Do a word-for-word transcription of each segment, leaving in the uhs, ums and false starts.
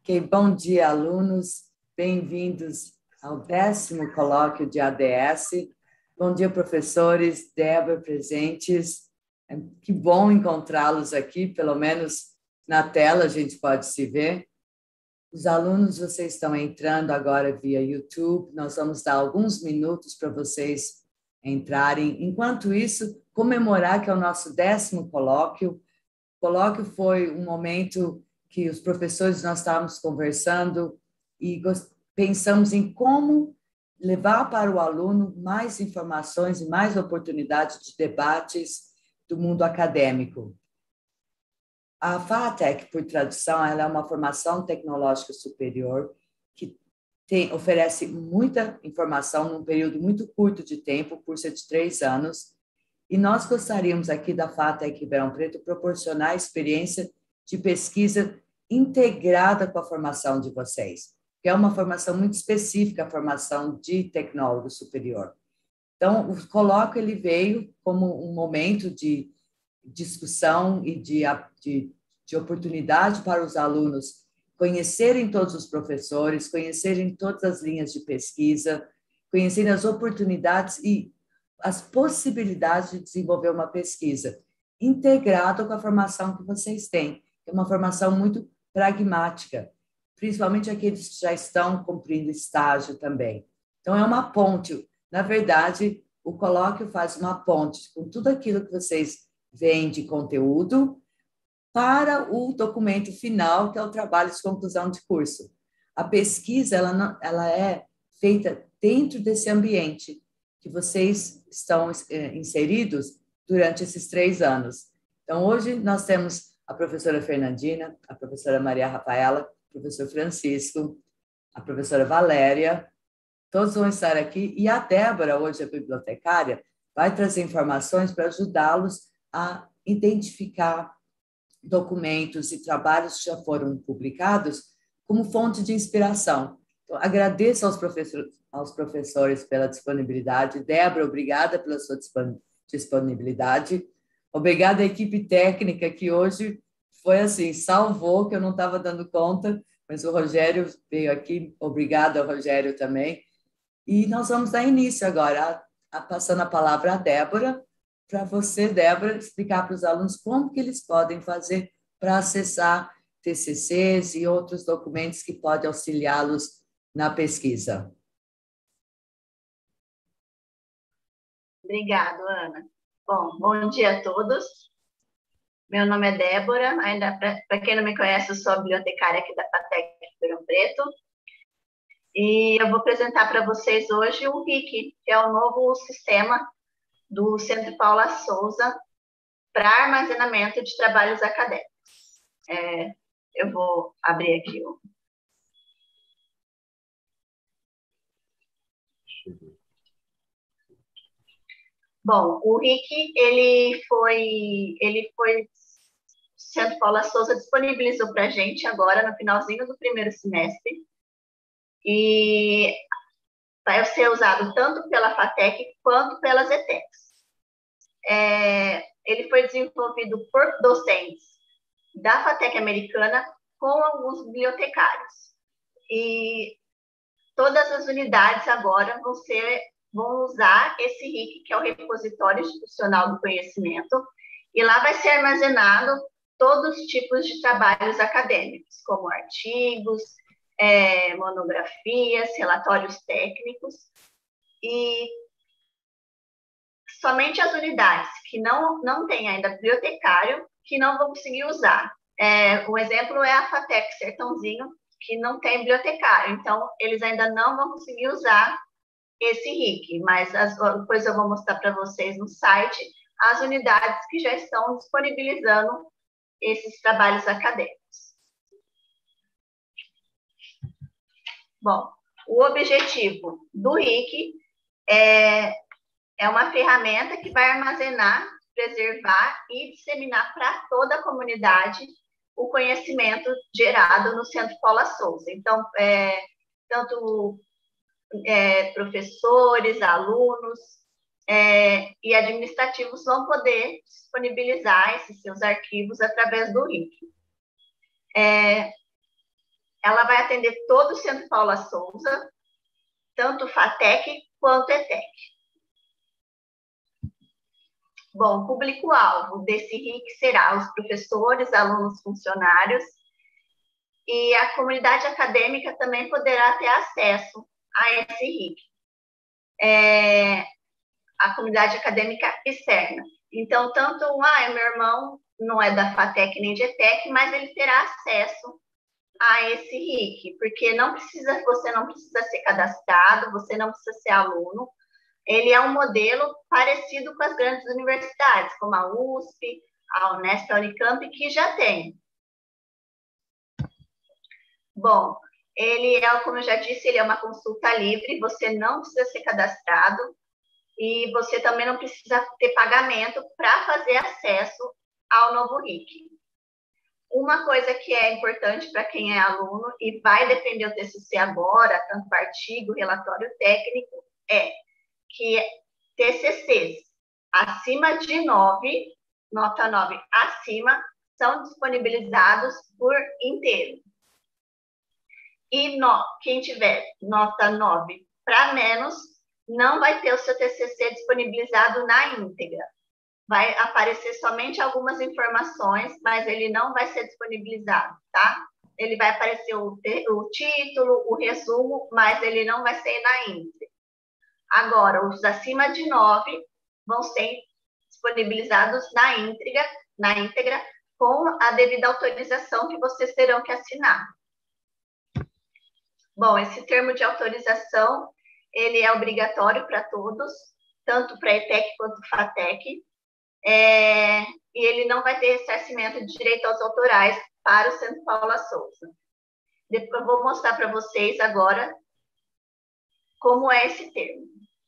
Ok, bom dia, alunos. Bem-vindos ao décimo colóquio de A D S. Bom dia, professores, Débora, presentes. É, que bom encontrá-los aqui, pelo menos na tela a gente pode se ver. Os alunos, vocês estão entrando agora via YouTube. Nós vamos dar alguns minutos para vocês entrarem. Enquanto isso, comemorar que é o nosso décimo colóquio. O colóquio foi um momento que os professores nós estávamos conversando e pensamos em como levar para o aluno mais informações e mais oportunidades de debates do mundo acadêmico. A FATEC, por tradução, ela é uma formação tecnológica superior que tem, oferece muita informação num período muito curto de tempo, curso de três anos, e nós gostaríamos aqui da FATEC Ribeirão Preto proporcionar a experiência de pesquisa integrada com a formação de vocês, que é uma formação muito específica, a formação de tecnólogo superior. Então, o colóquio ele veio como um momento de discussão e de, de, de oportunidade para os alunos conhecerem todos os professores, conhecerem todas as linhas de pesquisa, conhecerem as oportunidades e as possibilidades de desenvolver uma pesquisa integrada com a formação que vocês têm, que é uma formação muito pragmática, principalmente aqueles que já estão cumprindo estágio também. Então, é uma ponte. Na verdade, o colóquio faz uma ponte com tudo aquilo que vocês veem de conteúdo para o documento final, que é o trabalho de conclusão de curso. A pesquisa ela, não, ela é feita dentro desse ambiente que vocês estão é, inseridos durante esses três anos. Então, hoje nós temos a professora Fernandina, a professora Maria Rafaela, o professor Francisco, a professora Valéria, todos vão estar aqui, e a Débora, hoje a bibliotecária, vai trazer informações para ajudá-los a identificar documentos e trabalhos que já foram publicados como fonte de inspiração. Então, agradeço aos professores, aos professores pela disponibilidade. Débora, obrigada pela sua disponibilidade. Obrigada à equipe técnica que hoje foi assim, salvou, que eu não estava dando conta, mas o Rogério veio aqui. Obrigada ao Rogério também. E nós vamos dar início agora, a, a, passando a palavra à Débora, para você, Débora, explicar para os alunos como que eles podem fazer para acessar T C Cs e outros documentos que podem auxiliá-los na pesquisa. Obrigada, Ana. Bom, bom dia a todos. Meu nome é Débora, ainda para quem não me conhece, eu sou a bibliotecária aqui da FATEC Ribeirão Preto. E eu vou apresentar para vocês hoje o R I C, que é o novo sistema do Centro Paula Souza para armazenamento de trabalhos acadêmicos. É, eu vou abrir aqui o... Bom, o R I C, ele foi, ele foi, o Centro Paula Souza disponibilizou para a gente agora, no finalzinho do primeiro semestre, e vai ser usado tanto pela FATEC quanto pelas E T E Cs. É, ele foi desenvolvido por docentes da FATEC americana com alguns bibliotecários. E todas as unidades agora vão, ser, vão usar esse R I C, que é o Repositório Institucional do Conhecimento, e lá vai ser armazenado todos os tipos de trabalhos acadêmicos, como artigos, é, monografias, relatórios técnicos, e somente as unidades que não, não têm ainda bibliotecário que não vão conseguir usar. É, um exemplo é a FATEC Sertãozinho, que não tem bibliotecário, então eles ainda não vão conseguir usar esse R I C, mas as, depois eu vou mostrar para vocês no site as unidades que já estão disponibilizando esses trabalhos acadêmicos. Bom, o objetivo do R I C é, é uma ferramenta que vai armazenar, preservar e disseminar para toda a comunidade o conhecimento gerado no Centro Paula Souza. Então, é, tanto é, professores, alunos é, e administrativos vão poder disponibilizar esses seus arquivos através do R I C. É, ela vai atender todo o Centro Paula Souza, tanto FATEC quanto ETEC. Bom, o público-alvo desse R I C será os professores, alunos, funcionários, e a comunidade acadêmica também poderá ter acesso a esse R I C. É, a comunidade acadêmica externa. Então, tanto, ah, meu irmão não é da FATEC nem de ETEC, mas ele terá acesso a esse R I C, porque não precisa, você não precisa ser cadastrado, você não precisa ser aluno. Ele é um modelo parecido com as grandes universidades, como a U S P, a Unesp, a Unicamp, que já tem. Bom, ele é, como eu já disse, ele é uma consulta livre, você não precisa ser cadastrado e você também não precisa ter pagamento para fazer acesso ao novo R I C. Uma coisa que é importante para quem é aluno e vai defender o T C C agora, tanto artigo, relatório técnico, é que T C Cs acima de nove, nota nove acima, são disponibilizados por inteiro. E no, quem tiver nota nove para menos, não vai ter o seu T C C disponibilizado na íntegra. Vai aparecer somente algumas informações, mas ele não vai ser disponibilizado, tá? Ele vai aparecer o, o título, o resumo, mas ele não vai ser na íntegra. Agora, os acima de nove vão ser disponibilizados na íntegra, na íntegra, com a devida autorização que vocês terão que assinar. Bom, esse termo de autorização, ele é obrigatório para todos, tanto para ETEC quanto FATEC. É, e ele não vai ter ressarcimento de direito aos autorais para o Centro Paula Souza. Depois eu vou mostrar para vocês agora como é esse termo.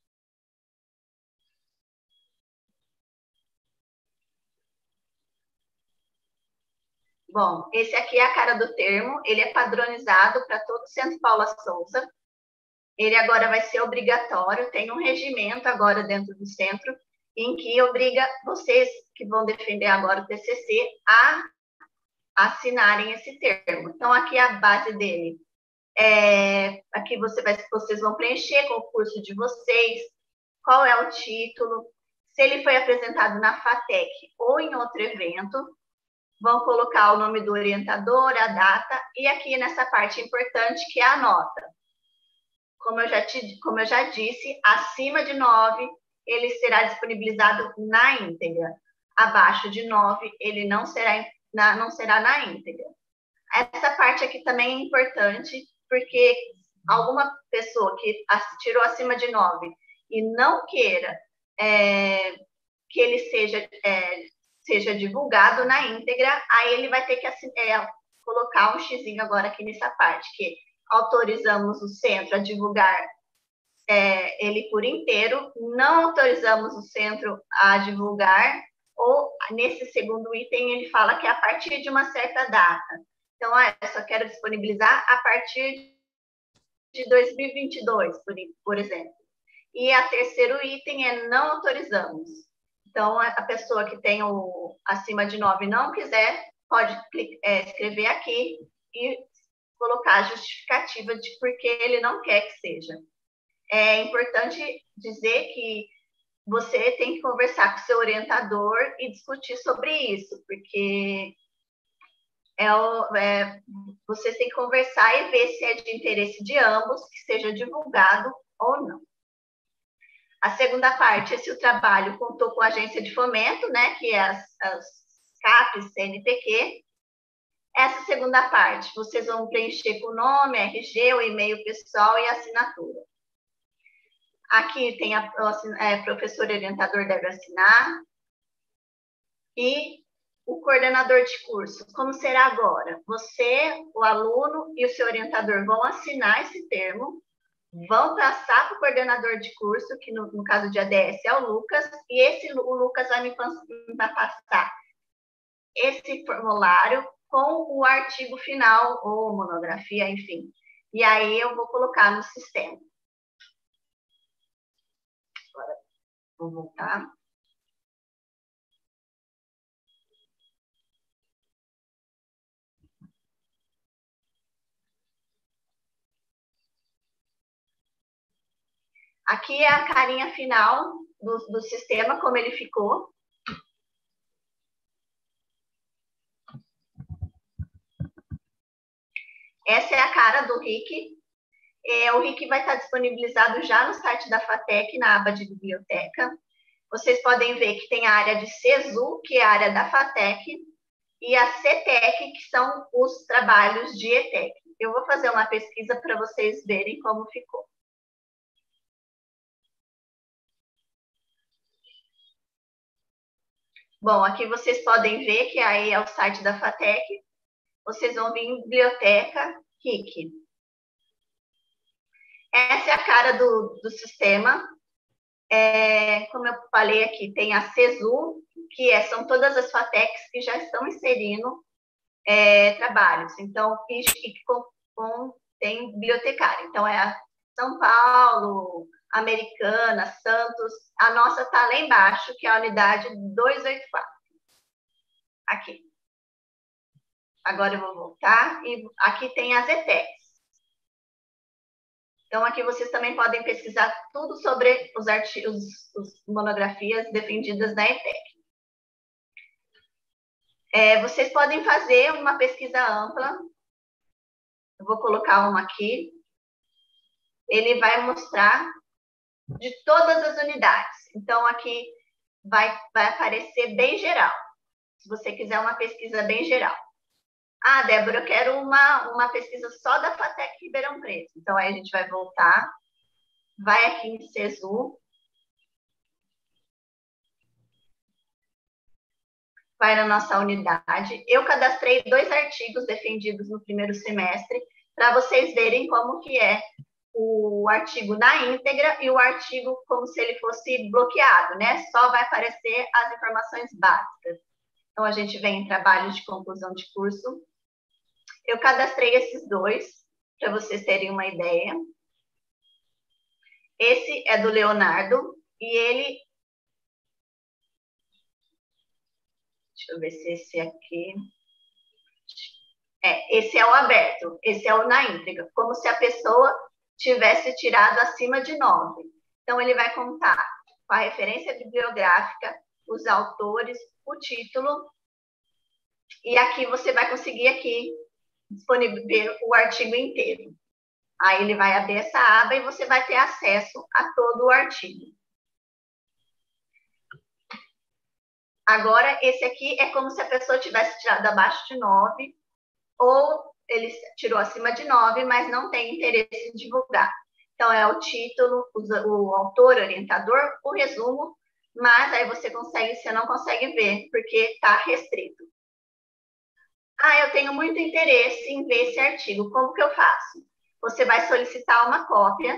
Bom, esse aqui é a cara do termo, ele é padronizado para todo o Centro Paula Souza. Ele agora vai ser obrigatório, tem um regimento agora dentro do centro, em que obriga vocês que vão defender agora o T C C a assinarem esse termo. Então, aqui é a base dele. É, aqui você vai, vocês vão preencher com o curso de vocês, qual é o título, se ele foi apresentado na FATEC ou em outro evento, vão colocar o nome do orientador, a data, e aqui nessa parte importante que é a nota. Como eu já, te, como eu já disse, acima de nove, ele será disponibilizado na íntegra. Abaixo de nove, ele não será na, não será na íntegra. Essa parte aqui também é importante, porque alguma pessoa que tirou acima de nove e não queira é, que ele seja, é, seja divulgado na íntegra, aí ele vai ter que é, colocar um xizinho agora aqui nessa parte, que autorizamos o centro a divulgar é, ele por inteiro, não autorizamos o centro a divulgar, ou nesse segundo item ele fala que é a partir de uma certa data. Então, ah, eu só quero disponibilizar a partir de dois mil e vinte e dois, por, por exemplo. E a terceiro item é não autorizamos. Então, a pessoa que tem o acima de nove não quiser, pode é, escrever aqui e colocar a justificativa de por que ele não quer que seja. É importante dizer que você tem que conversar com o seu orientador e discutir sobre isso, porque é, é, vocês têm que conversar e ver se é de interesse de ambos que seja divulgado ou não. A segunda parte é se o trabalho contou com a agência de fomento, né, que é as, as CAPES, C N P Q. Essa segunda parte, vocês vão preencher com o nome, R G, o e-mail pessoal e a assinatura. Aqui tem a, a professor orientador deve assinar. E o coordenador de curso, como será agora? Você, o aluno e o seu orientador vão assinar esse termo, vão passar para o coordenador de curso, que no, no caso de A D S é o Lucas, e esse, o Lucas vai me vai passar esse formulário com o artigo final, ou monografia, enfim. E aí eu vou colocar no sistema. Agora, vou voltar. Aqui é a carinha final do, do sistema, como ele ficou. Essa é a cara do R I C. É, o R I C vai estar disponibilizado já no site da FATEC, na aba de biblioteca. Vocês podem ver que tem a área de SESU, que é a área da FATEC, e a CETEC, que são os trabalhos de ETEC. Eu vou fazer uma pesquisa para vocês verem como ficou. Bom, aqui vocês podem ver que aí é o site da FATEC. Vocês vão vir em Biblioteca R I C. Essa é a cara do, do sistema. É, como eu falei aqui, tem a SESU, que é, são todas as FATECs que já estão inserindo é, trabalhos. Então, e, e com, com, tem bibliotecário. Então, é a São Paulo, Americana, Santos. A nossa está lá embaixo, que é a unidade duzentos e oitenta e quatro. Aqui. Agora eu vou voltar. E aqui tem as ETECs. Então, aqui vocês também podem pesquisar tudo sobre os artigos, os monografias defendidas na ETEC. É, vocês podem fazer uma pesquisa ampla. Eu vou colocar uma aqui. Ele vai mostrar de todas as unidades. Então, aqui vai, vai aparecer bem geral. Se você quiser uma pesquisa bem geral. Ah, Débora, eu quero uma, uma pesquisa só da FATEC Ribeirão Preto. Então, aí a gente vai voltar. Vai aqui em SESU. Vai na nossa unidade. Eu cadastrei dois artigos defendidos no primeiro semestre para vocês verem como que é o artigo na íntegra e o artigo como se ele fosse bloqueado, né? Só vai aparecer as informações básicas. Então, a gente vem em trabalhos de conclusão de curso. Eu cadastrei esses dois, para vocês terem uma ideia. Esse é do Leonardo, e ele... Deixa eu ver se esse aqui... É, esse é o aberto, esse é o na íntegra, como se a pessoa tivesse tirado acima de nove. Então, ele vai contar com a referência bibliográfica, os autores, o título, e aqui você vai conseguir aqui disponibilizar o artigo inteiro. Aí ele vai abrir essa aba e você vai ter acesso a todo o artigo. Agora, esse aqui é como se a pessoa tivesse tirado abaixo de nove, ou ele tirou acima de nove, mas não tem interesse em divulgar. Então, é o título, o autor, orientador, o resumo, mas aí você consegue, você não consegue ver, porque está restrito. Ah, eu tenho muito interesse em ver esse artigo. Como que eu faço? Você vai solicitar uma cópia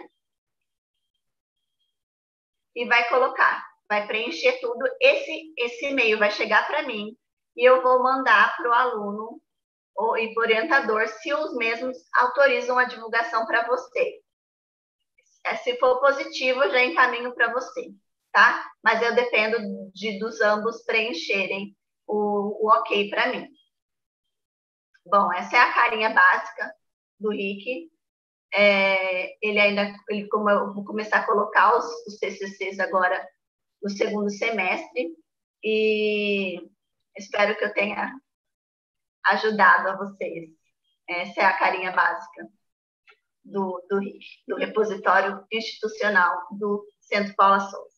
e vai colocar, vai preencher tudo. Esse, esse e-mail vai chegar para mim e eu vou mandar para o aluno ou, e para o orientador se os mesmos autorizam a divulgação para você. Se for positivo, eu já encaminho para você, tá? Mas eu dependo de, dos ambos preencherem o, o ok para mim. Bom, essa é a carinha básica do R I C. É, ele ainda, ele, como eu vou começar a colocar os, os T C Cs agora no segundo semestre, e espero que eu tenha ajudado a vocês. Essa é a carinha básica do, do R I C, do repositório institucional do Centro Paula Souza.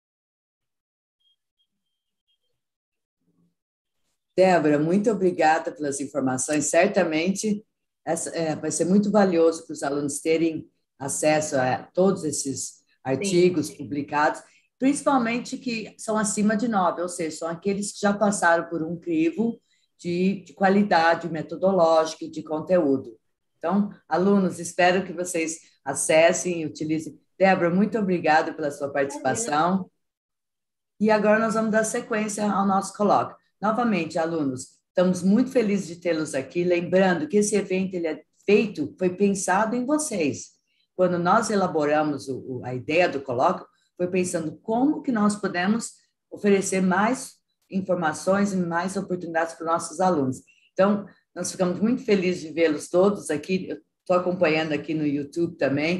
Débora, muito obrigada pelas informações. Certamente essa, é, vai ser muito valioso para os alunos terem acesso a todos esses artigos Sim. publicados, principalmente que são acima de nove, ou seja, são aqueles que já passaram por um crivo de, de qualidade metodológica e de conteúdo. Então, alunos, espero que vocês acessem e utilizem. Débora, muito obrigada pela sua participação. E agora nós vamos dar sequência ao nosso colóquio. Novamente, alunos, estamos muito felizes de tê-los aqui, lembrando que esse evento ele é feito, foi pensado em vocês. Quando nós elaboramos o, a ideia do colóquio, foi pensando como que nós podemos oferecer mais informações e mais oportunidades para os nossos alunos. Então, nós ficamos muito felizes de vê-los todos aqui, eu estou acompanhando aqui no YouTube também,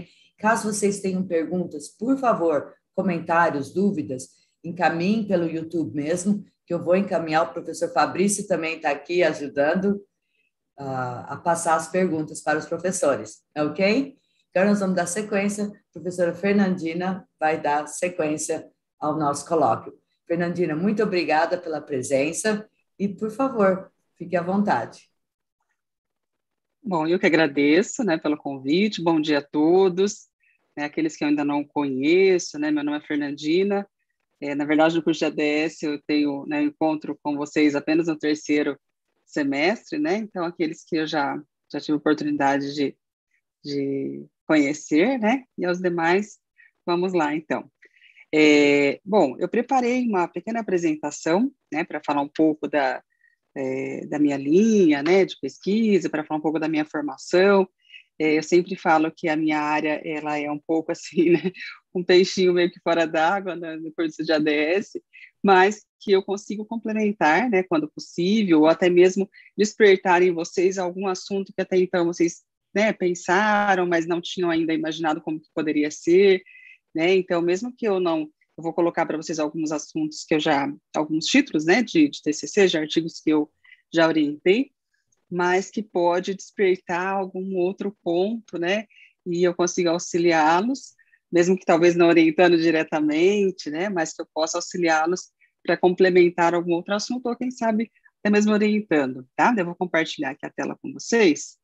Caso vocês tenham perguntas, por favor, comentários, dúvidas, encaminhem pelo YouTube mesmo, que eu vou encaminhar. O professor Fabrício também está aqui ajudando uh, a passar as perguntas para os professores, ok? Então, nós vamos dar sequência. A professora Fernandina vai dar sequência ao nosso colóquio. Fernandina, muito obrigada pela presença e, por favor, fique à vontade. Bom, eu que agradeço, né, pelo convite. Bom dia a todos, né, aqueles que eu ainda não conheço, né, meu nome é Fernandina. É, na verdade, no curso de A D S eu tenho, né, encontro com vocês apenas no terceiro semestre, né, então aqueles que eu já, já tive oportunidade de, de conhecer, né, e aos demais, vamos lá, então. É, bom, eu preparei uma pequena apresentação, né, para falar um pouco da, é, da minha linha, né, de pesquisa, para falar um pouco da minha formação. É, eu sempre falo que a minha área, ela é um pouco assim, né, um peixinho meio que fora d'água, né, no curso de A D S, mas que eu consigo complementar, né, quando possível, ou até mesmo despertar em vocês algum assunto que até então vocês, né, pensaram, mas não tinham ainda imaginado como que poderia ser, né, então mesmo que eu não, eu vou colocar para vocês alguns assuntos que eu já, alguns títulos, né, de, de T C C, de artigos que eu já orientei, mas que pode despertar algum outro ponto, né, e eu consigo auxiliá-los, mesmo que talvez não orientando diretamente, né, mas que eu possa auxiliá-los para complementar algum outro assunto, ou quem sabe até mesmo orientando, tá? Eu vou compartilhar aqui a tela com vocês.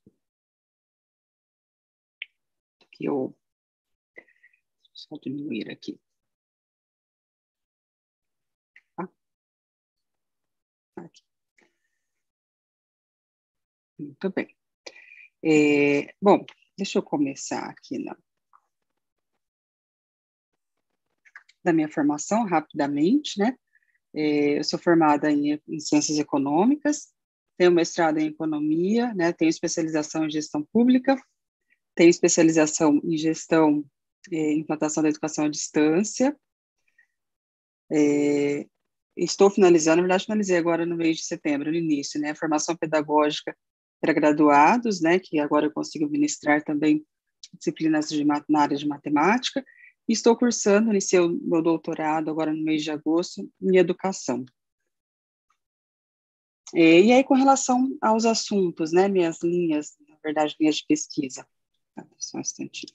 Que eu... Só diminuir aqui. Tá? Aqui. Muito bem. É, bom, deixa eu começar aqui na, da minha formação rapidamente, né? É, eu sou formada em, em Ciências Econômicas, tenho mestrado em Economia, né? Tenho especialização em Gestão Pública, tenho especialização em Gestão e Implantação da Educação à Distância. É, estou finalizando, na verdade, finalizei agora no mês de setembro, no início, né? Formação Pedagógica para graduados, né? Que agora eu consigo ministrar também disciplinas de, na área de matemática. E estou cursando, iniciei o meu doutorado agora no mês de agosto em Educação. É, e aí, com relação aos assuntos, né? Minhas linhas, na verdade, linhas de pesquisa. Tá, só um instantinho.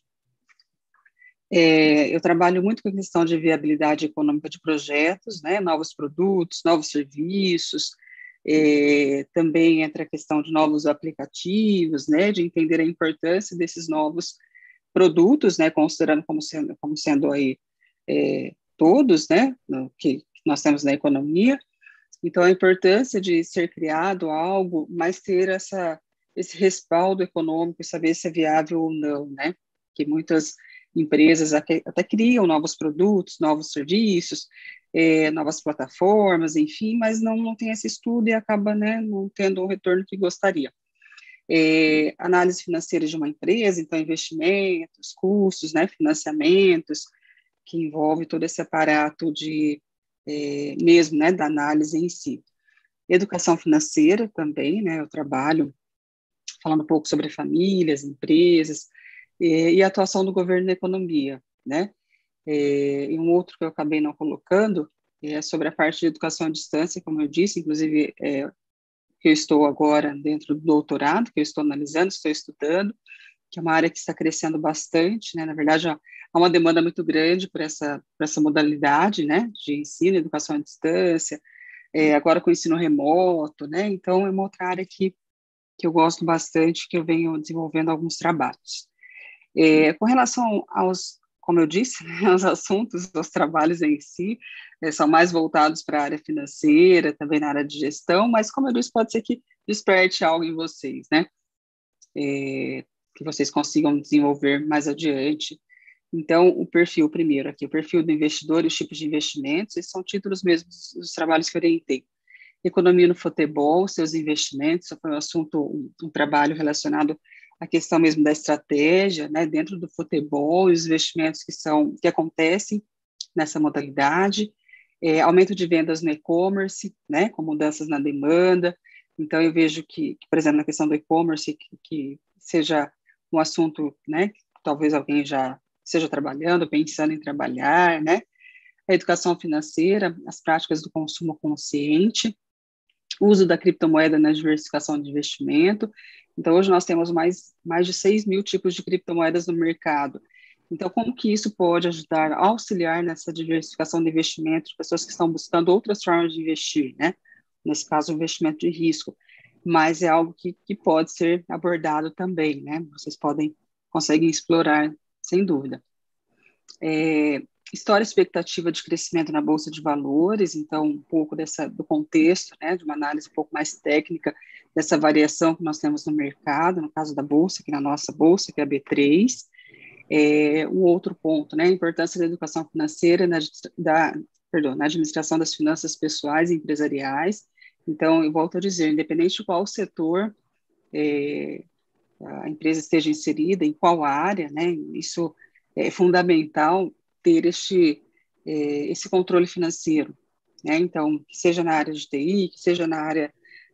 É, eu trabalho muito com a questão de viabilidade econômica de projetos, né, novos produtos, novos serviços, é, também entra a questão de novos aplicativos, né, de entender a importância desses novos produtos, né, considerando como sendo, como sendo aí é, todos, né, no, que nós temos na economia. Então, a importância de ser criado algo, mas ter essa, esse respaldo econômico, saber se é viável ou não, né, que muitas empresas até, até criam novos produtos, novos serviços, é, novas plataformas, enfim, mas não, não tem esse estudo e acaba, né, não tendo o retorno que gostaria. É, análise financeira de uma empresa, então investimentos, custos, né, financiamentos, que envolve todo esse aparato de, é, mesmo, né, da análise em si. Educação financeira também, né, eu trabalho falando um pouco sobre famílias, empresas, e, e a atuação do governo na economia, né? É, e um outro que eu acabei não colocando é sobre a parte de educação à distância, como eu disse, inclusive é, que eu estou agora dentro do doutorado, que eu estou analisando, estou estudando, que é uma área que está crescendo bastante, né? Na verdade, há uma demanda muito grande por essa, por essa modalidade, né, de ensino, educação à distância, é, agora com o ensino remoto, né? Então, é uma outra área que, que eu gosto bastante, que eu venho desenvolvendo alguns trabalhos. É, com relação aos, como eu disse, né, aos assuntos, aos trabalhos em si, é, são mais voltados para a área financeira, também na área de gestão, mas, como eu disse, pode ser que desperte algo em vocês, né? É, que vocês consigam desenvolver mais adiante. Então, o perfil, primeiro aqui, o perfil do investidor e os tipos de investimentos, esses são títulos mesmo dos, dos trabalhos que eu orientei. Economia no futebol, seus investimentos, foi um assunto, um, um trabalho relacionado à questão mesmo da estratégia, né, dentro do futebol, e os investimentos que são, que acontecem nessa modalidade, é, aumento de vendas no e-commerce, né, com mudanças na demanda. Então, eu vejo que, que por exemplo, na questão do e-commerce, que, que seja um assunto, né, talvez alguém já esteja trabalhando, pensando em trabalhar, né? A educação financeira, as práticas do consumo consciente, o uso da criptomoeda na diversificação de investimento. Então, hoje nós temos mais, mais de seis mil tipos de criptomoedas no mercado. Então, como que isso pode ajudar, auxiliar nessa diversificação de investimento de pessoas que estão buscando outras formas de investir, né? Nesse caso, o investimento de risco. Mas é algo que, que pode ser abordado também, né? Vocês podem, conseguem explorar, sem dúvida. É, história e expectativa de crescimento na Bolsa de Valores, então, um pouco dessa, do contexto, né? De uma análise um pouco mais técnica dessa variação que nós temos no mercado, no caso da Bolsa, aqui na nossa Bolsa, que é a B três. É, um outro ponto, né, a importância da educação financeira na, da, perdão, na administração das finanças pessoais e empresariais. Então, eu volto a dizer, independente de qual setor é, a empresa esteja inserida, em qual área, né, isso é fundamental ter este, é, esse controle financeiro, né, então, que seja na área de T I, que seja na área,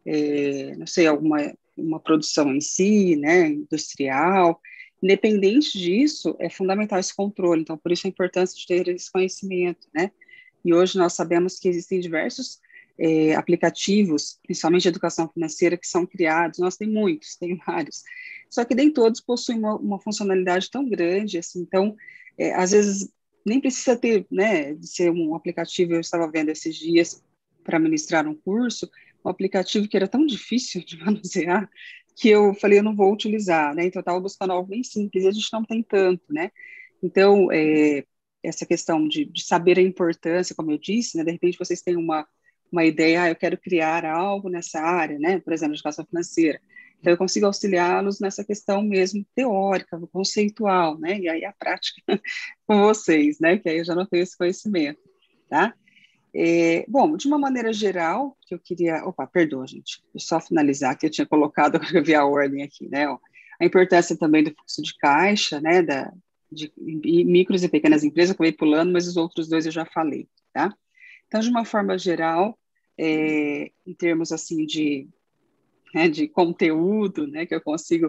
é, não sei, alguma uma produção em si, né, industrial. Independente disso, é fundamental esse controle. Então, por isso a importância de ter esse conhecimento, né? E hoje nós sabemos que existem diversos é, aplicativos, principalmente de educação financeira, que são criados. Nós temos muitos, tem vários. Só que nem todos possuem uma, uma funcionalidade tão grande, assim. Então, é, às vezes, nem precisa ter, né, de ser um aplicativo. Eu estava vendo esses dias para ministrar um curso, um aplicativo que era tão difícil de manusear, que eu falei, eu não vou utilizar, né? Então, eu estava buscando algo bem simples, e a gente não tem tanto, né? Então, é, essa questão de, de saber a importância, como eu disse, né? De repente, vocês têm uma, uma ideia, ah, eu quero criar algo nessa área, né? Por exemplo, educação financeira. Então, eu consigo auxiliá-los nessa questão mesmo teórica, conceitual, né? E aí, a prática com vocês, né? Que aí eu já não tenho esse conhecimento, tá? É, bom, de uma maneira geral, que eu queria... Opa, perdoa, gente. Deixa eu só finalizar, que eu tinha colocado, eu vi a ordem aqui, né? Ó, a importância também do fluxo de caixa, né? Da, de micros e pequenas empresas, eu acabei pulando, mas os outros dois eu já falei, tá? Então, de uma forma geral, é, em termos, assim, de, né, de conteúdo, né? Que eu consigo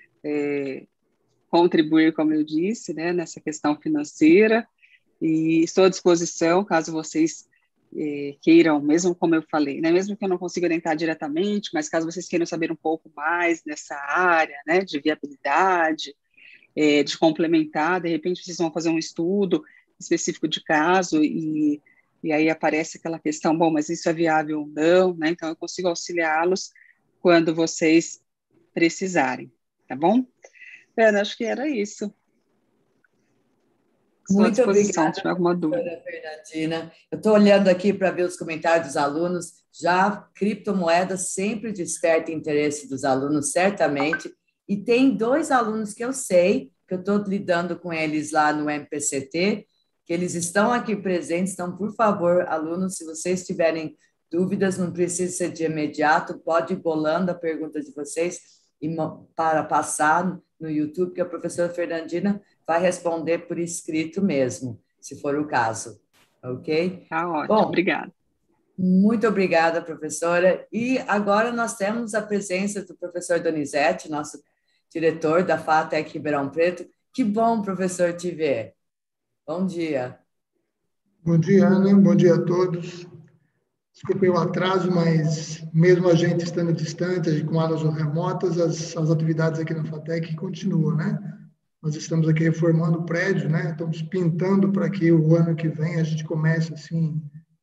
é, contribuir, como eu disse, né? Nessa questão financeira, e estou à disposição, caso vocês Eh, queiram, mesmo como eu falei, né, mesmo que eu não consiga orientar diretamente, mas caso vocês queiram saber um pouco mais nessa área, né, de viabilidade, eh, de complementar, de repente vocês vão fazer um estudo específico de caso e, e aí aparece aquela questão, bom, mas isso é viável ou não, né, então eu consigo auxiliá-los quando vocês precisarem, tá bom? Ana, acho que era isso. Estou à Muito disposição, obrigada, se tiver alguma dúvida. professora Fernandina. Eu estou olhando aqui para ver os comentários dos alunos. Já criptomoedas sempre desperta interesse dos alunos, certamente. E tem dois alunos que eu sei, que eu estou lidando com eles lá no M P C T, que eles estão aqui presentes. Então, por favor, alunos, se vocês tiverem dúvidas, não precisa ser de imediato, pode ir bolando a pergunta de vocês e para passar no YouTube, que a professora Fernandina vai responder por escrito mesmo, se for o caso, ok? Tá ótimo, Bom, obrigada. Muito obrigada, professora. E agora nós temos a presença do professor Donizete, nosso diretor da FATEC Ribeirão Preto. Que bom, professor, te ver. Bom dia. Bom dia, Ana. Bom dia a todos. Desculpe o atraso, mas mesmo a gente estando distante, com aulas remotas, as, as atividades aqui na FATEC continuam, né? Nós estamos aqui reformando o prédio, né? Estamos pintando para que o ano que vem a gente comece assim,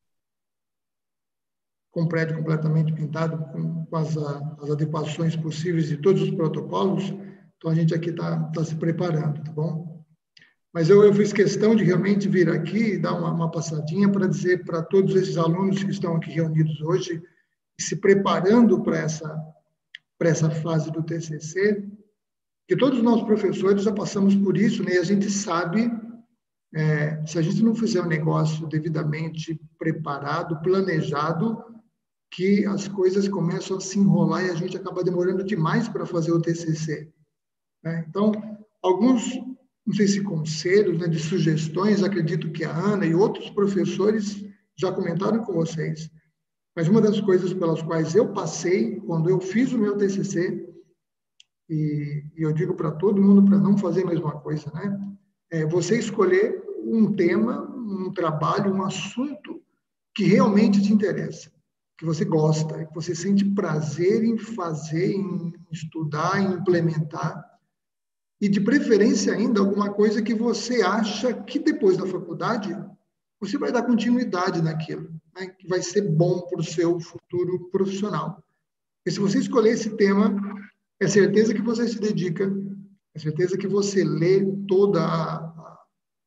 com o prédio completamente pintado, com, com as, as adequações possíveis de todos os protocolos. Então, a gente aqui está tá se preparando, tá bom? Mas eu, eu fiz questão de realmente vir aqui e dar uma, uma passadinha para dizer para todos esses alunos que estão aqui reunidos hoje, se preparando para essa, para essa fase do T C C, que todos nós professores já passamos por isso, né? E a gente sabe, é, se a gente não fizer o negócio devidamente preparado, planejado, que as coisas começam a se enrolar e a gente acaba demorando demais para fazer o T C C. Né? Então, alguns, não sei se conselhos, né, de sugestões, acredito que a Ana e outros professores já comentaram com vocês, mas uma das coisas pelas quais eu passei, quando eu fiz o meu T C C, e, e eu digo para todo mundo para não fazer a mesma coisa, né? É você escolher um tema, um trabalho, um assunto que realmente te interessa, que você gosta, que você sente prazer em fazer, em estudar, em implementar, e de preferência ainda alguma coisa que você acha que depois da faculdade você vai dar continuidade naquilo, né? Que vai ser bom para o seu futuro profissional. E se você escolher esse tema, é certeza que você se dedica, é certeza que você lê toda a,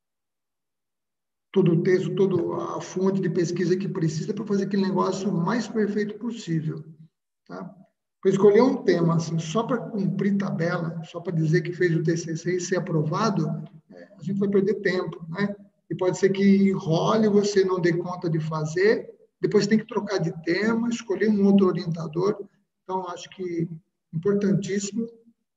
todo o texto, toda a fonte de pesquisa que precisa para fazer aquele negócio o mais perfeito possível. Tá? Para escolher um tema assim, só para cumprir tabela, só para dizer que fez o T C C e ser aprovado, é, a gente vai perder tempo, né? E pode ser que enrole, você não dê conta de fazer, depois tem que trocar de tema, escolher um outro orientador. Então, acho que importantíssimo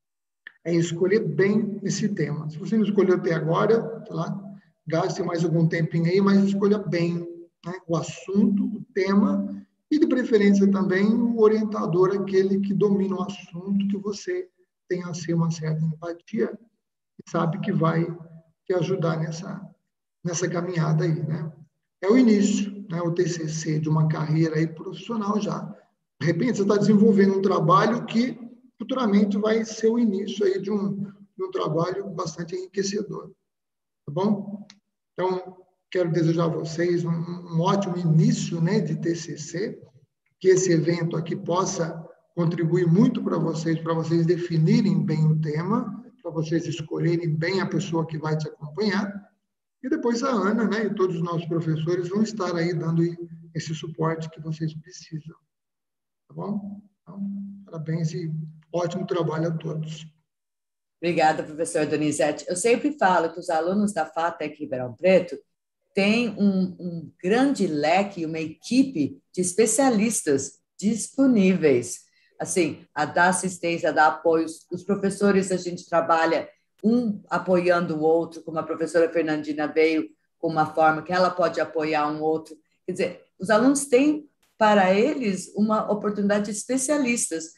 é escolher bem esse tema. Se você não escolheu até agora, sei lá, gaste mais algum tempinho aí, mas escolha bem, né, o assunto, o tema, e de preferência também o orientador, aquele que domina o assunto, que você tem assim uma certa empatia e sabe que vai te ajudar nessa, nessa caminhada aí, né? É o início, né, o T C C de uma carreira aí profissional já. De repente você está desenvolvendo um trabalho que futuramente vai ser o início aí de um, de um trabalho bastante enriquecedor. Tá bom? Então, quero desejar a vocês um, um ótimo início, né, de T C C, que esse evento aqui possa contribuir muito para vocês, para vocês definirem bem o tema, para vocês escolherem bem a pessoa que vai te acompanhar, e depois a Ana, né, e todos os nossos professores vão estar aí dando esse suporte que vocês precisam. Tá bom? Então, parabéns e ótimo trabalho a todos. Obrigada, professor Donizete. Eu sempre falo que os alunos da FATEC Ribeirão Preto têm um, um grande leque, uma equipe de especialistas disponíveis, assim, a dar assistência, a dar apoio. Os professores, a gente trabalha um apoiando o outro, como a professora Fernandina veio com uma forma que ela pode apoiar um outro. Quer dizer, os alunos têm, para eles, uma oportunidade de especialistas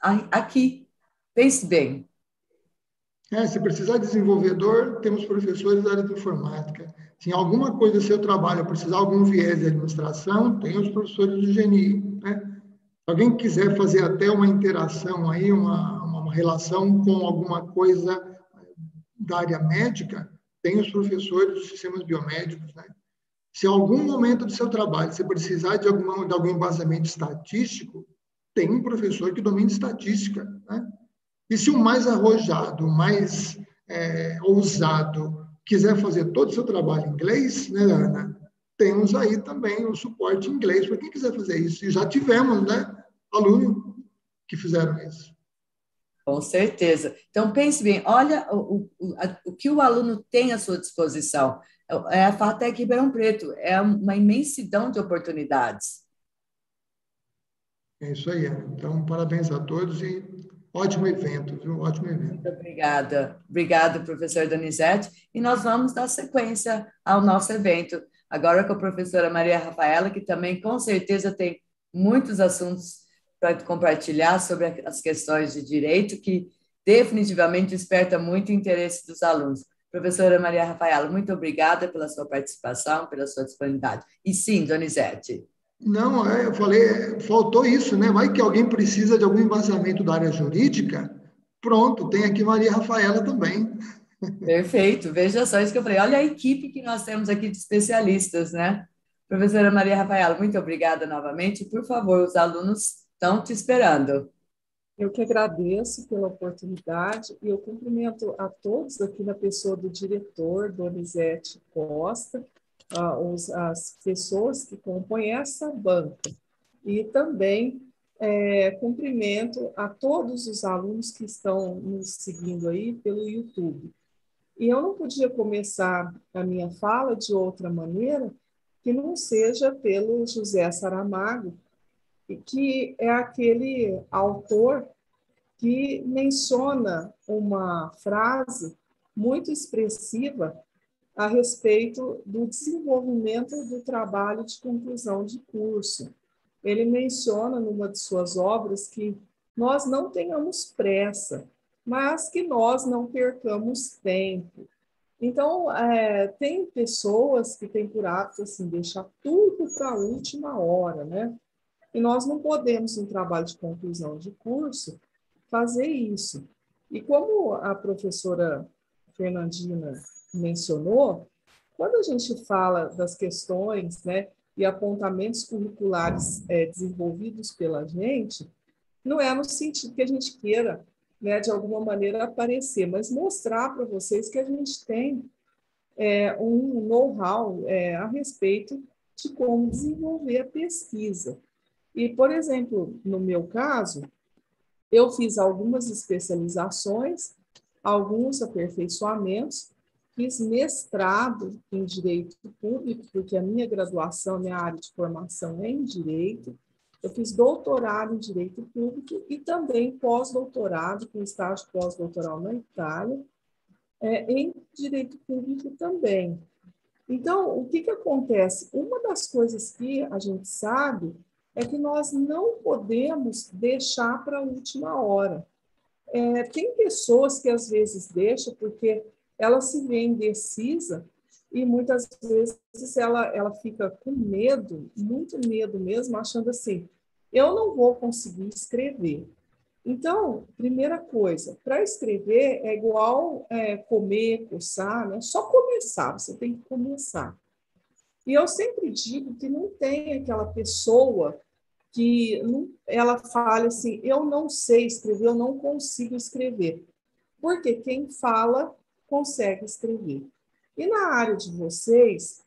aqui. Pense bem. É, se precisar de desenvolvedor, temos professores da área de informática. Se alguma coisa do seu trabalho precisar algum viés de administração, tem os professores do G N I, né? Se alguém quiser fazer até uma interação aí, uma, uma relação com alguma coisa da área médica, tem os professores dos sistemas biomédicos, né? Se em algum momento do seu trabalho você precisar de, alguma, de algum embasamento estatístico, tem um professor que domina estatística, né? E se o mais arrojado, o mais é, ousado quiser fazer todo o seu trabalho em inglês, né, Ana? Temos aí também o suporte em inglês para quem quiser fazer isso. E já tivemos, né, alunos que fizeram isso. Com certeza. Então, pense bem, olha o, o, a, o que o aluno tem à sua disposição. É a FATEC Ribeirão Preto, é uma imensidão de oportunidades. É isso aí, Ana. Então, parabéns a todos e ótimo evento, viu? Ótimo evento. Muito obrigada. Obrigada, professor Donizete. E nós vamos dar sequência ao nosso evento, agora com a professora Maria Rafaela, que também, com certeza, tem muitos assuntos para compartilhar sobre as questões de direito, que definitivamente desperta muito interesse dos alunos. Professora Maria Rafaela, muito obrigada pela sua participação, pela sua disponibilidade. E sim, Donizete. Não, é, eu falei, faltou isso, né? Vai que alguém precisa de algum embasamento da área jurídica, pronto, tem aqui Maria Rafaela também. Perfeito, veja só isso que eu falei. Olha a equipe que nós temos aqui de especialistas, né? Professora Maria Rafaela, muito obrigada novamente. Por favor, os alunos estão te esperando. Eu que agradeço pela oportunidade e eu cumprimento a todos aqui na pessoa do diretor, Donizete Costa, os, as pessoas que compõem essa banca. E também é, cumprimento a todos os alunos que estão nos seguindo aí pelo YouTube. E eu não podia começar a minha fala de outra maneira que não seja pelo José Saramago, que é aquele autor que menciona uma frase muito expressiva a respeito do desenvolvimento do trabalho de conclusão de curso. Ele menciona numa de suas obras que nós não tenhamos pressa, mas que nós não percamos tempo. Então, é, tem pessoas que têm por hábito assim, deixar tudo para a última hora, né? E nós não podemos, em trabalho de conclusão de curso, fazer isso. E como a professora Fernandina mencionou, quando a gente fala das questões, né, e apontamentos curriculares é, desenvolvidos pela gente, não é no sentido que a gente queira, né, de alguma maneira aparecer, mas mostrar para vocês que a gente tem é, um know-how é, a respeito de como desenvolver a pesquisa. E, por exemplo, no meu caso, eu fiz algumas especializações, alguns aperfeiçoamentos, fiz mestrado em Direito Público, porque a minha graduação, minha área de formação é em Direito. Eu fiz doutorado em Direito Público e também pós-doutorado, com estágio pós-doutoral na Itália, é, em Direito Público também. Então, o que, que acontece? Uma das coisas que a gente sabe é que nós não podemos deixar para a última hora. É, tem pessoas que às vezes deixam porque ela se vê indecisa e muitas vezes ela, ela fica com medo, muito medo mesmo, achando assim, eu não vou conseguir escrever. Então, primeira coisa, para escrever é igual é, comer, coçar, né? Só começar, você tem que começar. E eu sempre digo que não tem aquela pessoa que não, ela fala assim, eu não sei escrever, eu não consigo escrever. Porque quem fala consegue escrever. E na área de vocês,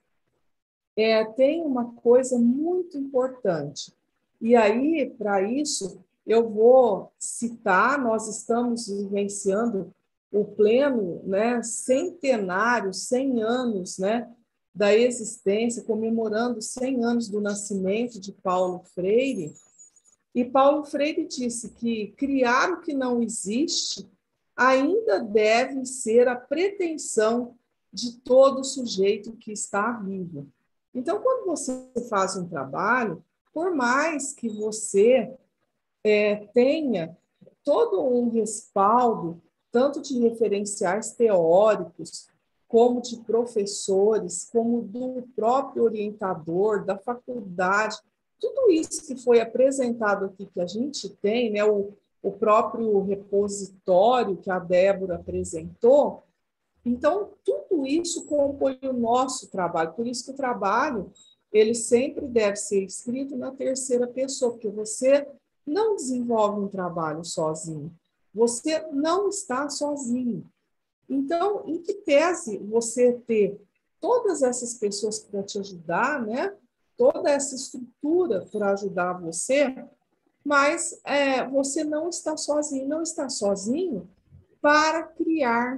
é, tem uma coisa muito importante. E aí, para isso, eu vou citar, nós estamos vivenciando o pleno, né, centenário, cem anos, né, da existência, comemorando cem anos do nascimento de Paulo Freire. E Paulo Freire disse que criar o que não existe ainda deve ser a pretensão de todo sujeito que está vivo. Então, quando você faz um trabalho, por mais que você é, tenha todo um respaldo, tanto de referenciais teóricos, como de professores, como do próprio orientador, da faculdade, tudo isso que foi apresentado aqui, que a gente tem, né, o, o próprio repositório que a Débora apresentou, então, tudo isso compõe o nosso trabalho. Por isso que o trabalho, ele sempre deve ser escrito na terceira pessoa, porque você não desenvolve um trabalho sozinho. Você não está sozinho. Então, em que pese você ter todas essas pessoas para te ajudar, né? Toda essa estrutura para ajudar você, mas é, você não está sozinho, não está sozinho para criar.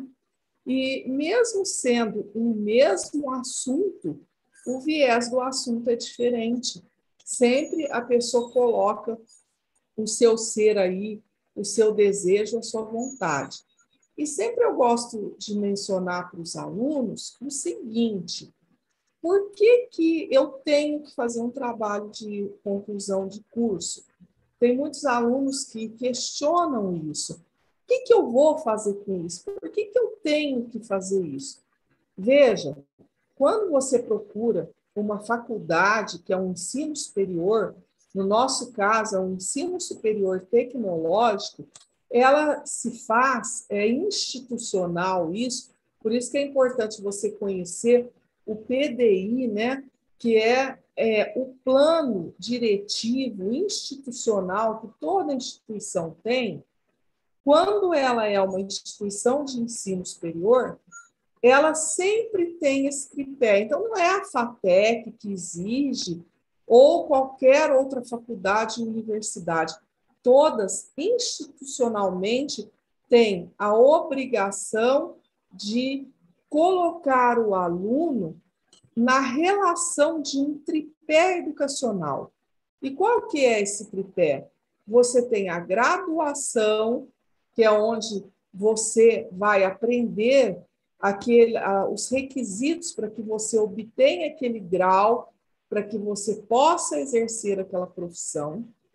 E mesmo sendo o mesmo assunto, o viés do assunto é diferente. Sempre a pessoa coloca o seu ser aí, o seu desejo, a sua vontade. E sempre eu gosto de mencionar para os alunos o seguinte: por que que eu tenho que fazer um trabalho de conclusão de curso? Tem muitos alunos que questionam isso. O que que eu vou fazer com isso? Por que que eu tenho que fazer isso? Veja, quando você procura uma faculdade, que é um ensino superior, no nosso caso, é um ensino superior tecnológico, ela se faz, é institucional isso, por isso que é importante você conhecer o P D I, né, que é, é o plano diretivo institucional que toda instituição tem. Quando ela é uma instituição de ensino superior, ela sempre tem esse tripé. Então, não é a FATEC que exige, ou qualquer outra faculdade e universidade. Todas, institucionalmente, têm a obrigação de colocar o aluno na relação de um tripé educacional. E qual que é esse tripé? Você tem a graduação, que é onde você vai aprender aquele, os requisitos para que você obtenha aquele grau, para que você possa exercer aquela profissão.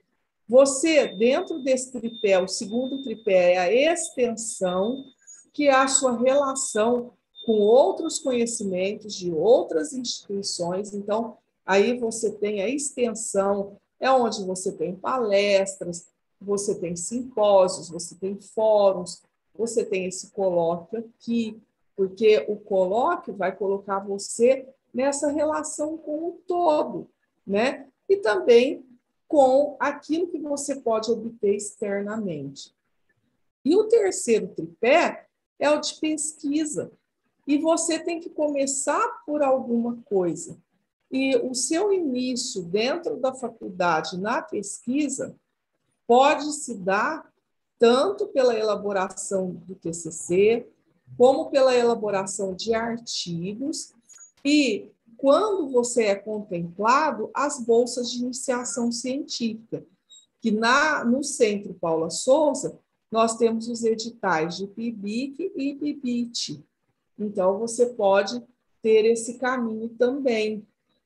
Você, dentro desse tripé, o segundo tripé é a extensão, que é a sua relação com outros conhecimentos de outras instituições. Então, aí você tem a extensão, é onde você tem palestras, você tem simpósios, você tem fóruns, você tem esse colóquio aqui, porque o colóquio vai colocar você nessa relação com o todo, né? E também com aquilo que você pode obter externamente. E o terceiro tripé é o de pesquisa. E você tem que começar por alguma coisa. E o seu início dentro da faculdade na pesquisa pode se dar tanto pela elaboração do T C C, como pela elaboração de artigos, e quando você é contemplado, as bolsas de iniciação científica, que na, no Centro Paula Souza, nós temos os editais de P I B I C e P I B I T. Então, você pode ter esse caminho também.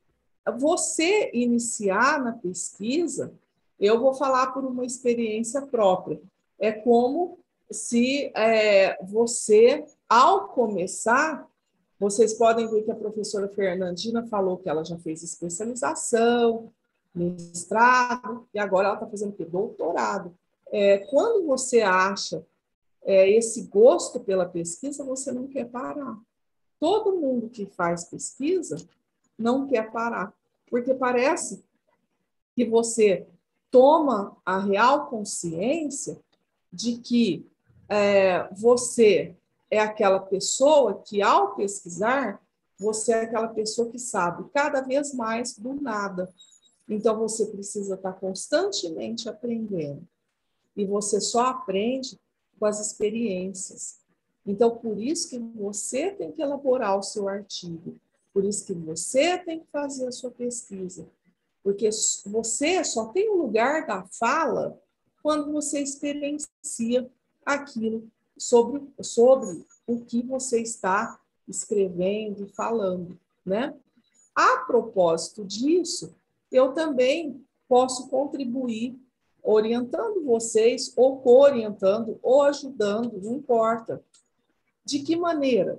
Você iniciar na pesquisa, eu vou falar por uma experiência própria, é como se é, você, ao começar, vocês podem ver que a professora Fernandina falou que ela já fez especialização, mestrado, e agora ela está fazendo o quê? Doutorado. É, quando você acha é, esse gosto pela pesquisa, você não quer parar. Todo mundo que faz pesquisa não quer parar, porque parece que você toma a real consciência de que é, você é aquela pessoa que, ao pesquisar, você é aquela pessoa que sabe cada vez mais do nada. Então, você precisa estar constantemente aprendendo. E você só aprende com as experiências. Então, por isso que você tem que elaborar o seu artigo. Por isso que você tem que fazer a sua pesquisa. Porque você só tem o lugar da fala quando você experiencia aquilo sobre, sobre o que você está escrevendo e falando, né? A propósito disso, eu também posso contribuir orientando vocês, ou co-orientando, ou ajudando, não importa. De que maneira?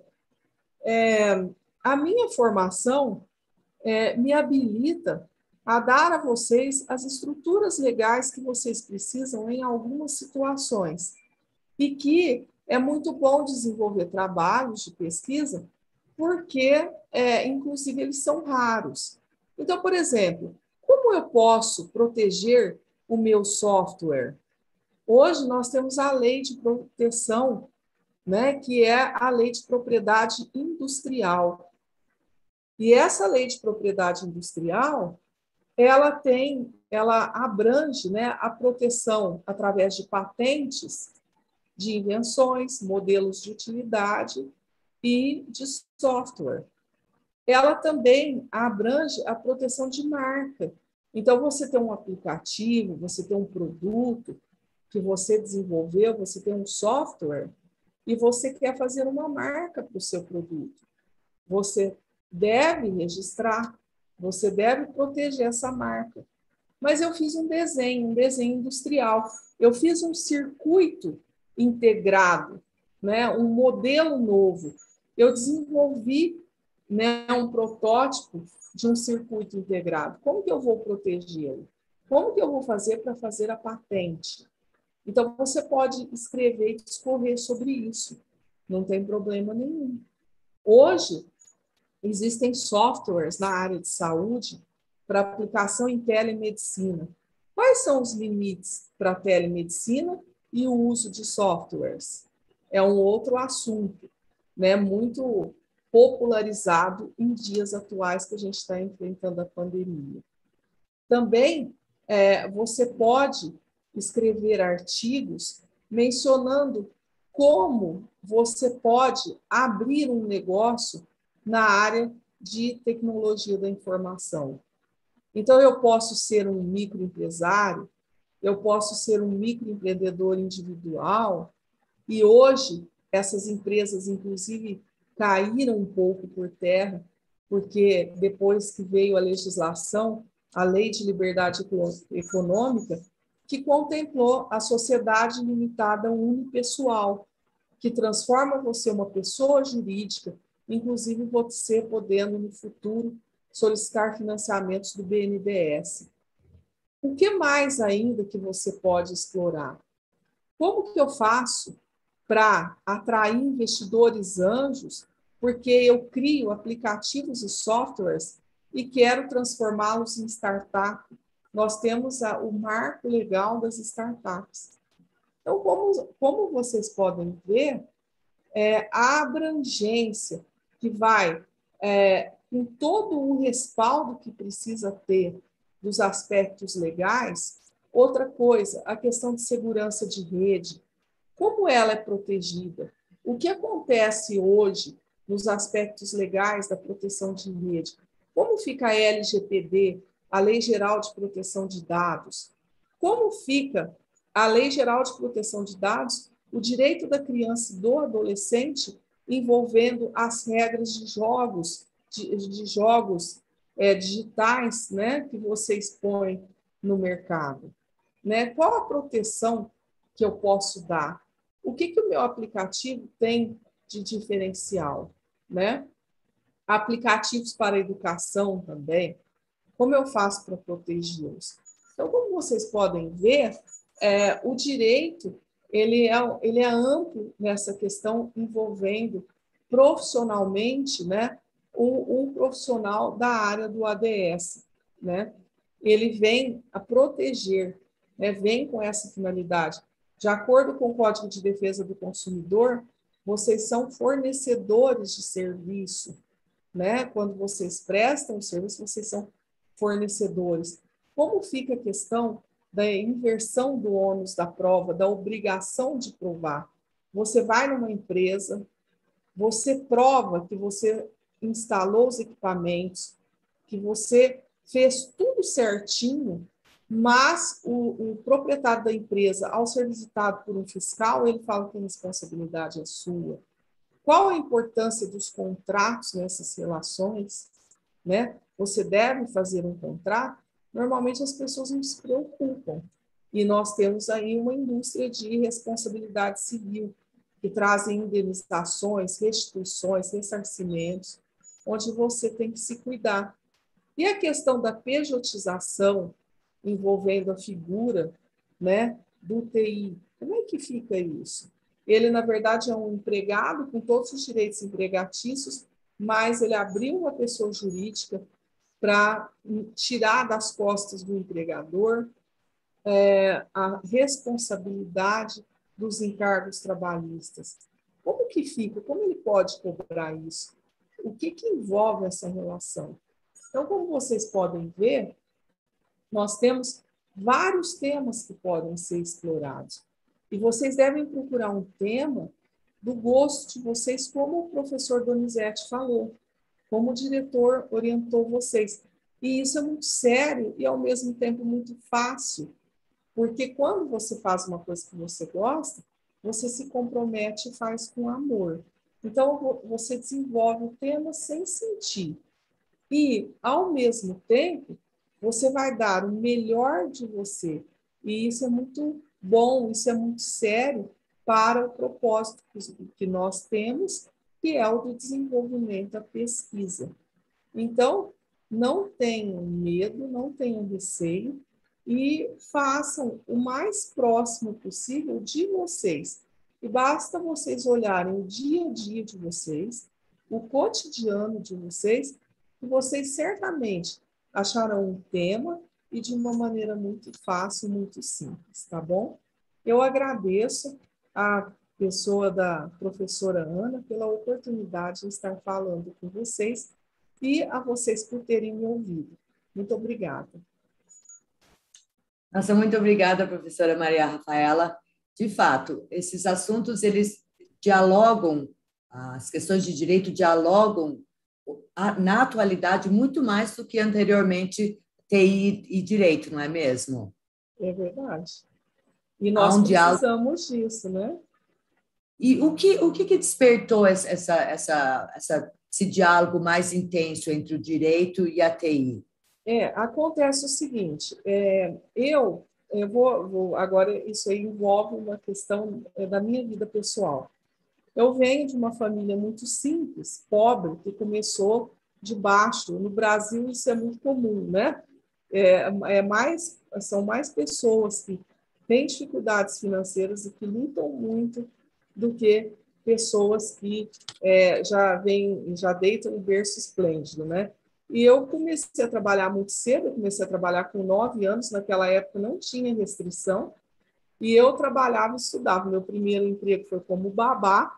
É, a minha formação é, me habilita a dar a vocês as estruturas legais que vocês precisam em algumas situações. E que é muito bom desenvolver trabalhos de pesquisa, porque, é, inclusive, eles são raros. Então, por exemplo, como eu posso proteger o meu software? Hoje nós temos a lei de proteção, né, que é a lei de propriedade industrial. E essa lei de propriedade industrial, ela tem, ela abrange, né, a proteção através de patentes, de invenções, modelos de utilidade e de software. Ela também abrange a proteção de marca. Então, você tem um aplicativo, você tem um produto que você desenvolveu, você tem um software, e você quer fazer uma marca para o seu produto. Você deve registrar, você deve proteger essa marca. Mas eu fiz um desenho, um desenho industrial. Eu fiz um circuito integrado, né, um modelo novo. Eu desenvolvi, né, um protótipo de um circuito integrado. Como que eu vou protegê-lo? Como que eu vou fazer para fazer a patente? Então, você pode escrever e discorrer sobre isso. Não tem problema nenhum. Hoje, existem softwares na área de saúde para aplicação em telemedicina. Quais são os limites para a telemedicina e o uso de softwares? É um outro assunto, né, muito popularizado em dias atuais que a gente está enfrentando a pandemia. Também, é, você pode escrever artigos mencionando como você pode abrir um negócio na área de tecnologia da informação. Então, eu posso ser um microempresário, eu posso ser um microempreendedor individual, e hoje essas empresas, inclusive, caíram um pouco por terra, porque depois que veio a legislação, a Lei de Liberdade Econômica, que contemplou a sociedade limitada unipessoal, que transforma você uma pessoa jurídica, inclusive você podendo, no futuro, solicitar financiamentos do B N D E S. O que mais ainda que você pode explorar? Como que eu faço para atrair investidores anjos, porque eu crio aplicativos e softwares e quero transformá-los em startup? Nós temos a, o marco legal das startups. Então, como, como vocês podem ver, é, a abrangência que vai é, com todo o respaldo que precisa ter dos aspectos legais. Outra coisa, a questão de segurança de rede, como ela é protegida? O que acontece hoje nos aspectos legais da proteção de rede? Como fica a L G P D, a Lei Geral de Proteção de Dados? Como fica a Lei Geral de Proteção de Dados, o direito da criança e do adolescente envolvendo as regras de jogos, de, de jogos é, digitais, né, que você expõe no mercado? Né? Qual a proteção que eu posso dar? O que, que o meu aplicativo tem de diferencial? Né? Aplicativos para educação também, como eu faço para protegê-los? Então, como vocês podem ver, é, o direito ele é, ele é amplo nessa questão, envolvendo profissionalmente, né, um, um profissional da área do A D S. Né? Ele vem a proteger, né, vem com essa finalidade. De acordo com o Código de Defesa do Consumidor, vocês são fornecedores de serviço. Né? Quando vocês prestam o serviço, vocês são fornecedores. Como fica a questão da inversão do ônus da prova, da obrigação de provar? Você vai numa empresa, você prova que você instalou os equipamentos, que você fez tudo certinho, mas o, o proprietário da empresa, ao ser visitado por um fiscal, ele fala que a responsabilidade é sua. Qual a importância dos contratos nessas relações? Né? Você deve fazer um contrato? Normalmente as pessoas não se preocupam. E nós temos aí uma indústria de responsabilidade civil, que trazem indenizações, restituições, ressarcimentos, onde você tem que se cuidar. E a questão da pejotização, envolvendo a figura, né, do T I, como é que fica isso? Ele, na verdade, é um empregado com todos os direitos empregatícios, mas ele abriu uma pessoa jurídica para tirar das costas do empregador é, a responsabilidade dos encargos trabalhistas. Como que fica? Como ele pode cobrar isso? O que, que envolve essa relação? Então, como vocês podem ver, nós temos vários temas que podem ser explorados. E vocês devem procurar um tema do gosto de vocês, como o professor Donizete falou, como o diretor orientou vocês. E isso é muito sério e, ao mesmo tempo, muito fácil, porque quando você faz uma coisa que você gosta, você se compromete e faz com amor. Então, você desenvolve o tema sem sentir. E, ao mesmo tempo, você vai dar o melhor de você. E isso é muito bom, isso é muito sério para o propósito que nós temos, que é o do desenvolvimento da pesquisa. Então, não tenham medo, não tenham receio e façam o mais próximo possível de vocês. E basta vocês olharem o dia a dia de vocês, o cotidiano de vocês, que vocês certamente acharão um tema e de uma maneira muito fácil, muito simples, tá bom? Eu agradeço a pessoa da professora Ana pela oportunidade de estar falando com vocês e a vocês por terem me ouvido. Muito obrigada. Nossa, muito obrigada, professora Maria Rafaela. De fato, esses assuntos, eles dialogam, as questões de direito dialogam na atualidade muito mais do que anteriormente T I e direito, não é mesmo? É verdade. E nós um precisamos diálogo... disso, né? E o que, o que despertou essa, essa, essa, esse diálogo mais intenso entre o direito e a T I? É, acontece o seguinte, é, eu, eu vou, vou agora, isso aí envolve uma questão da minha vida pessoal. Eu venho de uma família muito simples, pobre, que começou de baixo. No Brasil, isso é muito comum, né? É, é mais, são mais pessoas que têm dificuldades financeiras e que lutam muito do que pessoas que é, já vêm, já deitam um berço esplêndido, né? E eu comecei a trabalhar muito cedo, eu comecei a trabalhar com nove anos, naquela época não tinha restrição, e eu trabalhava e estudava. Meu primeiro emprego foi como babá,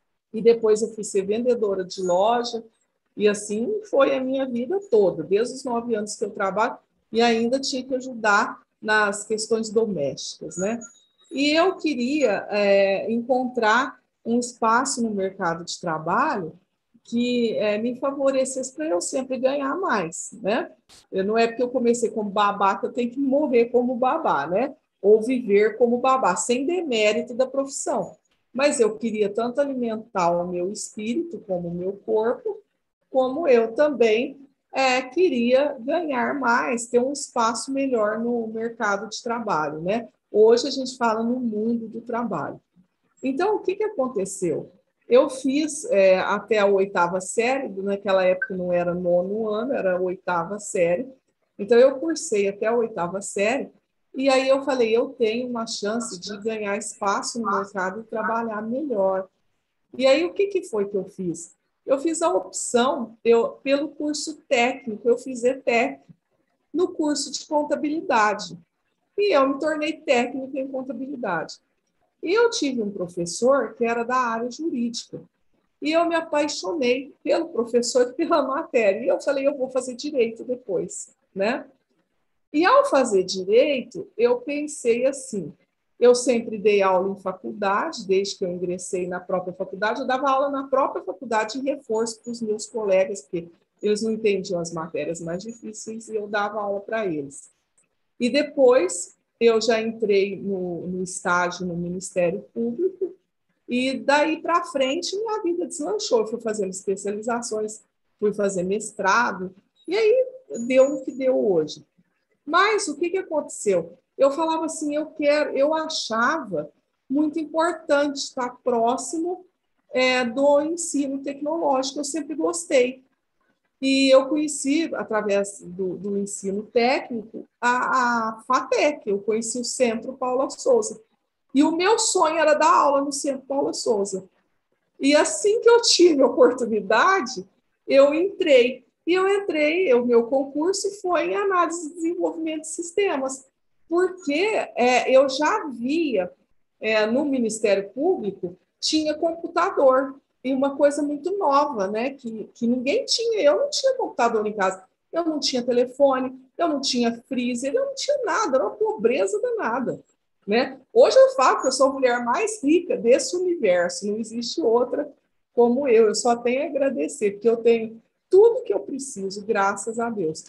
e depois eu fui ser vendedora de loja, e assim foi a minha vida toda, desde os nove anos que eu trabalho, e ainda tinha que ajudar nas questões domésticas, né? E eu queria é, encontrar um espaço no mercado de trabalho que é, me favorecesse para eu sempre ganhar mais, né? Eu, não é porque eu comecei como babá que eu tenho que morrer como babá, né? Ou viver como babá, sem demérito da profissão. Mas eu queria tanto alimentar o meu espírito como o meu corpo, como eu também é, queria ganhar mais, ter um espaço melhor no mercado de trabalho, né? Hoje a gente fala no mundo do trabalho. Então, o que, que aconteceu? Eu fiz é, até a oitava série, naquela época não era nono ano, era a oitava série. Então, eu cursei até a oitava série, e aí eu falei, eu tenho uma chance de ganhar espaço no mercado e trabalhar melhor. E aí, o que, que foi que eu fiz? Eu fiz a opção eu, pelo curso técnico, eu fiz E T E C no curso de contabilidade. E eu me tornei técnica em contabilidade. E eu tive um professor que era da área jurídica. E eu me apaixonei pelo professor e pela matéria. E eu falei, eu vou fazer direito depois, né? E ao fazer direito, eu pensei assim, eu sempre dei aula em faculdade, desde que eu ingressei na própria faculdade, eu dava aula na própria faculdade em reforço para os meus colegas, porque eles não entendiam as matérias mais difíceis e eu dava aula para eles. E depois eu já entrei no, no estágio no Ministério Público e daí para frente minha vida deslanchou. Eu fui fazendo especializações, fui fazer mestrado e aí deu no que deu hoje. Mas o que, que aconteceu? Eu falava assim, eu quero, eu achava muito importante estar próximo é, do ensino tecnológico, eu sempre gostei. E eu conheci, através do, do ensino técnico, a, a FATEC, eu conheci o Centro Paula Souza. E o meu sonho era dar aula no Centro Paula Souza. E assim que eu tive a oportunidade, eu entrei. E eu entrei, o meu concurso foi em análise e desenvolvimento de sistemas, porque é, eu já via é, no Ministério Público, tinha computador, e uma coisa muito nova, né? Que, que ninguém tinha, eu não tinha computador em casa, eu não tinha telefone, eu não tinha freezer, eu não tinha nada, era uma pobreza danada. Né? Hoje eu falo que eu sou a mulher mais rica desse universo, não existe outra como eu, eu só tenho a agradecer, porque eu tenho tudo que eu preciso, graças a Deus.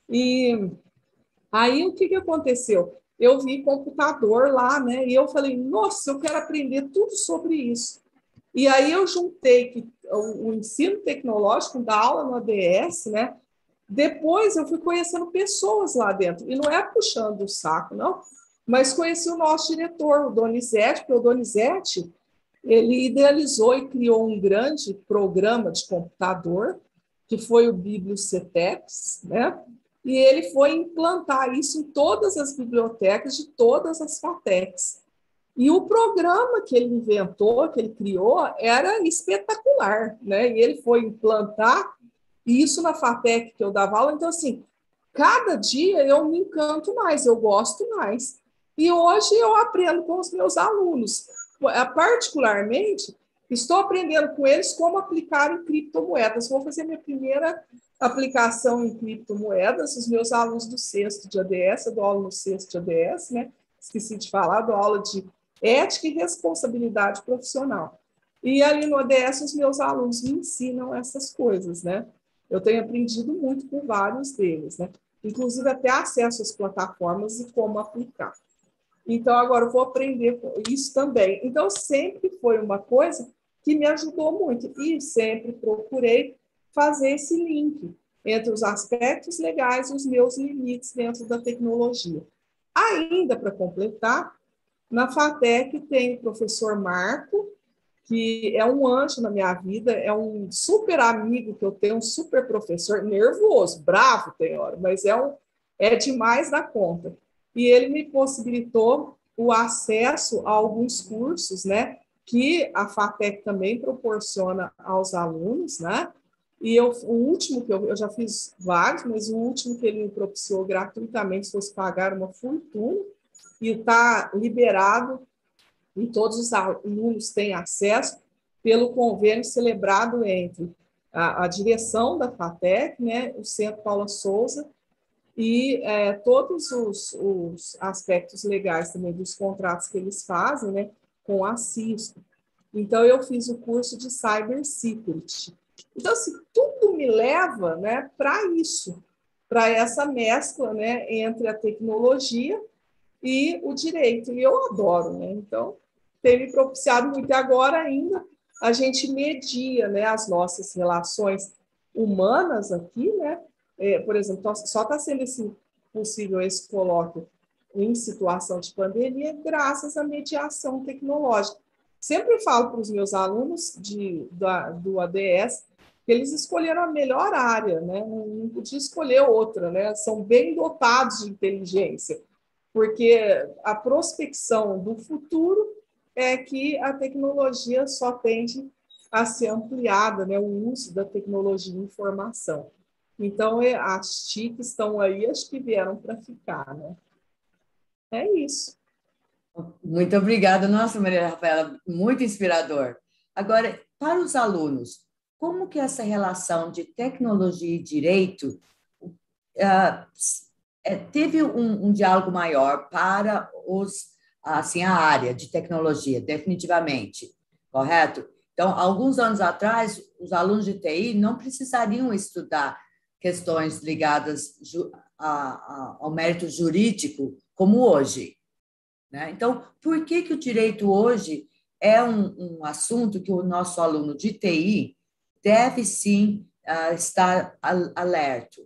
E aí o que, que aconteceu? Eu vi computador lá, né? E eu falei, nossa, eu quero aprender tudo sobre isso. E aí eu juntei que o, o ensino tecnológico da aula no A D S, né? Depois eu fui conhecendo pessoas lá dentro, e não é puxando o saco, não, mas conheci o nosso diretor, o Donizete, porque o Donizete, ele idealizou e criou um grande programa de computador, que foi o BiblioCetex, né? E ele foi implantar isso em todas as bibliotecas de todas as FATECs. E o programa que ele inventou, que ele criou, era espetacular, né? E ele foi implantar isso na FATEC que eu dava aula. Então, assim, cada dia eu me encanto mais, eu gosto mais. E hoje eu aprendo com os meus alunos. Particularmente, estou aprendendo com eles como aplicar em criptomoedas. Vou fazer minha primeira aplicação em criptomoedas. Os meus alunos do sexto de A D S, eu dou aula no sexto de A D S, né? Esqueci de falar, dou aula de ética e responsabilidade profissional. E ali no A D S, os meus alunos me ensinam essas coisas, né? Eu tenho aprendido muito com vários deles, né? Inclusive até acesso às plataformas e como aplicar. Então, agora eu vou aprender isso também. Então, sempre foi uma coisa que me ajudou muito. E sempre procurei fazer esse link entre os aspectos legais e os meus limites dentro da tecnologia. Ainda para completar, na FATEC tem o professor Marco, que é um anjo na minha vida, é um super amigo que eu tenho, um super professor, nervoso, bravo tem hora, mas é, um, é demais da conta. E ele me possibilitou o acesso a alguns cursos, né, que a FATEC também proporciona aos alunos, né? E eu, o último que eu, eu já fiz vários, mas o último que ele me propiciou gratuitamente, se fosse pagar uma fortuna, e está liberado, e todos os alunos têm acesso pelo convênio celebrado entre a, a direção da FATEC, né, o Centro Paula Souza, e é, todos os, os aspectos legais também dos contratos que eles fazem, né, com a Cisco. Então, eu fiz o curso de Cyber Security. Então, assim, tudo me leva, né, para isso, para essa mescla, né, entre a tecnologia e o direito. E eu adoro, né? Então, tem me propiciado muito. E agora ainda a gente media, né, as nossas relações humanas aqui, né? É, por exemplo, só está sendo esse, possível esse colóquio em situação de pandemia graças à mediação tecnológica. Sempre falo para os meus alunos de, da, do A D S que eles escolheram a melhor área, né? Não podia escolher outra, né? São bem dotados de inteligência, porque a prospecção do futuro é que a tecnologia só tende a ser ampliada, né? O uso da tecnologia de informação. Então, as T I Cs estão aí, acho que vieram para ficar, né? É isso. Muito obrigada. Nossa, Maria Rafaela, muito inspirador. Agora, para os alunos, como que essa relação de tecnologia e direito uh, teve um, um diálogo maior para os, assim, a área de tecnologia, definitivamente, correto? Então, alguns anos atrás, os alunos de T I não precisariam estudar questões ligadas a, a, ao mérito jurídico como hoje, né? Então, por que que o direito hoje é um, um assunto que o nosso aluno de T I deve, sim, uh, estar alerta?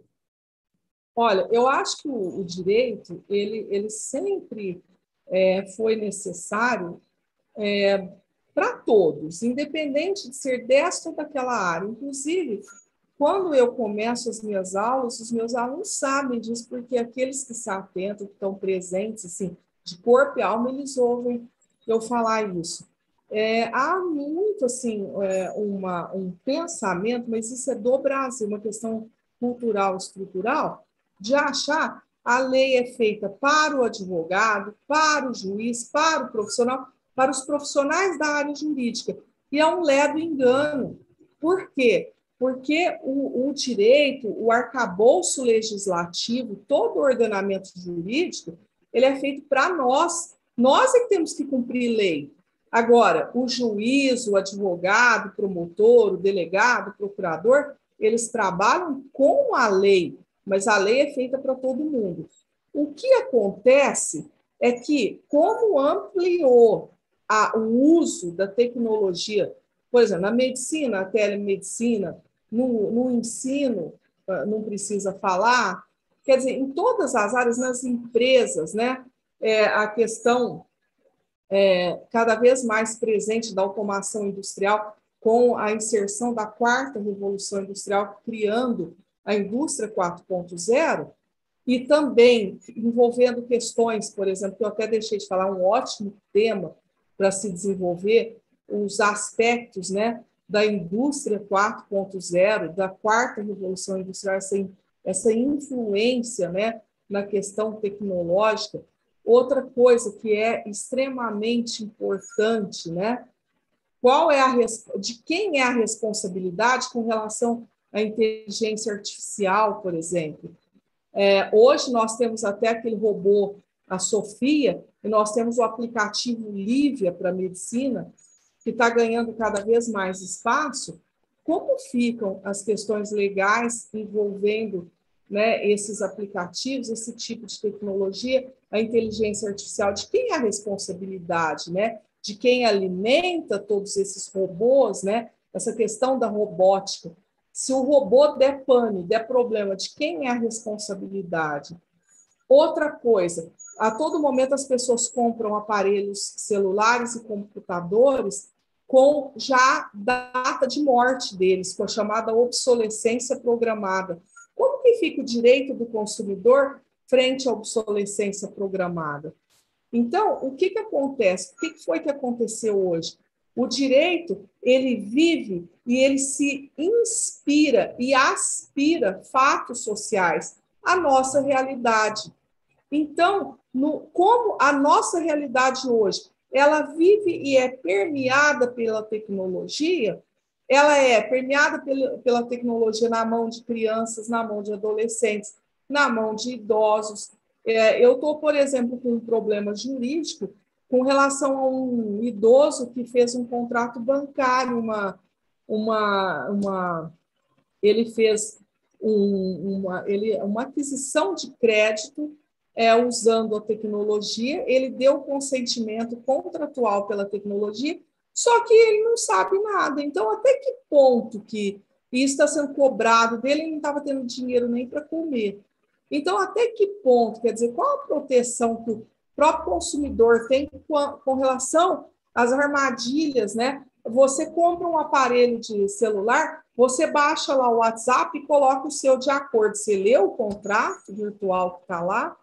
Olha, eu acho que o, o direito, ele, ele sempre é, foi necessário é, para todos, independente de ser desta ou daquela área. Inclusive, quando eu começo as minhas aulas, os meus alunos sabem disso, porque aqueles que se atentam, que estão presentes, assim, de corpo e alma, eles ouvem eu falar isso. É, há muito, assim, é, uma, um pensamento, mas isso é do Brasil, uma questão cultural, estrutural, de achar a lei é feita para o advogado, para o juiz, para o profissional, para os profissionais da área jurídica. E é um ledo engano. Por quê? Porque o, o direito, o arcabouço legislativo, todo o ordenamento jurídico, ele é feito para nós. Nós é que temos que cumprir lei. Agora, o juiz, o advogado, o promotor, o delegado, o procurador, eles trabalham com a lei, mas a lei é feita para todo mundo. O que acontece é que, como ampliou a, o uso da tecnologia, por exemplo, na medicina, a telemedicina, no, no ensino, não precisa falar, quer dizer, em todas as áreas, nas empresas, né, é, a questão é, cada vez mais presente da automação industrial, com a inserção da quarta revolução industrial, criando a indústria quatro ponto zero, e também envolvendo questões, por exemplo, que eu até deixei de falar, um ótimo tema para se desenvolver, os aspectos, né, da indústria quatro ponto zero, da quarta revolução industrial, essa, essa influência, né, na questão tecnológica. Outra coisa que é extremamente importante, né, qual é a de quem é a responsabilidade com relação à inteligência artificial, por exemplo? É, hoje nós temos até aquele robô, a Sofia, e nós temos o aplicativo Lívia para a medicina, que está ganhando cada vez mais espaço. Como ficam as questões legais envolvendo, né, esses aplicativos, esse tipo de tecnologia, a inteligência artificial? De quem é a responsabilidade, né? De quem alimenta todos esses robôs, né? Essa questão da robótica. Se o robô der pane, der problema, de quem é a responsabilidade? Outra coisa, a todo momento as pessoas compram aparelhos celulares e computadores com já data de morte deles, com a chamada obsolescência programada. Como que fica o direito do consumidor frente à obsolescência programada? Então, o que, que acontece? O que, que foi que aconteceu hoje? O direito, ele vive e ele se inspira e aspira fatos sociais à nossa realidade. Então, no, como a nossa realidade hoje, ela vive e é permeada pela tecnologia, ela é permeada pela, pela tecnologia na mão de crianças, na mão de adolescentes, na mão de idosos. É, eu estou, por exemplo, com um problema jurídico com relação a um idoso que fez um contrato bancário, uma, uma, uma, ele fez um, uma, ele, uma aquisição de crédito é, usando a tecnologia, ele deu consentimento contratual pela tecnologia, só que ele não sabe nada. Então, até que ponto que isso está sendo cobrado dele, ele não estava tendo dinheiro nem para comer. Então, até que ponto, quer dizer, qual a proteção que o próprio consumidor tem com, a, com relação às armadilhas, né? Você compra um aparelho de celular, você baixa lá o WhatsApp e coloca o seu de acordo. Você leu o contrato virtual que está lá,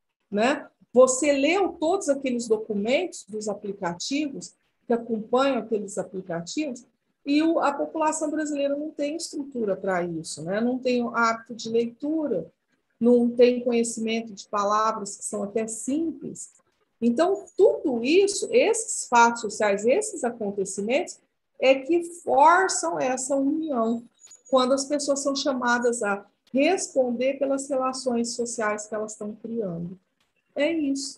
né? Você leu todos aqueles documentos dos aplicativos que acompanham aqueles aplicativos e o, a população brasileira não tem estrutura para isso, né? Não tem o hábito de leitura, não tem conhecimento de palavras que são até simples. Então, tudo isso, esses fatos sociais, esses acontecimentos, é que forçam essa união, quando as pessoas são chamadas a responder pelas relações sociais que elas estão criando. É isso.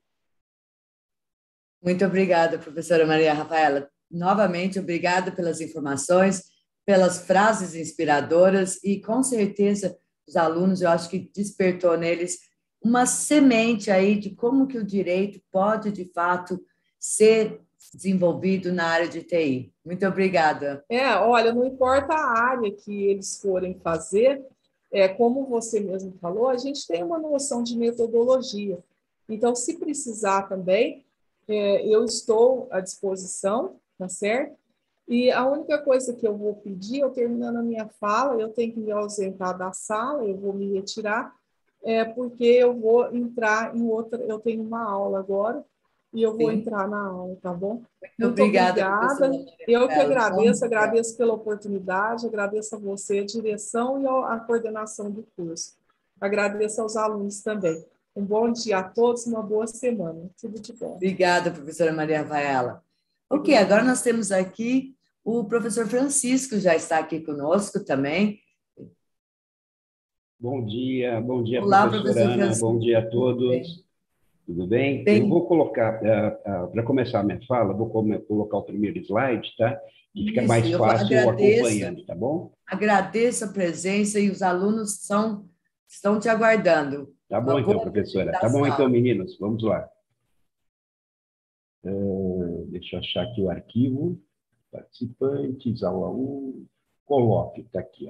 Muito obrigada, professora Maria Rafaela. Novamente, obrigada pelas informações, pelas frases inspiradoras e, com certeza, os alunos, eu acho que despertou neles uma semente aí de como que o direito pode, de fato, ser desenvolvido na área de T I. Muito obrigada. É, olha, não importa a área que eles forem fazer, é, como você mesmo falou, a gente tem uma noção de metodologia. Então, se precisar também, é, eu estou à disposição, tá certo? E a única coisa que eu vou pedir, eu terminando a minha fala, eu tenho que me ausentar da sala, eu vou me retirar, é, porque eu vou entrar em outra, eu tenho uma aula agora, e eu vou Sim. entrar na aula, tá bom? Muito, Muito obrigada. obrigada. Eu que agradeço, agradeço pela oportunidade, agradeço a você, a direção e a coordenação do curso. Agradeço aos alunos também. Um bom dia a todos, uma boa semana. Tudo de bom. Obrigada, professora Maria Rafaela. Ok, agora nós temos aqui o professor Francisco, já está aqui conosco também. Bom dia, bom dia, Olá, professora professor Ana, Francisco. bom dia a todos. Tudo bem? bem? Eu vou colocar, uh, uh, para começar a minha fala, vou colocar o primeiro slide, tá? Que fica Isso, mais eu fácil eu agradeço, acompanhando, tá bom? Agradeço a presença e os alunos são, estão te aguardando. Tá bom, então, professora. Tá bom, então, meninos, vamos lá. Uh, deixa eu achar aqui o arquivo. Participantes, aula um, coloque, está aqui, ó.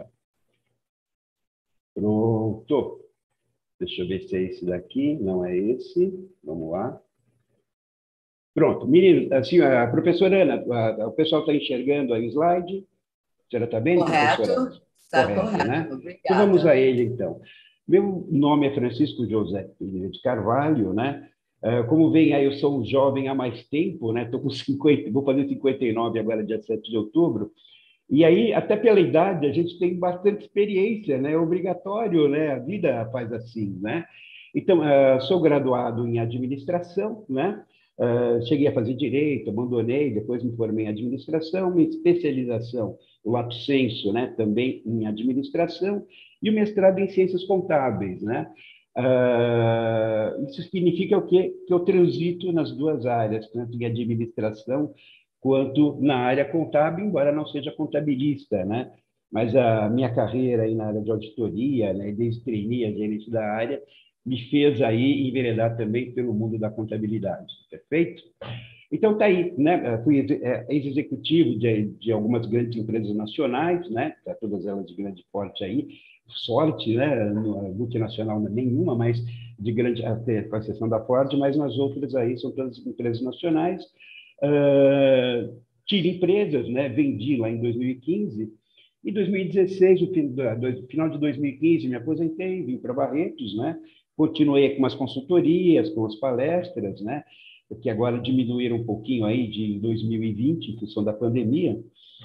Pronto. Deixa eu ver se é esse daqui. Não é esse. Vamos lá. Pronto. Meninos, assim, a professora Ana, a, o pessoal está enxergando aí o slide? A senhora está bem, correto, professora? está correto, correto, né? Obrigada. Então, vamos a ele, então. Meu nome é Francisco José de Carvalho, né? Como vem aí, eu sou um jovem há mais tempo, né? Estou com cinquenta, vou fazer cinquenta e nove agora, dia sete de outubro. E aí, até pela idade, a gente tem bastante experiência, né? É obrigatório, né? A vida faz assim, né? Então, uh, sou graduado em administração, né? Uh, cheguei a fazer direito, abandonei, depois me formei em administração, minha especialização, o lato sensu, né? Também em administração, e o mestrado em ciências contábeis, né? Uh, isso significa o quê? Que eu transito nas duas áreas, tanto em administração quanto na área contábil, embora não seja contabilista, né? Mas a minha carreira aí na área de auditoria, né, desde trainee a gerente da área, me fez aí enveredar também pelo mundo da contabilidade, perfeito? Então, tá aí, né? Fui ex-executivo de, de algumas grandes empresas nacionais, né? Todas elas de grande porte aí, sorte, né, multinacional nenhuma, mas de grande, com exceção da Ford, mas nas outras aí são todas empresas nacionais. Uh, tive empresas, né, vendi lá em dois mil e quinze, em dois mil e dezesseis, no final de dois mil e quinze, me aposentei, vim para Barretos, né, continuei com umas consultorias, com as palestras, né, que agora diminuíram um pouquinho aí de dois mil e vinte, em função da pandemia.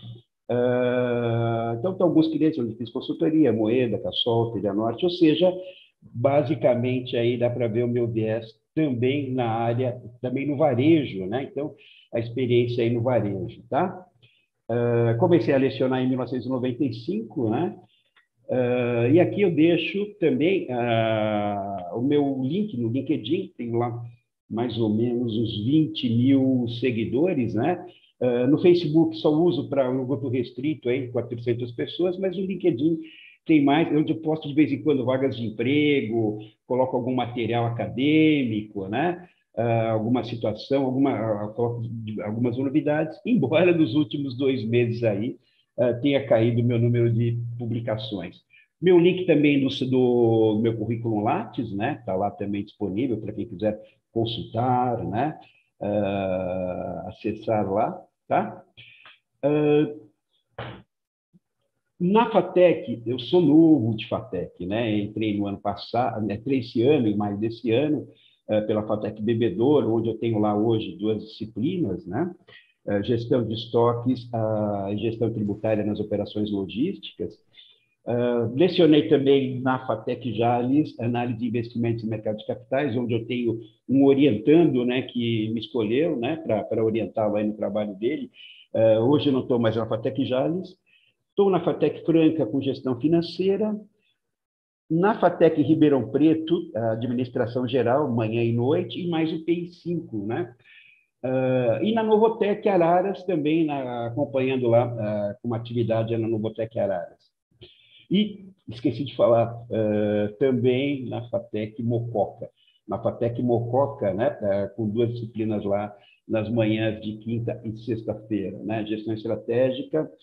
Uh, então, tem alguns clientes onde fiz consultoria, Moeda, Cassol, Telha Norte, ou seja, basicamente aí dá para ver o meu viés também na área, também no varejo, né? Então, a experiência aí no varejo, tá? Uh, comecei a lecionar em mil novecentos e noventa e cinco, né? Uh, e aqui eu deixo também uh, o meu link no LinkedIn, tem lá mais ou menos uns vinte mil seguidores, né? Uh, no Facebook só uso para um grupo restrito, aí, quatrocentas pessoas, mas no LinkedIn tem mais, onde eu posto de vez em quando vagas de emprego, coloco algum material acadêmico, né? Uh, alguma situação, alguma, uh, algumas novidades, embora nos últimos dois meses aí uh, tenha caído o meu número de publicações. Meu link também do, do meu currículo Lattes, né? Está lá também disponível para quem quiser consultar, né? Uh, acessar lá, tá? Uh, Na FATEC, eu sou novo de FATEC, né? Entrei no ano passado, entrei esse ano, em maio desse ano, uh, pela FATEC Bebedouro, onde eu tenho lá hoje duas disciplinas, né? Uh, gestão de estoques e uh, gestão tributária nas operações logísticas. Uh, lecionei também na FATEC Jales, análise de investimentos e mercado de capitais, onde eu tenho um orientando, né, que me escolheu, né, para orientá-lo aí no trabalho dele. Uh, hoje eu não estou mais na FATEC Jales. Estou na FATEC Franca com gestão financeira, na FATEC Ribeirão Preto, administração geral, manhã e noite, e mais o P I cinco, né? Uh, e na Novotec Araras também, na, acompanhando lá uh, uma atividade na Novotec Araras. E esqueci de falar uh, também na FATEC Mococa. Na FATEC Mococa, né, uh, com duas disciplinas lá nas manhãs de quinta e sexta-feira, né? Gestão estratégica,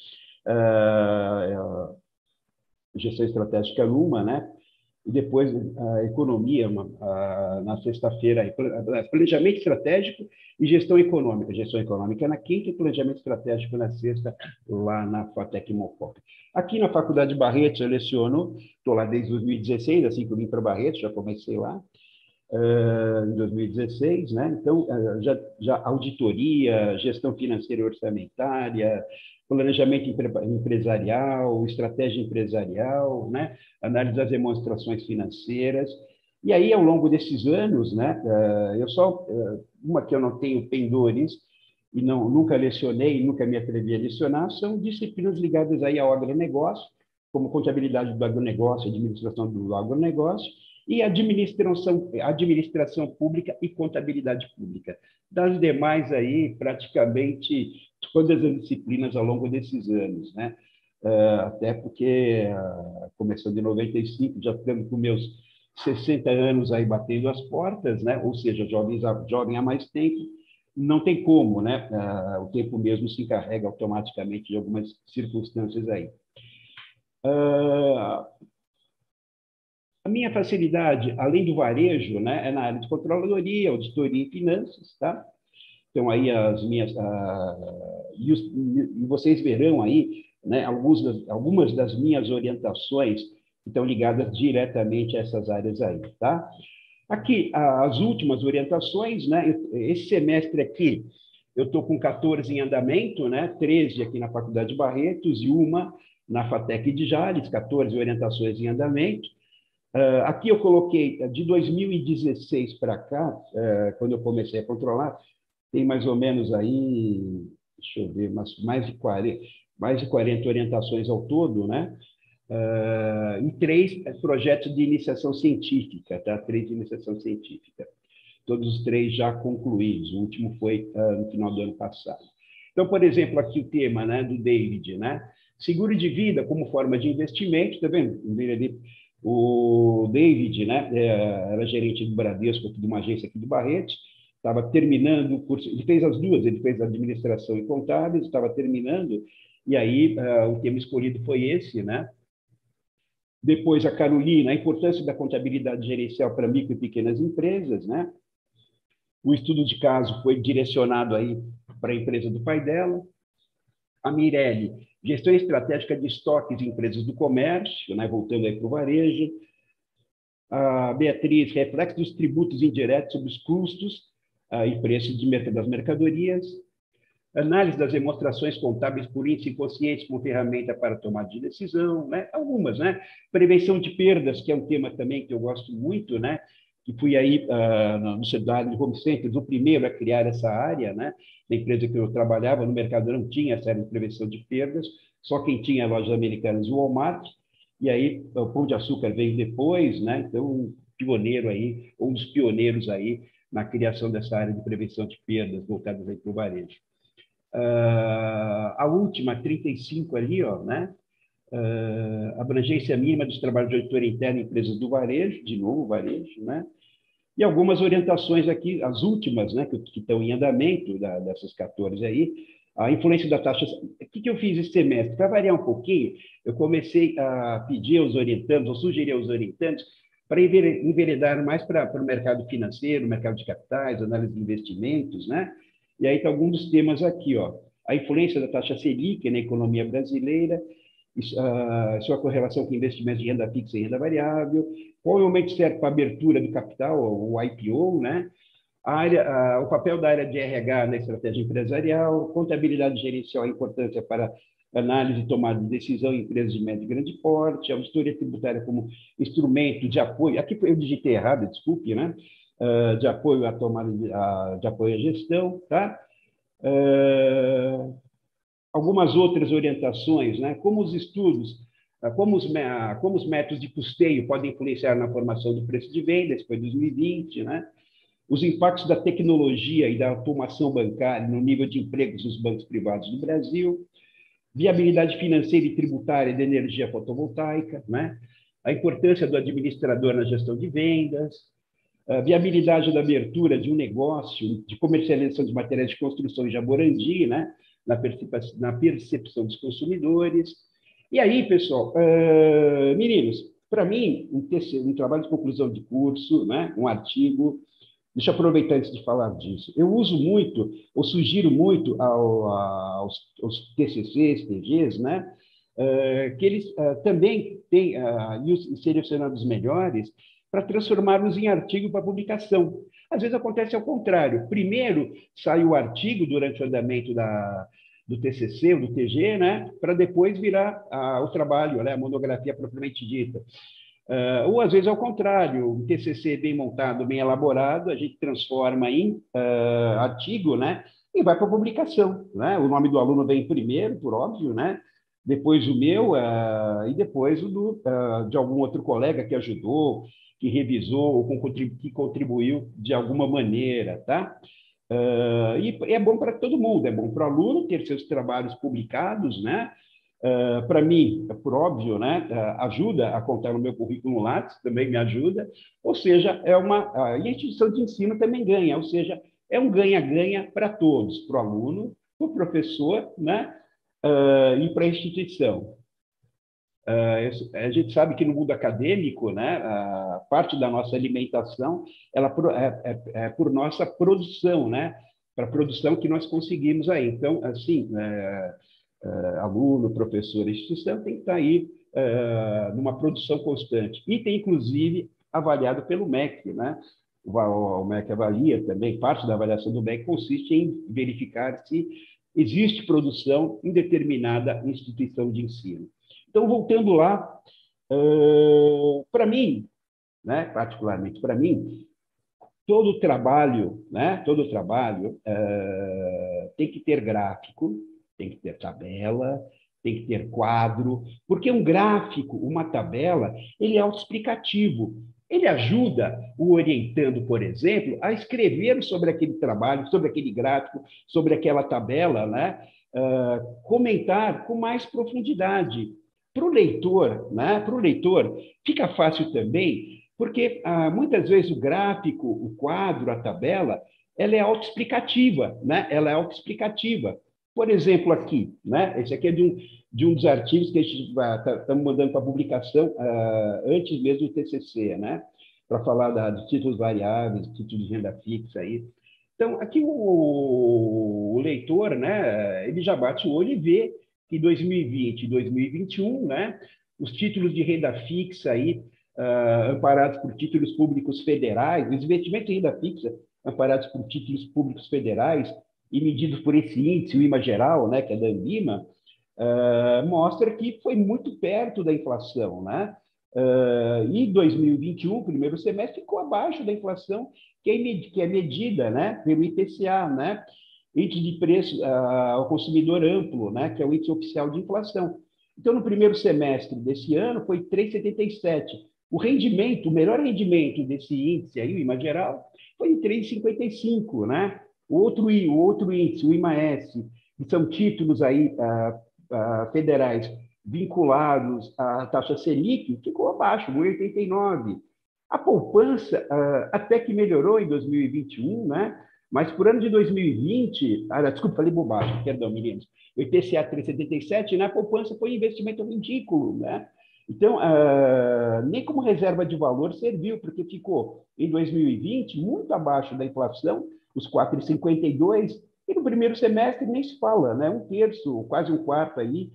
Uh, gestão estratégica numa, né? E depois a economia uma, uh, na sexta-feira, planejamento estratégico e gestão econômica. Gestão econômica na quinta e planejamento estratégico na sexta, lá na FATEC Mococa. Aqui na Faculdade de Barretos eu leciono, estou lá desde dois mil e dezesseis, assim que eu vim para Barretos, já comecei lá. Uh, em dois mil e dezesseis, né? Então, uh, já, já auditoria, gestão financeira e orçamentária, planejamento empresarial, estratégia empresarial, né? Análise das demonstrações financeiras. E aí, ao longo desses anos, né? Uh, eu só, uh, uma que eu não tenho pendores e não, nunca lecionei, nunca me atrevi a lecionar, são disciplinas ligadas aí ao agronegócio, como contabilidade do agronegócio, administração do agronegócio, e administração, administração pública e contabilidade pública. Das demais aí, praticamente todas as disciplinas ao longo desses anos, né? Uh, até porque, uh, começando em noventa e cinco, já estamos com meus sessenta anos aí batendo as portas, né? Ou seja, jovens, jovem há mais tempo, não tem como, né? Uh, o tempo mesmo se encarrega automaticamente de algumas circunstâncias aí. Uh, A minha facilidade, além do varejo, né, é na área de controladoria, auditoria e finanças, tá? Então, aí as minhas... Uh, e, os, e vocês verão aí, né, alguns das, algumas das minhas orientações que estão ligadas diretamente a essas áreas aí, tá? Aqui, as últimas orientações, né? Esse semestre aqui, eu estou com quatorze em andamento, né? treze aqui na Faculdade de Barretos e uma na FATEC de Jales, quatorze orientações em andamento. Uh, aqui eu coloquei, de dois mil e dezesseis para cá, uh, quando eu comecei a controlar, tem mais ou menos aí, deixa eu ver, mais, mais, de, quarenta, mais de quarenta orientações ao todo, né? Uh, e três projetos de iniciação científica, tá? Três de iniciação científica. Todos os três já concluídos, o último foi uh, no final do ano passado. Então, por exemplo, aqui o tema, né, do David, né? Seguro de vida como forma de investimento, tá vendo? O David, né, era gerente do Bradesco, de uma agência aqui de Barretos, estava terminando o curso, ele fez as duas, ele fez administração e contábeis, estava terminando, e aí uh, o tema escolhido foi esse, né, Depois, a Carolina, a importância da contabilidade gerencial para micro e pequenas empresas, né? O estudo de caso foi direcionado aí para a empresa do pai dela. A Mirelle, gestão estratégica de estoques em empresas do comércio, né? Voltando aí para o varejo. A Beatriz, reflexo dos tributos indiretos sobre os custos uh, e preços de merc das mercadorias. Análise das demonstrações contábeis por índice quociente como ferramenta para tomada de decisão, né? Algumas, né? Prevenção de perdas, que é um tema também que eu gosto muito, né? Que fui aí uh, no Cidade de Home Centers, o primeiro a criar essa área, né? Na empresa que eu trabalhava, no mercado não tinha essa área de prevenção de perdas, só quem tinha lojas americanas e o Walmart, e aí o Pão de Açúcar veio depois, né? Então, um pioneiro aí, um dos pioneiros aí na criação dessa área de prevenção de perdas voltadas aí para o varejo. Uh, a última, trinta e cinco ali, ó, né? Uh, abrangência mínima dos trabalhos de auditoria interna em empresas do varejo, de novo, varejo, né? E algumas orientações aqui, as últimas, né, que, que estão em andamento, da, dessas quatorze aí, a influência da taxa... O que, que eu fiz esse semestre? Para variar um pouquinho, eu comecei a pedir aos orientandos, ou sugerir aos orientandos, para enveredar mais para, para o mercado financeiro, mercado de capitais, análise de investimentos, né? E aí está alguns dos temas aqui, ó. A influência da taxa Selic na economia brasileira, uh, sua correlação com investimentos de renda fixa e renda variável, qual é o momento certo para a abertura do capital, o I P O, né? A área, uh, o papel da área de R H na estratégia empresarial, contabilidade gerencial, a importância para análise e tomada de decisão em empresas de médio e grande porte, a auditoria tributária como instrumento de apoio, aqui eu digitei errado, desculpe, né? Uh, de apoio à tomada de, uh, de apoio à gestão, tá? Uh, algumas outras orientações, né? Como os estudos, uh, como, os, uh, como os métodos de custeio podem influenciar na formação do preço de venda, esse foi dois mil e vinte, né? Os impactos da tecnologia e da automação bancária no nível de empregos dos bancos privados do Brasil, viabilidade financeira e tributária da energia fotovoltaica, né? A importância do administrador na gestão de vendas, a viabilidade da abertura de um negócio de comercialização de materiais de construção em Jaborandi, né? na, percepção, na percepção dos consumidores. E aí, pessoal, uh, meninos, para mim, um, um trabalho de conclusão de curso, né? Um artigo, deixa eu aproveitar antes de falar disso. Eu uso muito, ou sugiro muito ao, aos, aos T C Cs, T Gs, né? Uh, que eles uh, também têm, uh, e selecionados os melhores, para transformá-los em artigo para publicação. Às vezes acontece ao contrário. Primeiro sai o artigo durante o andamento da, do T C C, ou do T G, né? Para depois virar ah, o trabalho, né? A monografia propriamente dita. Uh, ou, às vezes, ao contrário, um T C C bem montado, bem elaborado, a gente transforma em uh, artigo, né? E vai para a publicação, né? O nome do aluno vem primeiro, por óbvio, né? Depois o meu, uh, e depois o do, uh, de algum outro colega que ajudou, que revisou, ou que contribuiu de alguma maneira, tá? Uh, e é bom para todo mundo, é bom para o aluno ter seus trabalhos publicados, né? Uh, para mim, por óbvio, né? Uh, ajuda a contar no meu currículo Lattes, também me ajuda, ou seja, é uma, uh, e a instituição de ensino também ganha, ou seja, é um ganha-ganha para todos, para o aluno, para o professor, né? Uh, e para a instituição. Uh, a gente sabe que no mundo acadêmico, né, a parte da nossa alimentação ela é, é, é por nossa produção, né, para a produção que nós conseguimos aí. Então, assim, é, é, aluno, professor, instituição tem que estar aí é, numa produção constante. E tem, inclusive, avaliado pelo M E C, né? O, o M E C avalia também, parte da avaliação do M E C consiste em verificar se existe produção em determinada instituição de ensino. Então, voltando lá, uh, para mim, né, particularmente para mim, todo trabalho, né, todo trabalho uh, tem que ter gráfico, tem que ter tabela, tem que ter quadro, porque um gráfico, uma tabela, ele é autoexplicativo. Ele ajuda o orientando, por exemplo, a escrever sobre aquele trabalho, sobre aquele gráfico, sobre aquela tabela, né, uh, comentar com mais profundidade. Para o leitor, né? Para o leitor, fica fácil também, porque ah, muitas vezes o gráfico, o quadro, a tabela, ela é autoexplicativa, né? Ela é autoexplicativa. Por exemplo, aqui, né? Esse aqui é de um, de um dos artigos que a gente estamos mandando para publicação uh, antes mesmo do T C C, né? Para falar da, dos títulos variáveis, títulos de renda fixa aí. Então, aqui o, o leitor, né? Ele já bate o olho e vê que dois mil e vinte e dois mil e vinte e um, né? Os títulos de renda fixa aí, uh, amparados por títulos públicos federais, os investimentos em renda fixa amparados por títulos públicos federais e medidos por esse índice, o IMA geral, né, que é da Ambima, uh, mostra que foi muito perto da inflação, né? Uh, e dois mil e vinte e um, primeiro semestre, ficou abaixo da inflação, que é, que é medida, né, pelo I P C A, né? Índice de preço uh, ao consumidor amplo, né, que é o índice oficial de inflação. Então, no primeiro semestre desse ano, foi três vírgula setenta e sete. O rendimento, o melhor rendimento desse índice, aí, o IMA geral, foi três vírgula cinquenta e cinco, né? O outro, o outro índice, o IMA-S, que são títulos aí, uh, uh, federais vinculados à taxa Selic, ficou abaixo, um vírgula oitenta e nove. A poupança uh, até que melhorou em dois mil e vinte e um, né? Mas por ano de dois mil e vinte, ah, desculpa, falei bobagem, perdão, meninos, o I P C A três vírgula setenta e sete, na poupança foi investimento ridículo, né? Então, uh, nem como reserva de valor serviu, porque ficou, em dois mil e vinte, muito abaixo da inflação, os quatro vírgula cinquenta e dois, e no primeiro semestre nem se fala, né? Um terço, quase um quarto aí,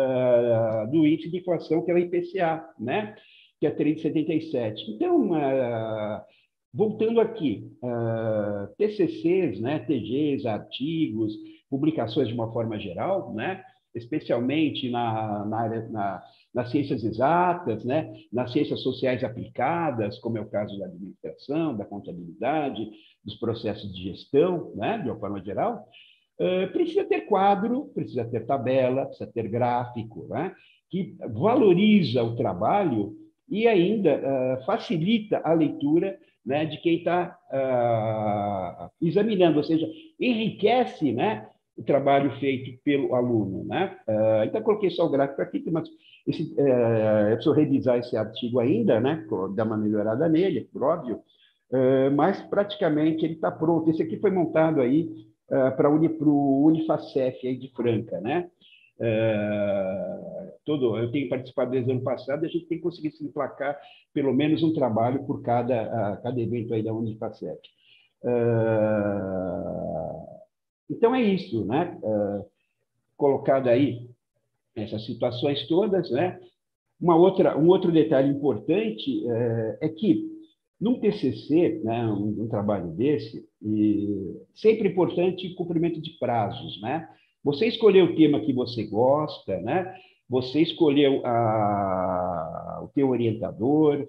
uh, do índice de inflação, que é o I P C A, né? Que é três vírgula setenta e sete. Então, uh, voltando aqui, uh, T C Cs, né? T Gs, artigos, publicações de uma forma geral, né? Especialmente na, na, na, nas ciências exatas, né? Nas ciências sociais aplicadas, como é o caso da administração, da contabilidade, dos processos de gestão, né? De uma forma geral, uh, precisa ter quadro, precisa ter tabela, precisa ter gráfico, né? Que valoriza o trabalho e ainda uh, facilita a leitura, né, de quem está uh, examinando, ou seja, enriquece, né, o trabalho feito pelo aluno, né? Uh, então, coloquei só o gráfico aqui, mas esse, uh, eu preciso revisar esse artigo ainda, né? Dar uma melhorada nele, por óbvio, uh, mas praticamente ele está pronto. Esse aqui foi montado aí uh, para o Unifacef aí de Franca, né? Uh, todo, eu tenho participado desde o ano passado, a gente tem conseguido se emplacar pelo menos um trabalho por cada, uh, cada evento aí da Unifacef. Uh, Então, é isso, né? Uh, colocado aí essas situações todas, né? Uma outra, um outro detalhe importante uh, é que, num T C C, né, um, um trabalho desse, e sempre importante o cumprimento de prazos, né? Você escolheu o tema que você gosta, né? Você escolheu a, o teu orientador,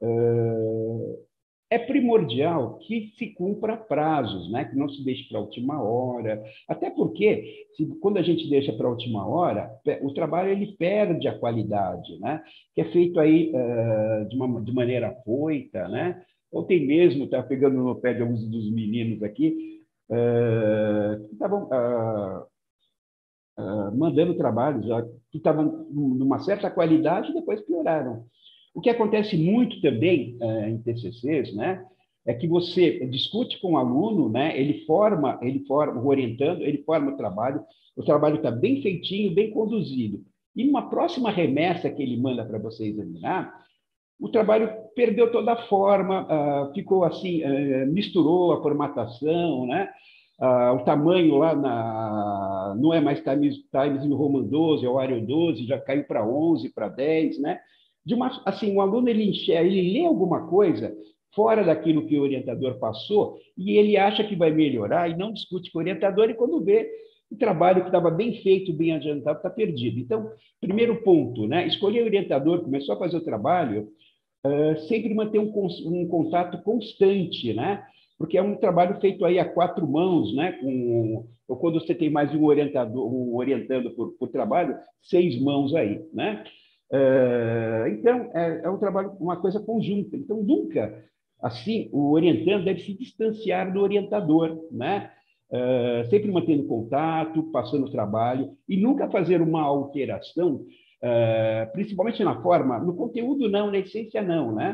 uh, é primordial que se cumpra prazos, né? Que não se deixe para a última hora. Até porque, se, quando a gente deixa para a última hora, o trabalho ele perde a qualidade, né? Que é feito aí uh, de, uma, de maneira afoita, né? Ontem mesmo, estava pegando no pé de alguns dos meninos aqui, uh, que estavam uh, uh, mandando trabalhos já, que estavam numa certa qualidade e depois pioraram. O que acontece muito também uh, em T C Cs, né, é que você discute com o aluno, né, ele forma, ele forma, orientando, ele forma o trabalho, o trabalho está bem feitinho, bem conduzido. E numa próxima remessa que ele manda para você examinar, o trabalho perdeu toda a forma, uh, ficou assim, uh, misturou a formatação, né, uh, o tamanho lá na, não é mais Times, Times New Roman doze, é o Arial doze, já caiu para onze, para dez, né? De uma, assim, o aluno ele enxerga, ele lê alguma coisa fora daquilo que o orientador passou e ele acha que vai melhorar e não discute com o orientador e quando vê o trabalho que estava bem feito, bem adiantado, está perdido. Então, primeiro ponto, né? Escolher o orientador, começou a fazer o trabalho, uh, sempre manter um, um contato constante, né? Porque é um trabalho feito aí a quatro mãos, né? Com, ou quando você tem mais de um orientador, um orientando por, por trabalho, seis mãos aí, né? Uh, então, é, é um trabalho, uma coisa conjunta. Então, nunca, assim, o orientando deve se distanciar do orientador, né? Uh, sempre mantendo contato, passando o trabalho, e nunca fazer uma alteração, uh, principalmente na forma, no conteúdo não, na essência não, né?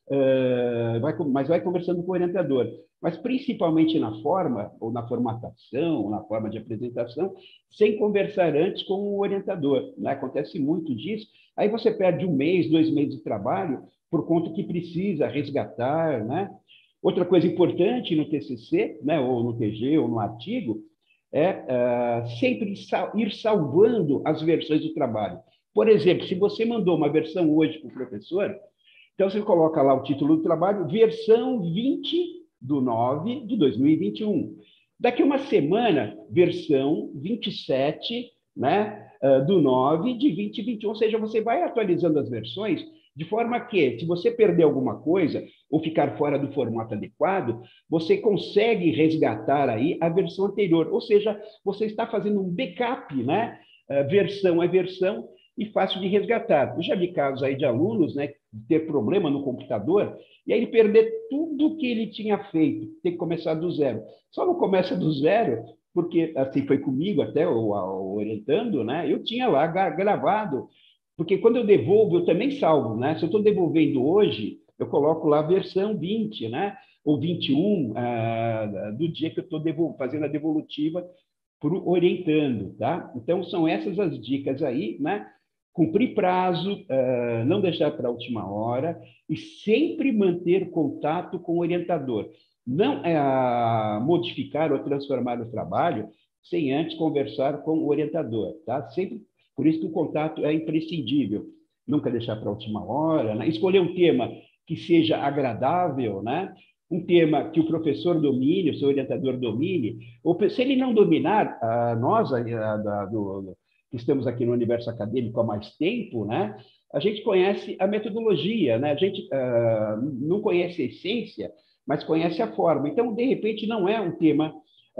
uh, vai, mas vai conversando com o orientador. Mas principalmente na forma, ou na formatação, ou na forma de apresentação, sem conversar antes com o orientador, né? Acontece muito disso. Aí você perde um mês, dois meses de trabalho por conta que precisa resgatar, né? Outra coisa importante no T C C, né, ou no T G, ou no artigo, é uh, sempre sal ir salvando as versões do trabalho. Por exemplo, se você mandou uma versão hoje para o professor, então você coloca lá o título do trabalho, versão vinte do nove de dois mil e vinte e um. Daqui uma semana, versão vinte e sete, né, uh, do nove de vinte e vinte e um. Ou seja, você vai atualizando as versões de forma que, se você perder alguma coisa ou ficar fora do formato adequado, você consegue resgatar aí a versão anterior. Ou seja, você está fazendo um backup, né? Uh, versão a versão, e fácil de resgatar. Eu já vi casos aí de alunos, né, ter problema no computador, e aí ele perder tudo que ele tinha feito, ter que começar do zero. Só não começa do zero, porque assim foi comigo até, o, o orientando, né? Eu tinha lá gravado, porque quando eu devolvo, eu também salvo, né? Se eu estou devolvendo hoje, eu coloco lá a versão vinte, né? Ou vinte e um, ah, do dia que eu estou fazendo a devolutiva para o orientando, tá? Então, são essas as dicas aí, né? Cumprir prazo, uh, não deixar para a última hora e sempre manter contato com o orientador. Não é uh, modificar ou transformar o trabalho sem antes conversar com o orientador, tá? Sempre, por isso que o contato é imprescindível. Nunca deixar para a última hora, né? Escolher um tema que seja agradável, né? Um tema que o professor domine, o seu orientador domine, ou se ele não dominar, uh, nós, uh, da, do, que estamos aqui no universo acadêmico há mais tempo, né? A gente conhece a metodologia, né? A gente uh, não conhece a essência, mas conhece a forma. Então, de repente, não é um tema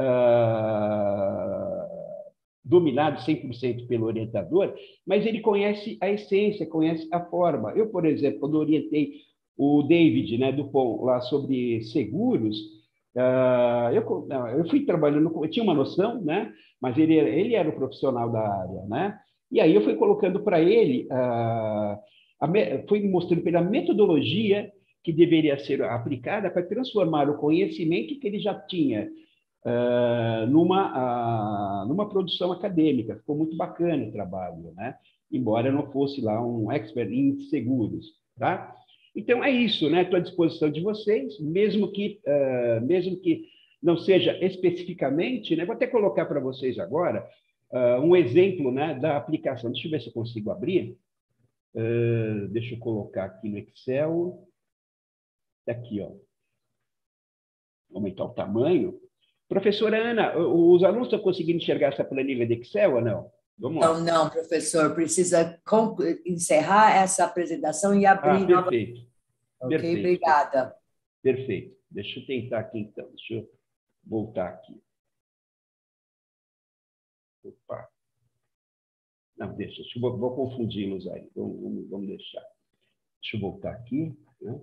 uh, dominado cem por cento pelo orientador, mas ele conhece a essência, conhece a forma. Eu, por exemplo, quando orientei o David, né, do P O M, lá sobre seguros, uh, eu, eu fui trabalhando, eu tinha uma noção, né? Mas ele, ele era o profissional da área, né? E aí eu fui colocando para ele, uh, a, fui mostrando para ele a metodologia que deveria ser aplicada para transformar o conhecimento que ele já tinha uh, numa, uh, numa produção acadêmica. Ficou muito bacana o trabalho, né? Embora eu não fosse lá um expert em seguros, tá? Então é isso, né? Estou à disposição de vocês, mesmo que, uh, mesmo que não seja especificamente, né? Vou até colocar para vocês agora uh, um exemplo, né, da aplicação. Deixa eu ver se eu consigo abrir. Uh, deixa eu colocar aqui no Excel. Aqui, ó. Vou aumentar o tamanho. Professora Ana, os alunos estão conseguindo enxergar essa planilha de Excel ou não? Vamos lá. Não, não, professor. Precisa encerrar essa apresentação e abrir. Ah, perfeito. Nova... Ok, perfeito. Obrigada. Perfeito. Deixa eu tentar aqui, então. Deixa eu voltar aqui. Opa. Não, deixa. deixa eu, vou, vou confundi-los aí. Vamos, vamos, vamos deixar. Deixa eu voltar aqui. Né?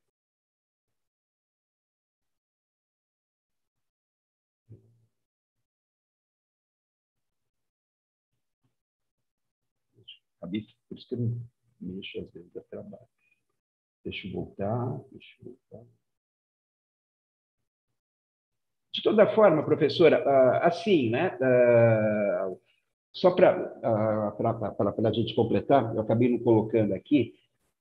Por isso que eu não mexo, às vezes, dá trabalho. Deixa eu voltar. Deixa eu voltar. De toda forma, professora, assim, né? Só para a gente completar, eu acabei não colocando aqui,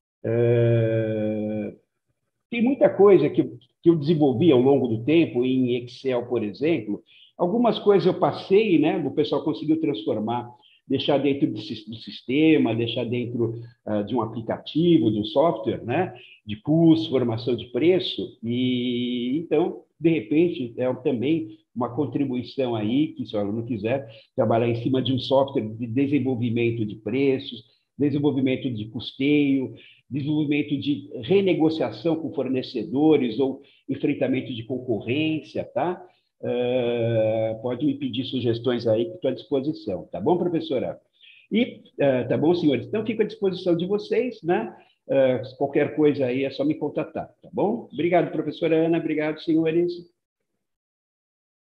tem muita coisa que, que eu desenvolvi ao longo do tempo, em Excel, por exemplo. Algumas coisas eu passei, né? O pessoal conseguiu transformar, deixar dentro do, do sistema, deixar dentro uh, de um aplicativo, de um software, né? De custo, formação de preço. E então, de repente, é também uma contribuição aí, que se o aluno quiser trabalhar em cima de um software de desenvolvimento de preços, desenvolvimento de custeio, desenvolvimento de renegociação com fornecedores ou enfrentamento de concorrência, tá? Uh, pode me pedir sugestões aí que estou à disposição, tá bom, professora? E, uh, tá bom, senhores? Então, fico à disposição de vocês, né? Uh, qualquer coisa aí é só me contatar, tá bom? Obrigado, professora Ana, obrigado, senhores.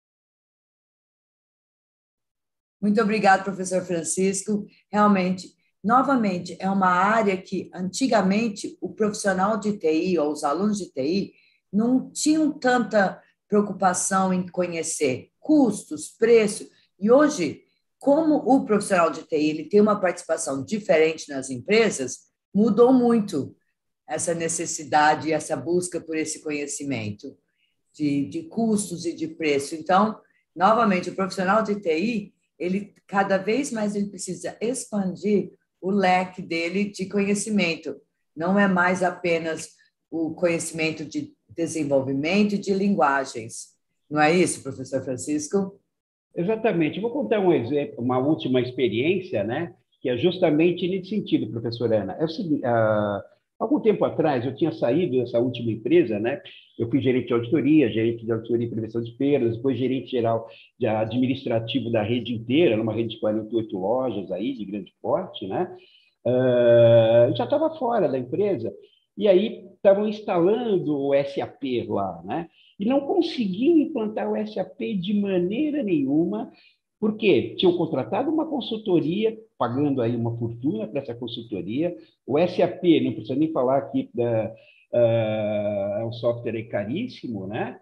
Muito obrigado, professor Francisco. Realmente, novamente, é uma área que, antigamente, o profissional de T I ou os alunos de T I não tinham tanta preocupação em conhecer custos, preço, e hoje, como o profissional de T I ele tem uma participação diferente nas empresas, mudou muito essa necessidade e essa busca por esse conhecimento de, de custos e de preço. Então, novamente, o profissional de T I, ele cada vez mais ele precisa expandir o leque dele de conhecimento. Não é mais apenas o conhecimento de desenvolvimento e de linguagens. Não é isso, professor Francisco? Exatamente. Vou contar um exemplo, uma última experiência, né, que é justamente nesse sentido, professora Ana. É o seguinte, uh, algum tempo atrás, eu tinha saído dessa última empresa, né? Eu fui gerente de auditoria, gerente de auditoria e prevenção de perdas, depois gerente geral de administrativo da rede inteira, numa rede de quarenta e oito lojas aí, de grande porte, né? Uh, já estava fora da empresa, e aí estavam instalando o S A P lá, né? E não conseguiam implantar o S A P de maneira nenhuma, porque tinham contratado uma consultoria, pagando aí uma fortuna para essa consultoria. O S A P, não precisa nem falar aqui, uh, uh, é um software caríssimo, né?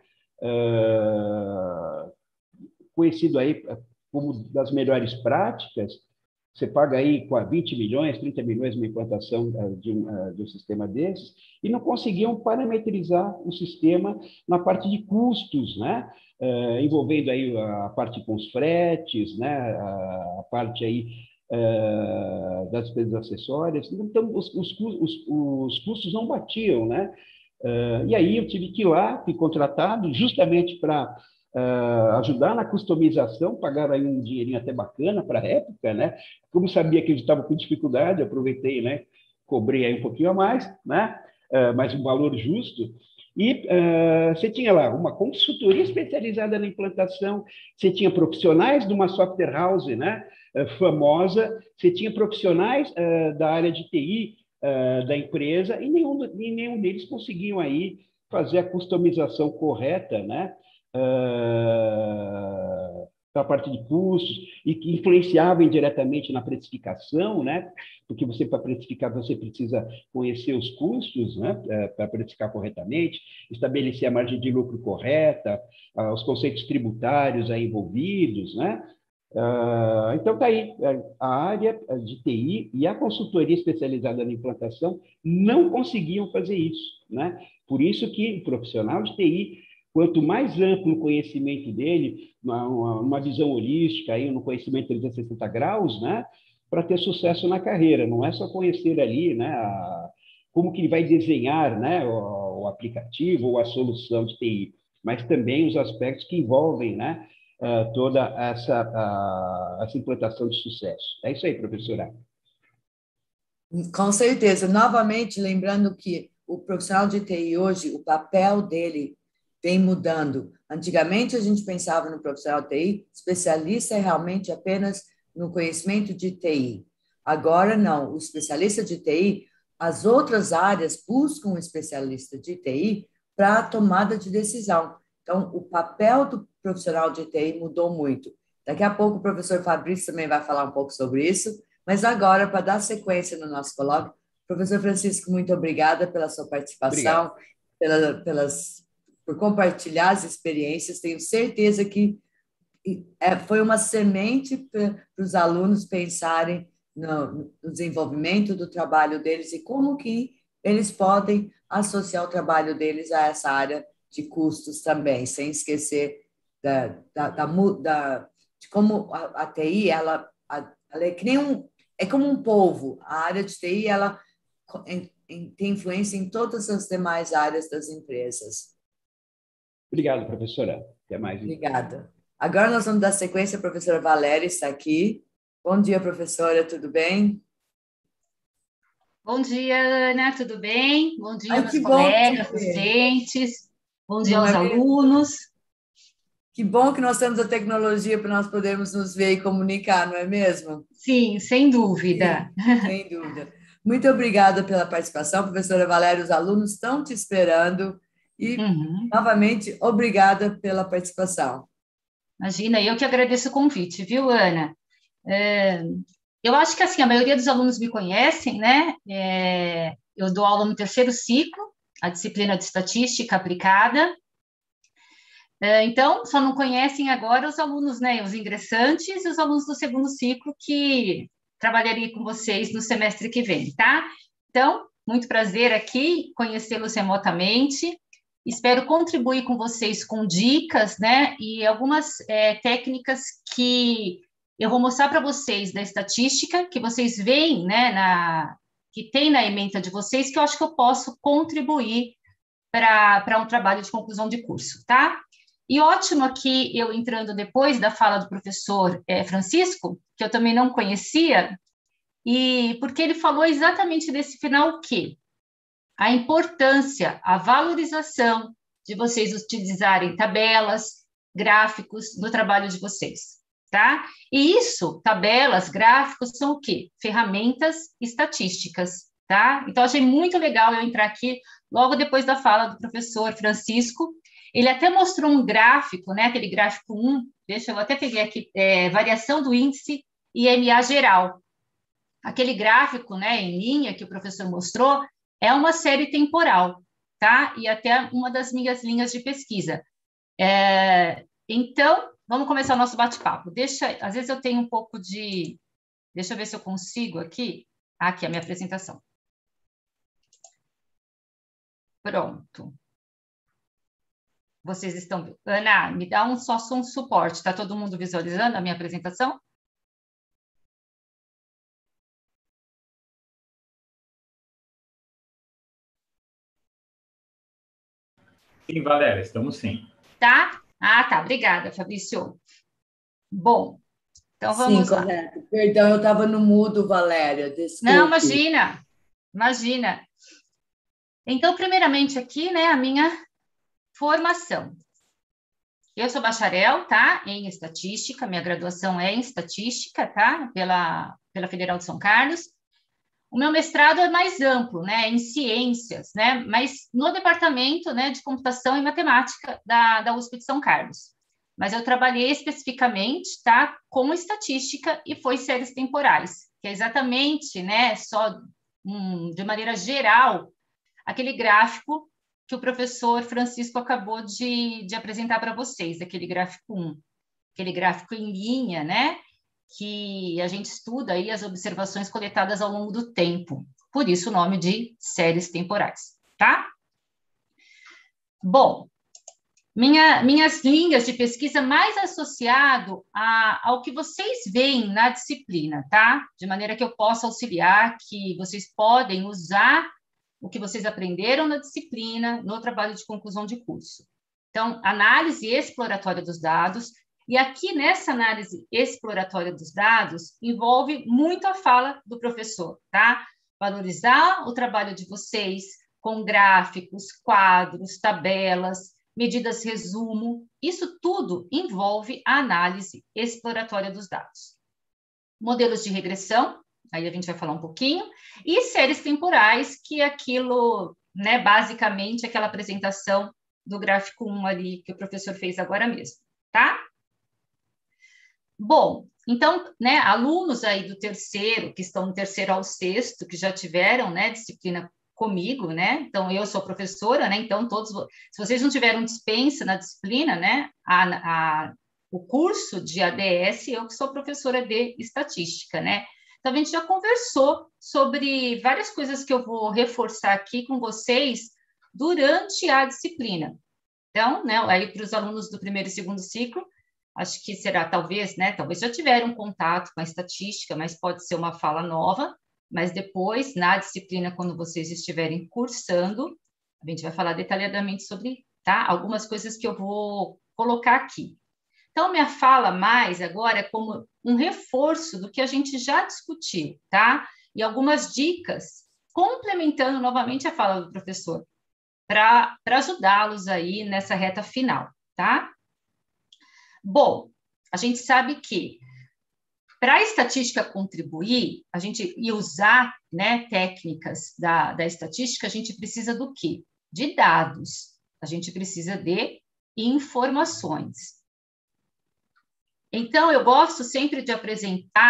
Uh, conhecido aí como das melhores práticas. Você paga aí vinte milhões, trinta milhões uma implantação de um, de um sistema desses, e não conseguiam parametrizar o sistema na parte de custos, né? Uh, envolvendo aí a parte com os fretes, né? A, a parte aí uh, das despesas acessórias. Então, os, os, os, os custos não batiam, né? Uh, e aí eu tive que ir lá, fui contratado justamente para Uh, ajudar na customização, pagar aí um dinheirinho até bacana para a época, né? Como sabia que eles estavam com dificuldade, aproveitei, né? Cobrei aí um pouquinho a mais, né? Uh, mas um valor justo. E uh, você tinha lá uma consultoria especializada na implantação, você tinha profissionais de uma software house, né? Uh, famosa, você tinha profissionais uh, da área de T I uh, da empresa, e nenhum, e nenhum deles conseguiam aí fazer a customização correta, né? Uh, para a parte de custos, e que influenciava indiretamente na precificação, né? Porque você, para precificar, você precisa conhecer os custos, né? Uh, para precificar corretamente, estabelecer a margem de lucro correta, uh, os conceitos tributários aí envolvidos, né? Uh, então, está aí, a área de T I e a consultoria especializada na implantação não conseguiam fazer isso, né? Por isso que o profissional de T I, quanto mais amplo o conhecimento dele, uma, uma visão holística, aí, um conhecimento trezentos e sessenta graus, né, para ter sucesso na carreira. Não é só conhecer ali, né, a, como que ele vai desenhar, né, o, o aplicativo ou a solução de T I, mas também os aspectos que envolvem, né, uh, toda essa, uh, essa implantação de sucesso. É isso aí, professora. Com certeza. Novamente, lembrando que o profissional de T I hoje, o papel dele vem mudando. Antigamente, a gente pensava no profissional de T I, especialista é realmente apenas no conhecimento de T I. Agora, não. O especialista de T I, as outras áreas buscam um especialista de T I para a tomada de decisão. Então, o papel do profissional de T I mudou muito. Daqui a pouco o professor Fabrício também vai falar um pouco sobre isso, mas agora, para dar sequência no nosso colóquio, professor Francisco, muito obrigada pela sua participação, pela, pelas por compartilhar as experiências. Tenho certeza que foi uma semente para os alunos pensarem no, no desenvolvimento do trabalho deles e como que eles podem associar o trabalho deles a essa área de custos também, sem esquecer da, da, da, da, de como a, a T I ela, a, ela é que nem um, é como um polvo. A área de T I ela tem influência em todas as demais áreas das empresas. Obrigado, professora. Até mais. Obrigada. Agora nós vamos dar sequência, a professora Valéria está aqui. Bom dia, professora, tudo bem? Bom dia, Ana, tudo bem? Bom dia, Ai, meus que colegas, bom docentes. Bom dia Não aos é alunos. Que bom que nós temos a tecnologia para nós podermos nos ver e comunicar, não é mesmo? Sim, sem dúvida. Sim, sem dúvida. Muito obrigada pela participação, professora Valéria. Os alunos estão te esperando. E, uhum. novamente, obrigada pela participação. Imagina, eu que agradeço o convite, viu, Ana? É, eu acho que, assim, a maioria dos alunos me conhecem, né? É, eu dou aula no terceiro ciclo, a disciplina de estatística aplicada. É, então, só não conhecem agora os alunos, né? Os ingressantes e os alunos do segundo ciclo que trabalharia com vocês no semestre que vem, tá? Então, muito prazer aqui, conhecê-los remotamente. Espero contribuir com vocês com dicas, né? E algumas é, técnicas que eu vou mostrar para vocês da estatística, que vocês veem, né, na, que tem na ementa de vocês, que eu acho que eu posso contribuir para um trabalho de conclusão de curso, tá? E ótimo aqui, eu entrando depois da fala do professor é, Francisco, que eu também não conhecia, e porque ele falou exatamente desse final o quê? A importância, a valorização de vocês utilizarem tabelas, gráficos no trabalho de vocês. Tá? E isso, tabelas, gráficos, são o quê? Ferramentas estatísticas, tá? Então, achei muito legal eu entrar aqui logo depois da fala do professor Francisco. Ele até mostrou um gráfico, né? Aquele gráfico um, deixa eu até peguei aqui, é, variação do índice I M A geral. Aquele gráfico, né, em linha que o professor mostrou, é uma série temporal, tá? E até uma das minhas linhas de pesquisa. É, então, vamos começar o nosso bate-papo. Deixa, às vezes eu tenho um pouco de... Deixa eu ver se eu consigo aqui. Aqui, a minha apresentação. Pronto. Vocês estão... Ana, me dá um só um suporte. Está todo mundo visualizando a minha apresentação? Sim, Valéria, estamos sim. Tá? Ah, tá. Obrigada, Fabrício. Bom, então vamos Sim, lá. correto. Perdão, eu estava no mudo, Valéria, desculpe. Não, imagina, imagina. Então, primeiramente aqui, né, a minha formação. Eu sou bacharel, tá, em estatística, minha graduação é em estatística, tá, pela, pela Federal de São Carlos. O meu mestrado é mais amplo, né, em ciências, né, mas no departamento, né, de computação e matemática da, da U S P de São Carlos. Mas eu trabalhei especificamente, tá, com estatística e foi séries temporais, que é exatamente, né, só hum, de maneira geral, aquele gráfico que o professor Francisco acabou de, de apresentar para vocês, aquele gráfico um, aquele gráfico em linha, né, que a gente estuda aí as observações coletadas ao longo do tempo, por isso o nome de séries temporais, tá? Bom, minha, minhas linhas de pesquisa mais associado a, ao que vocês veem na disciplina, tá? De maneira que eu possa auxiliar, que vocês podem usar o que vocês aprenderam na disciplina no trabalho de conclusão de curso. Então, análise exploratória dos dados, e aqui nessa análise exploratória dos dados, envolve muito a fala do professor, tá? Valorizar o trabalho de vocês com gráficos, quadros, tabelas, medidas resumo, isso tudo envolve a análise exploratória dos dados. Modelos de regressão, aí a gente vai falar um pouquinho, e séries temporais, que é aquilo, né, basicamente, aquela apresentação do gráfico um ali que o professor fez agora mesmo, tá? Bom, então, né, alunos aí do terceiro, que estão no terceiro ao sexto, que já tiveram, né, disciplina comigo, né, então eu sou professora, né, então todos, se vocês não tiveram dispensa na disciplina, né, a, a, o curso de A D S, eu que sou professora de estatística, né, então a gente já conversou sobre várias coisas que eu vou reforçar aqui com vocês durante a disciplina. Então, né, aí para os alunos do primeiro e segundo ciclo, acho que será, talvez, né, talvez já tiveram contato com a estatística, mas pode ser uma fala nova, mas depois, na disciplina, quando vocês estiverem cursando, a gente vai falar detalhadamente sobre, tá, algumas coisas que eu vou colocar aqui. Então, minha fala mais agora é como um reforço do que a gente já discutiu, tá? E algumas dicas, complementando novamente a fala do professor, para ajudá-los aí nessa reta final, tá? Bom, a gente sabe que para a estatística contribuir, a gente e usar, né, técnicas da, da estatística, a gente precisa do quê? De dados. A gente precisa de informações. Então, eu gosto sempre de apresentar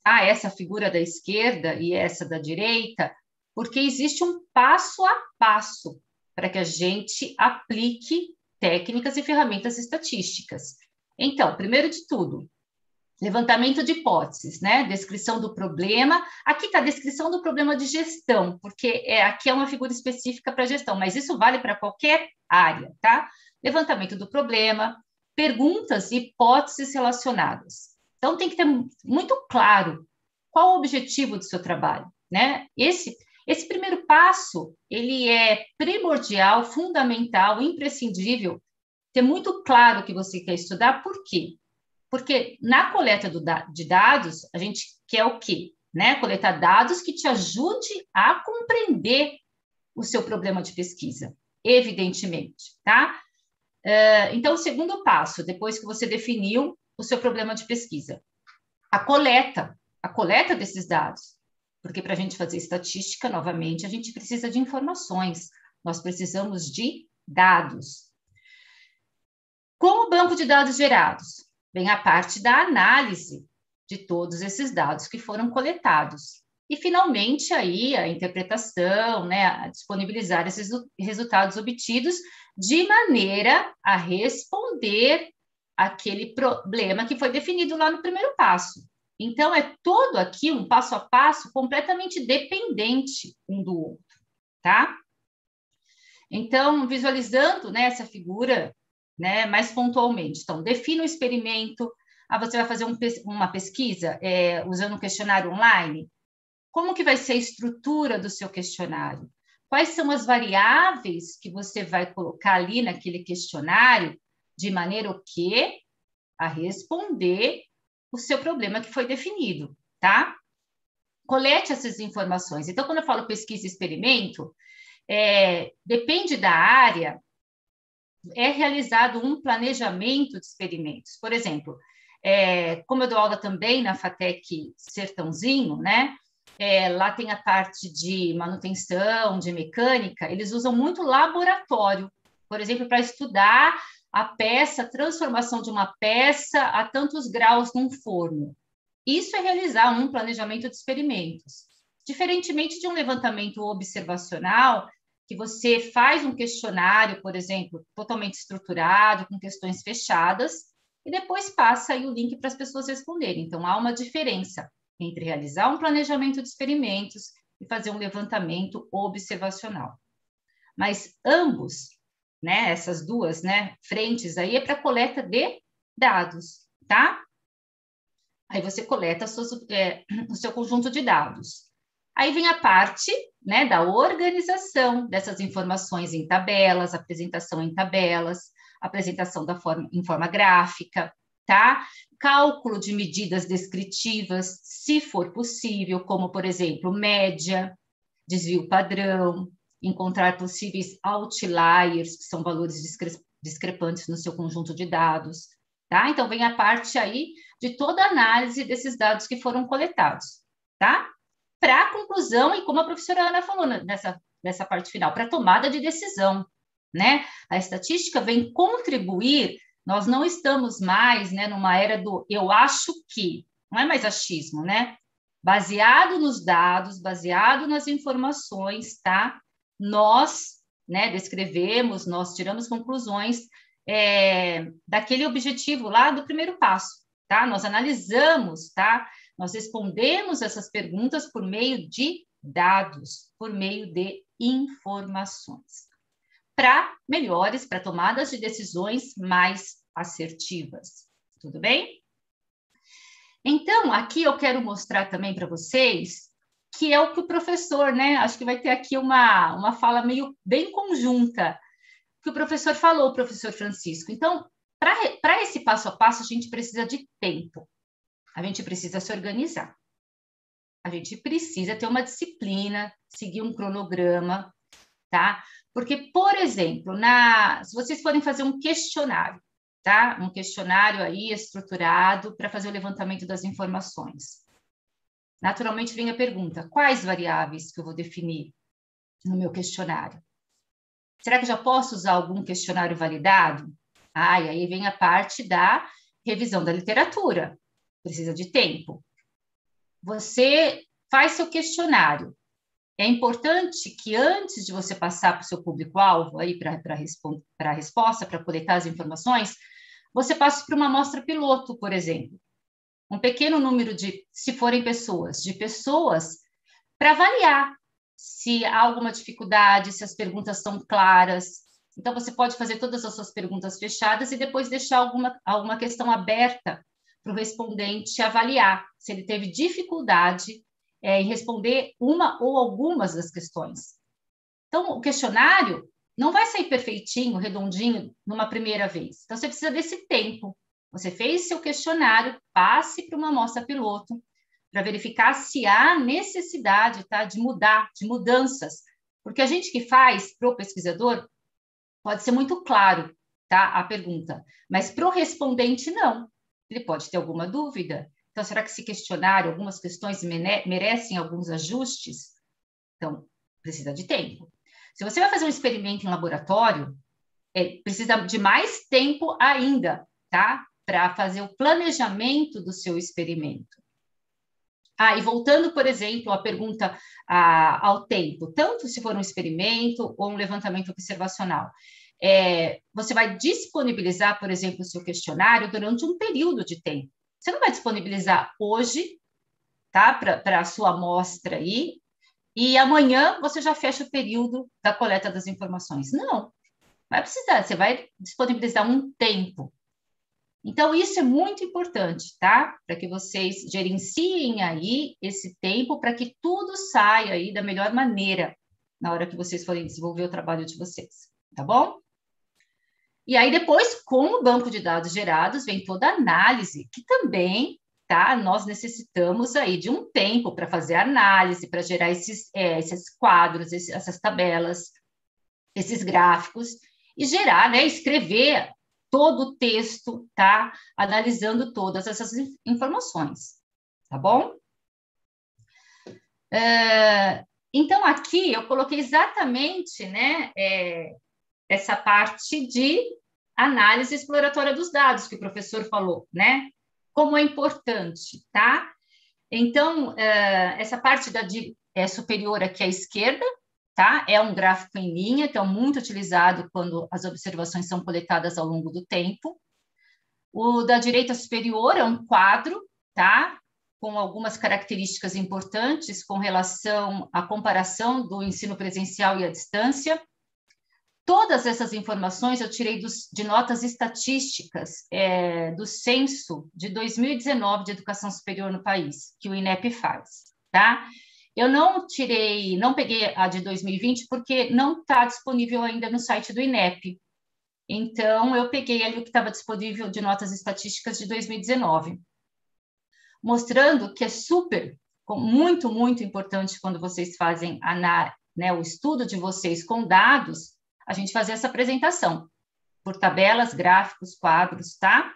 ah, essa figura da esquerda e essa da direita, porque existe um passo a passo para que a gente aplique técnicas e ferramentas estatísticas. Então, primeiro de tudo, levantamento de hipóteses, né? Descrição do problema. Aqui está a descrição do problema de gestão, porque é, aqui é uma figura específica para gestão, mas isso vale para qualquer área, tá? Levantamento do problema, perguntas e hipóteses relacionadas. Então, tem que ter muito claro qual o objetivo do seu trabalho, né? Esse, esse primeiro passo, ele é primordial, fundamental, imprescindível, ter muito claro o que você quer estudar. Por quê? Porque na coleta do, de dados, a gente quer o quê? Né? Coletar dados que te ajude a compreender o seu problema de pesquisa, evidentemente, tá? Uh, então, o segundo passo, depois que você definiu o seu problema de pesquisa, a coleta, a coleta desses dados, porque para a gente fazer estatística, novamente, a gente precisa de informações, nós precisamos de dados. Com o banco de dados gerados, vem a parte da análise de todos esses dados que foram coletados. E, finalmente, aí a interpretação, né, a disponibilizar esses resultados obtidos de maneira a responder aquele problema que foi definido lá no primeiro passo. Então, é todo aqui um passo a passo completamente dependente um do outro, tá? Então, visualizando, né, essa figura, né, mais pontualmente. Então, defina o experimento. Ah, você vai fazer um, uma pesquisa é, usando um questionário online? Como que vai ser a estrutura do seu questionário? Quais são as variáveis que você vai colocar ali naquele questionário de maneira o quê? A responder o seu problema que foi definido, tá? Colete essas informações. Então, quando eu falo pesquisa e experimento, é, depende da área, é realizado um planejamento de experimentos. Por exemplo, é, como eu dou aula também na FATEC Sertãozinho, né? É, lá tem a parte de manutenção, de mecânica, eles usam muito laboratório, por exemplo, para estudar a peça, a transformação de uma peça a tantos graus num forno. Isso é realizar um planejamento de experimentos. Diferentemente de um levantamento observacional, que você faz um questionário, por exemplo, totalmente estruturado, com questões fechadas, e depois passa aí o link para as pessoas responderem. Então, há uma diferença entre realizar um planejamento de experimentos e fazer um levantamento observacional. Mas ambos, né, essas duas, né, frentes aí é para coleta de dados, tá? Aí você coleta suas, é, o seu conjunto de dados. Aí vem a parte, né, da organização dessas informações em tabelas, apresentação em tabelas, apresentação da forma, em forma gráfica, tá? Cálculo de medidas descritivas, se for possível, como, por exemplo, média, desvio padrão, encontrar possíveis outliers, que são valores discre discrepantes no seu conjunto de dados, tá? Então, vem a parte aí de toda a análise desses dados que foram coletados, tá? Para a conclusão, e como a professora Ana falou nessa, nessa parte final, para a tomada de decisão, né? A estatística vem contribuir. Nós não estamos mais, né, numa era do eu acho que, não é mais achismo, né? Baseado nos dados, baseado nas informações, tá? Nós, né, descrevemos, nós tiramos conclusões é, daquele objetivo lá do primeiro passo, tá? Nós analisamos, tá? Nós respondemos essas perguntas por meio de dados, por meio de informações, para melhores, para tomadas de decisões mais assertivas. Tudo bem? Então, aqui eu quero mostrar também para vocês que é o que o professor, né? Acho que vai ter aqui uma, uma fala meio bem conjunta, que o professor falou, o professor Francisco. Então, para esse passo a passo, a gente precisa de tempo. A gente precisa se organizar. A gente precisa ter uma disciplina, seguir um cronograma, tá? Porque, por exemplo, na, se vocês forem fazer um questionário, tá? Um questionário aí estruturado para fazer o levantamento das informações. Naturalmente vem a pergunta, quais variáveis que eu vou definir no meu questionário? Será que eu já posso usar algum questionário validado? Ah, e aí vem a parte da revisão da literatura. Precisa de tempo. você faz seu questionário. É importante que antes de você passar para o seu público-alvo, aí para a resposta, para coletar as informações, você passe para uma amostra piloto, por exemplo. Um pequeno número de, se forem pessoas, de pessoas, para avaliar se há alguma dificuldade, se as perguntas são claras. Então, você pode fazer todas as suas perguntas fechadas e depois deixar alguma, alguma questão aberta para o respondente avaliar se ele teve dificuldade é, em responder uma ou algumas das questões. Então, o questionário não vai sair perfeitinho, redondinho, numa primeira vez. Então, você precisa desse tempo. Você fez seu questionário, passe para uma amostra piloto, para verificar se há necessidade, tá, de mudar, de mudanças. Porque a gente que faz para o pesquisador, pode ser muito claro, tá, a pergunta, mas para o respondente, não. Ele pode ter alguma dúvida. Então, será que esse questionário, algumas questões merecem alguns ajustes? Então, precisa de tempo. Se você vai fazer um experimento em laboratório, é, precisa de mais tempo ainda, tá? Para fazer o planejamento do seu experimento. Ah, e voltando, por exemplo, à pergunta a, ao tempo, tanto se for um experimento ou um levantamento observacional, é, você vai disponibilizar, por exemplo, o seu questionário durante um período de tempo. Você não vai disponibilizar hoje, tá, para a sua amostra aí, e amanhã você já fecha o período da coleta das informações. Não, vai precisar, você vai disponibilizar um tempo. Então, isso é muito importante, tá? Para que vocês gerenciem aí esse tempo para que tudo saia aí da melhor maneira na hora que vocês forem desenvolver o trabalho de vocês, tá bom? E aí, depois, com o banco de dados gerados, vem toda a análise, que também, tá? Nós necessitamos aí de um tempo para fazer a análise, para gerar esses, é, esses quadros, esses, essas tabelas, esses gráficos, e gerar, né? Escrever todo o texto, tá? Analisando todas essas informações, tá bom? É, então, aqui eu coloquei exatamente, né, é, essa parte de análise exploratória dos dados que o professor falou, né? Como é importante, tá? Então, é, essa parte da é superior aqui à esquerda, tá? É um gráfico em linha, então muito utilizado quando as observações são coletadas ao longo do tempo. O da direita superior é um quadro, tá? Com algumas características importantes com relação à comparação do ensino presencial e à distância. Todas essas informações eu tirei dos, de notas estatísticas é, do censo de dois mil e dezenove de educação superior no país, que o INEP faz, tá? Eu não tirei, não peguei a de dois mil e vinte, porque não está disponível ainda no site do INEP. Então, eu peguei ali o que estava disponível de notas estatísticas de dois mil e dezenove, mostrando que é super, muito, muito importante quando vocês fazem a, né, o estudo de vocês com dados, a gente fazer essa apresentação, por tabelas, gráficos, quadros, tá?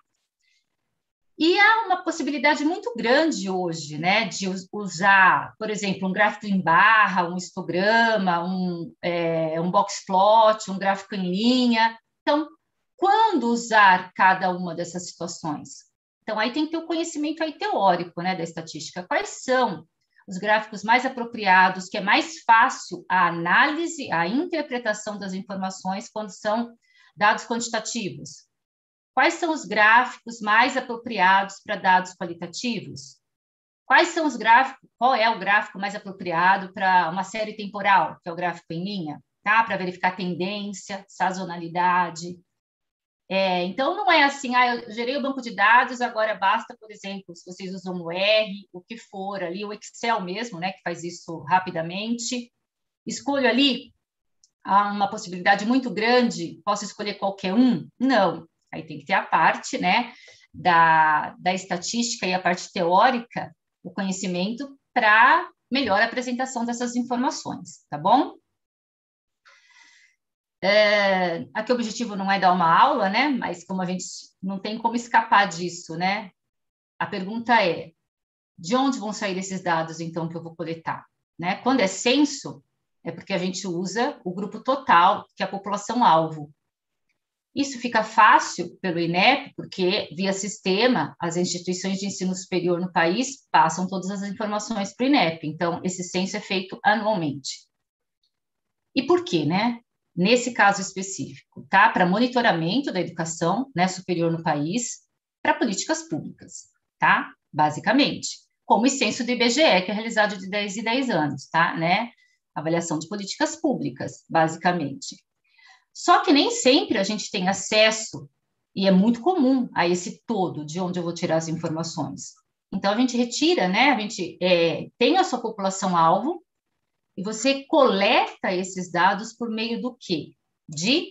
E há uma possibilidade muito grande hoje, né, de usar, por exemplo, um gráfico em barra, um histograma, um, é, um box plot, um gráfico em linha. Então, quando usar cada uma dessas situações? Então, aí tem que ter o conhecimento aí teórico, né, da estatística. Quais são os gráficos mais apropriados, que é mais fácil a análise, a interpretação das informações quando são dados quantitativos? Quais são os gráficos mais apropriados para dados qualitativos? Quais são os gráficos, qual é o gráfico mais apropriado para uma série temporal, que é o gráfico em linha, tá? Para verificar tendência, sazonalidade. É, então, não é assim, ah, eu gerei o banco de dados, agora basta, por exemplo, se vocês usam o R, o que for ali, o Excel mesmo, né, que faz isso rapidamente. Escolho ali há uma possibilidade muito grande, posso escolher qualquer um? Não. Aí tem que ter a parte, né, da, da estatística e a parte teórica, o conhecimento para melhor apresentação dessas informações, tá bom? É, aqui o objetivo não é dar uma aula, né, mas como a gente não tem como escapar disso, né, a pergunta é, de onde vão sair esses dados, então, que eu vou coletar? Né? Quando é censo, é porque a gente usa o grupo total, que é a população-alvo. Isso fica fácil pelo INEP, porque, via sistema, as instituições de ensino superior no país passam todas as informações para o INEP. Então, esse censo é feito anualmente. E por quê, né? Nesse caso específico, tá? Para monitoramento da educação, né, superior no país, para políticas públicas, tá? Basicamente. Como o censo do I B G E, que é realizado de dez em dez anos, tá? Né? Avaliação de políticas públicas, basicamente. Só que nem sempre a gente tem acesso, e é muito comum, a esse todo, de onde eu vou tirar as informações. Então, a gente retira, né? A gente é, tem a sua população-alvo, e você coleta esses dados por meio do quê? De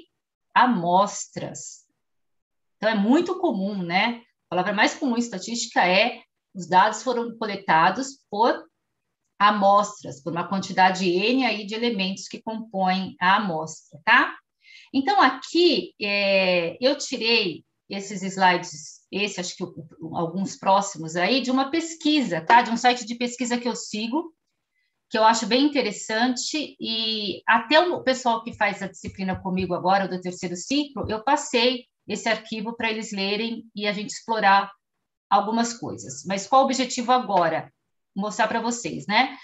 amostras. Então, é muito comum, né? A palavra mais comum em estatística é os dados foram coletados por amostras, por uma quantidade N aí de elementos que compõem a amostra, tá? Então, aqui, é, eu tirei esses slides, esse, acho que alguns próximos aí, de uma pesquisa, tá? De um site de pesquisa que eu sigo, que eu acho bem interessante, e até o pessoal que faz a disciplina comigo agora, do terceiro ciclo, eu passei esse arquivo para eles lerem e a gente explorar algumas coisas. Mas qual o objetivo agora? Mostrar para vocês, né?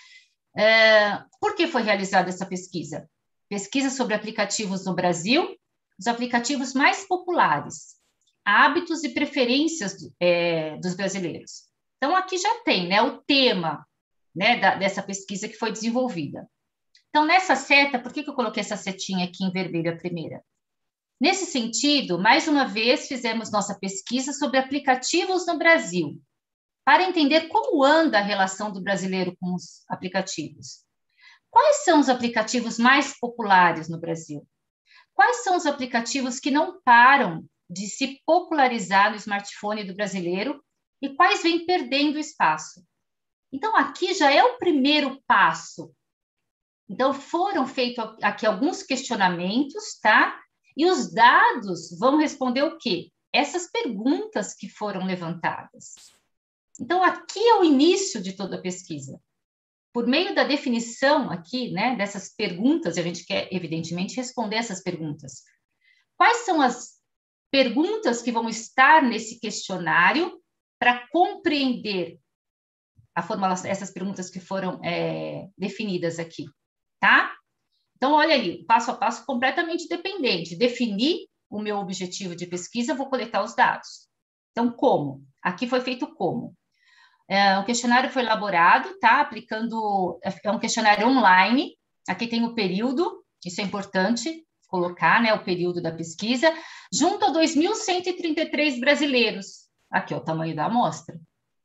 É, por que foi realizada essa pesquisa? Pesquisa sobre aplicativos no Brasil, os aplicativos mais populares, hábitos e preferências é, dos brasileiros. Então, aqui já tem, né, o tema, né, da, dessa pesquisa que foi desenvolvida. Então, nessa seta, por que, que eu coloquei essa setinha aqui em vermelho, a primeira? Nesse sentido, mais uma vez, fizemos nossa pesquisa sobre aplicativos no Brasil, para entender como anda a relação do brasileiro com os aplicativos. Quais são os aplicativos mais populares no Brasil? Quais são os aplicativos que não param de se popularizar no smartphone do brasileiro e quais vêm perdendo espaço? Então, aqui já é o primeiro passo. Então, foram feitos aqui alguns questionamentos, tá? E os dados vão responder o quê? Essas perguntas que foram levantadas. Então, aqui é o início de toda a pesquisa. Por meio da definição aqui, né, dessas perguntas, e a gente quer, evidentemente, responder essas perguntas. Quais são as perguntas que vão estar nesse questionário para compreender a formulação, essas perguntas que foram é, definidas aqui, tá? Então, olha ali, passo a passo completamente dependente. Definir o meu objetivo de pesquisa, vou coletar os dados. Então, como? Aqui foi feito como? É, o questionário foi elaborado, tá? Aplicando, é um questionário online, aqui tem o período, isso é importante colocar, né, o período da pesquisa, junto a dois mil cento e trinta e três brasileiros. Aqui é o tamanho da amostra,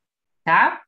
tá?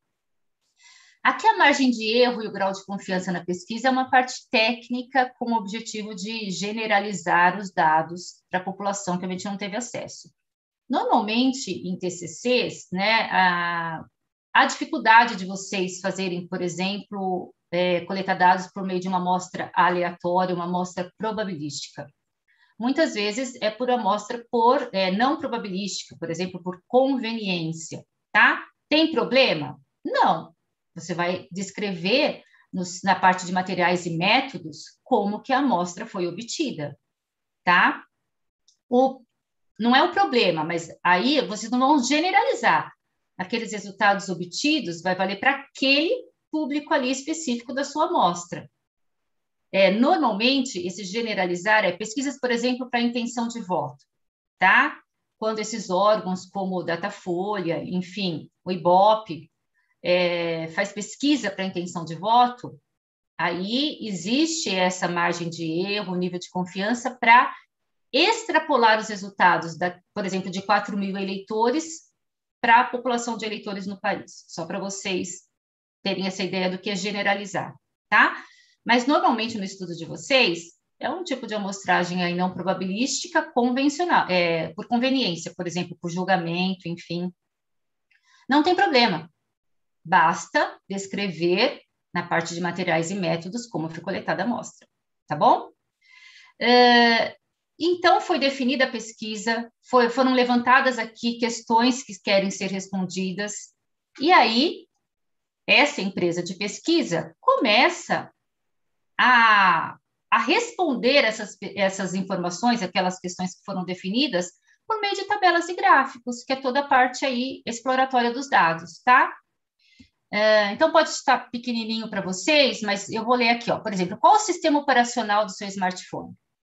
Aqui a margem de erro e o grau de confiança na pesquisa é uma parte técnica com o objetivo de generalizar os dados para a população que a gente não teve acesso. Normalmente, em T C Cs, né, a A dificuldade de vocês fazerem, por exemplo, é, coletar dados por meio de uma amostra aleatória, uma amostra probabilística. Muitas vezes é por amostra por é, não probabilística, por exemplo, por conveniência, tá? Tem problema? Não. Você vai descrever nos, na parte de materiais e métodos como que a amostra foi obtida, tá? O, não é o problema, mas aí vocês não vão generalizar. Aqueles resultados obtidos vai valer para aquele público ali específico da sua amostra. É, normalmente, esse generalizar é pesquisas, por exemplo, para intenção de voto, tá? Quando esses órgãos, como o Datafolha, enfim, o Ibope, é, faz pesquisa para intenção de voto, aí existe essa margem de erro, nível de confiança para extrapolar os resultados, da, por exemplo, de quatro mil eleitores para a população de eleitores no país, só para vocês terem essa ideia do que é generalizar, tá? Mas, normalmente, no estudo de vocês, é um tipo de amostragem aí não probabilística convencional, é, por conveniência, por exemplo, por julgamento, enfim. Não tem problema. Basta descrever, na parte de materiais e métodos, como foi coletada a amostra, tá bom? É, Então, foi definida a pesquisa, foi, foram levantadas aqui questões que querem ser respondidas, e aí, essa empresa de pesquisa começa a a responder essas, essas informações, aquelas questões que foram definidas, por meio de tabelas e gráficos, que é toda a parte aí exploratória dos dados, tá? É, então, pode estar pequenininho para vocês, mas eu vou ler aqui, ó. Por exemplo, qual o sistema operacional do seu smartphone?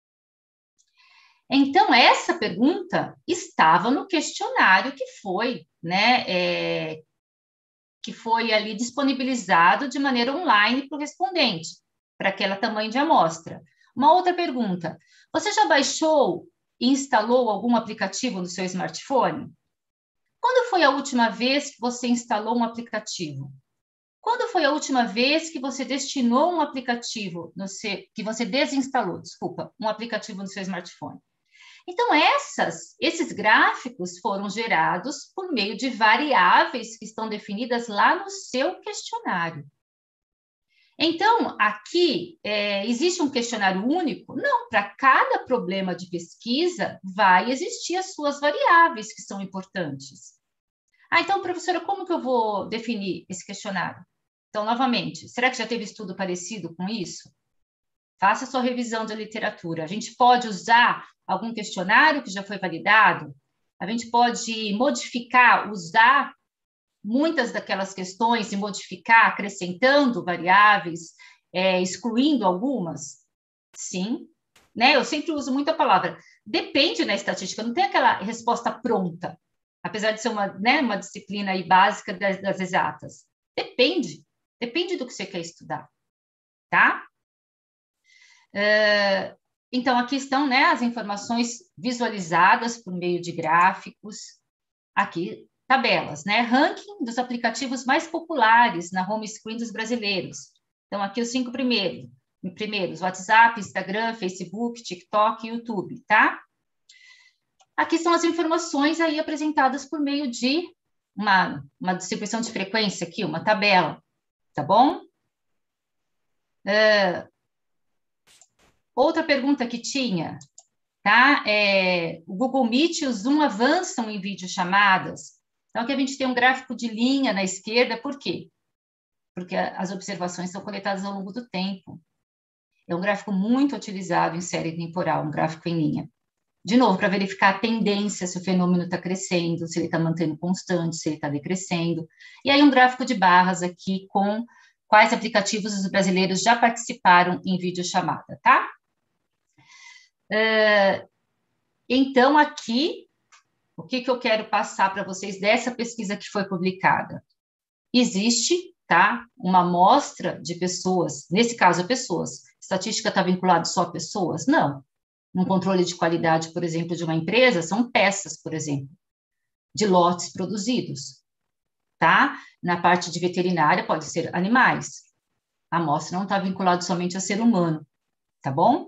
Então, essa pergunta estava no questionário que foi, né, é, que foi ali disponibilizado de maneira online para o respondente, para aquele tamanho de amostra. Uma outra pergunta, você já baixou e instalou algum aplicativo no seu smartphone? Quando foi a última vez que você instalou um aplicativo? Quando foi a última vez que você destinou um aplicativo, no seu, que você desinstalou, desculpa, um aplicativo no seu smartphone? Então, essas, esses gráficos foram gerados por meio de variáveis que estão definidas lá no seu questionário. Então, aqui, é, existe um questionário único? Não, para cada problema de pesquisa, vai existir as suas variáveis que são importantes. Ah, então, professora, como que eu vou definir esse questionário? Então, novamente, será que já teve estudo parecido com isso? Faça a sua revisão da literatura. A gente pode usar algum questionário que já foi validado? A gente pode modificar, usar muitas daquelas questões e modificar, acrescentando variáveis, é, excluindo algumas? Sim. Né? Eu sempre uso muito a palavra depende na estatística, não tem aquela resposta pronta, apesar de ser uma, né, uma disciplina aí básica das, das exatas. Depende. Depende do que você quer estudar. Tá? Uh, então, aqui estão, né, as informações visualizadas por meio de gráficos. Aqui, tabelas, né? Ranking dos aplicativos mais populares na home screen dos brasileiros. Então, aqui os cinco primeiros. Primeiros, WhatsApp, Instagram, Facebook, TikTok e YouTube, tá? Aqui são as informações aí apresentadas por meio de uma, uma distribuição de frequência aqui, uma tabela, tá bom? Uh, outra pergunta que tinha, tá? É, o Google Meet e o Zoom avançam em videochamadas. Então, aqui a gente tem um gráfico de linha na esquerda, por quê? Porque as observações são coletadas ao longo do tempo. É um gráfico muito utilizado em série temporal, um gráfico em linha. De novo, para verificar a tendência, se o fenômeno está crescendo, se ele está mantendo constante, se ele está decrescendo. E aí um gráfico de barras aqui com quais aplicativos os brasileiros já participaram em videochamada, tá? Uh, então, aqui, o que, que eu quero passar para vocês dessa pesquisa que foi publicada? Existe, tá, uma amostra de pessoas, nesse caso, pessoas. Estatística está vinculada só a pessoas? Não. Um controle de qualidade, por exemplo, de uma empresa, são peças, por exemplo, de lotes produzidos, tá? Na parte de veterinária, pode ser animais. A amostra não está vinculada somente a ser humano, tá bom?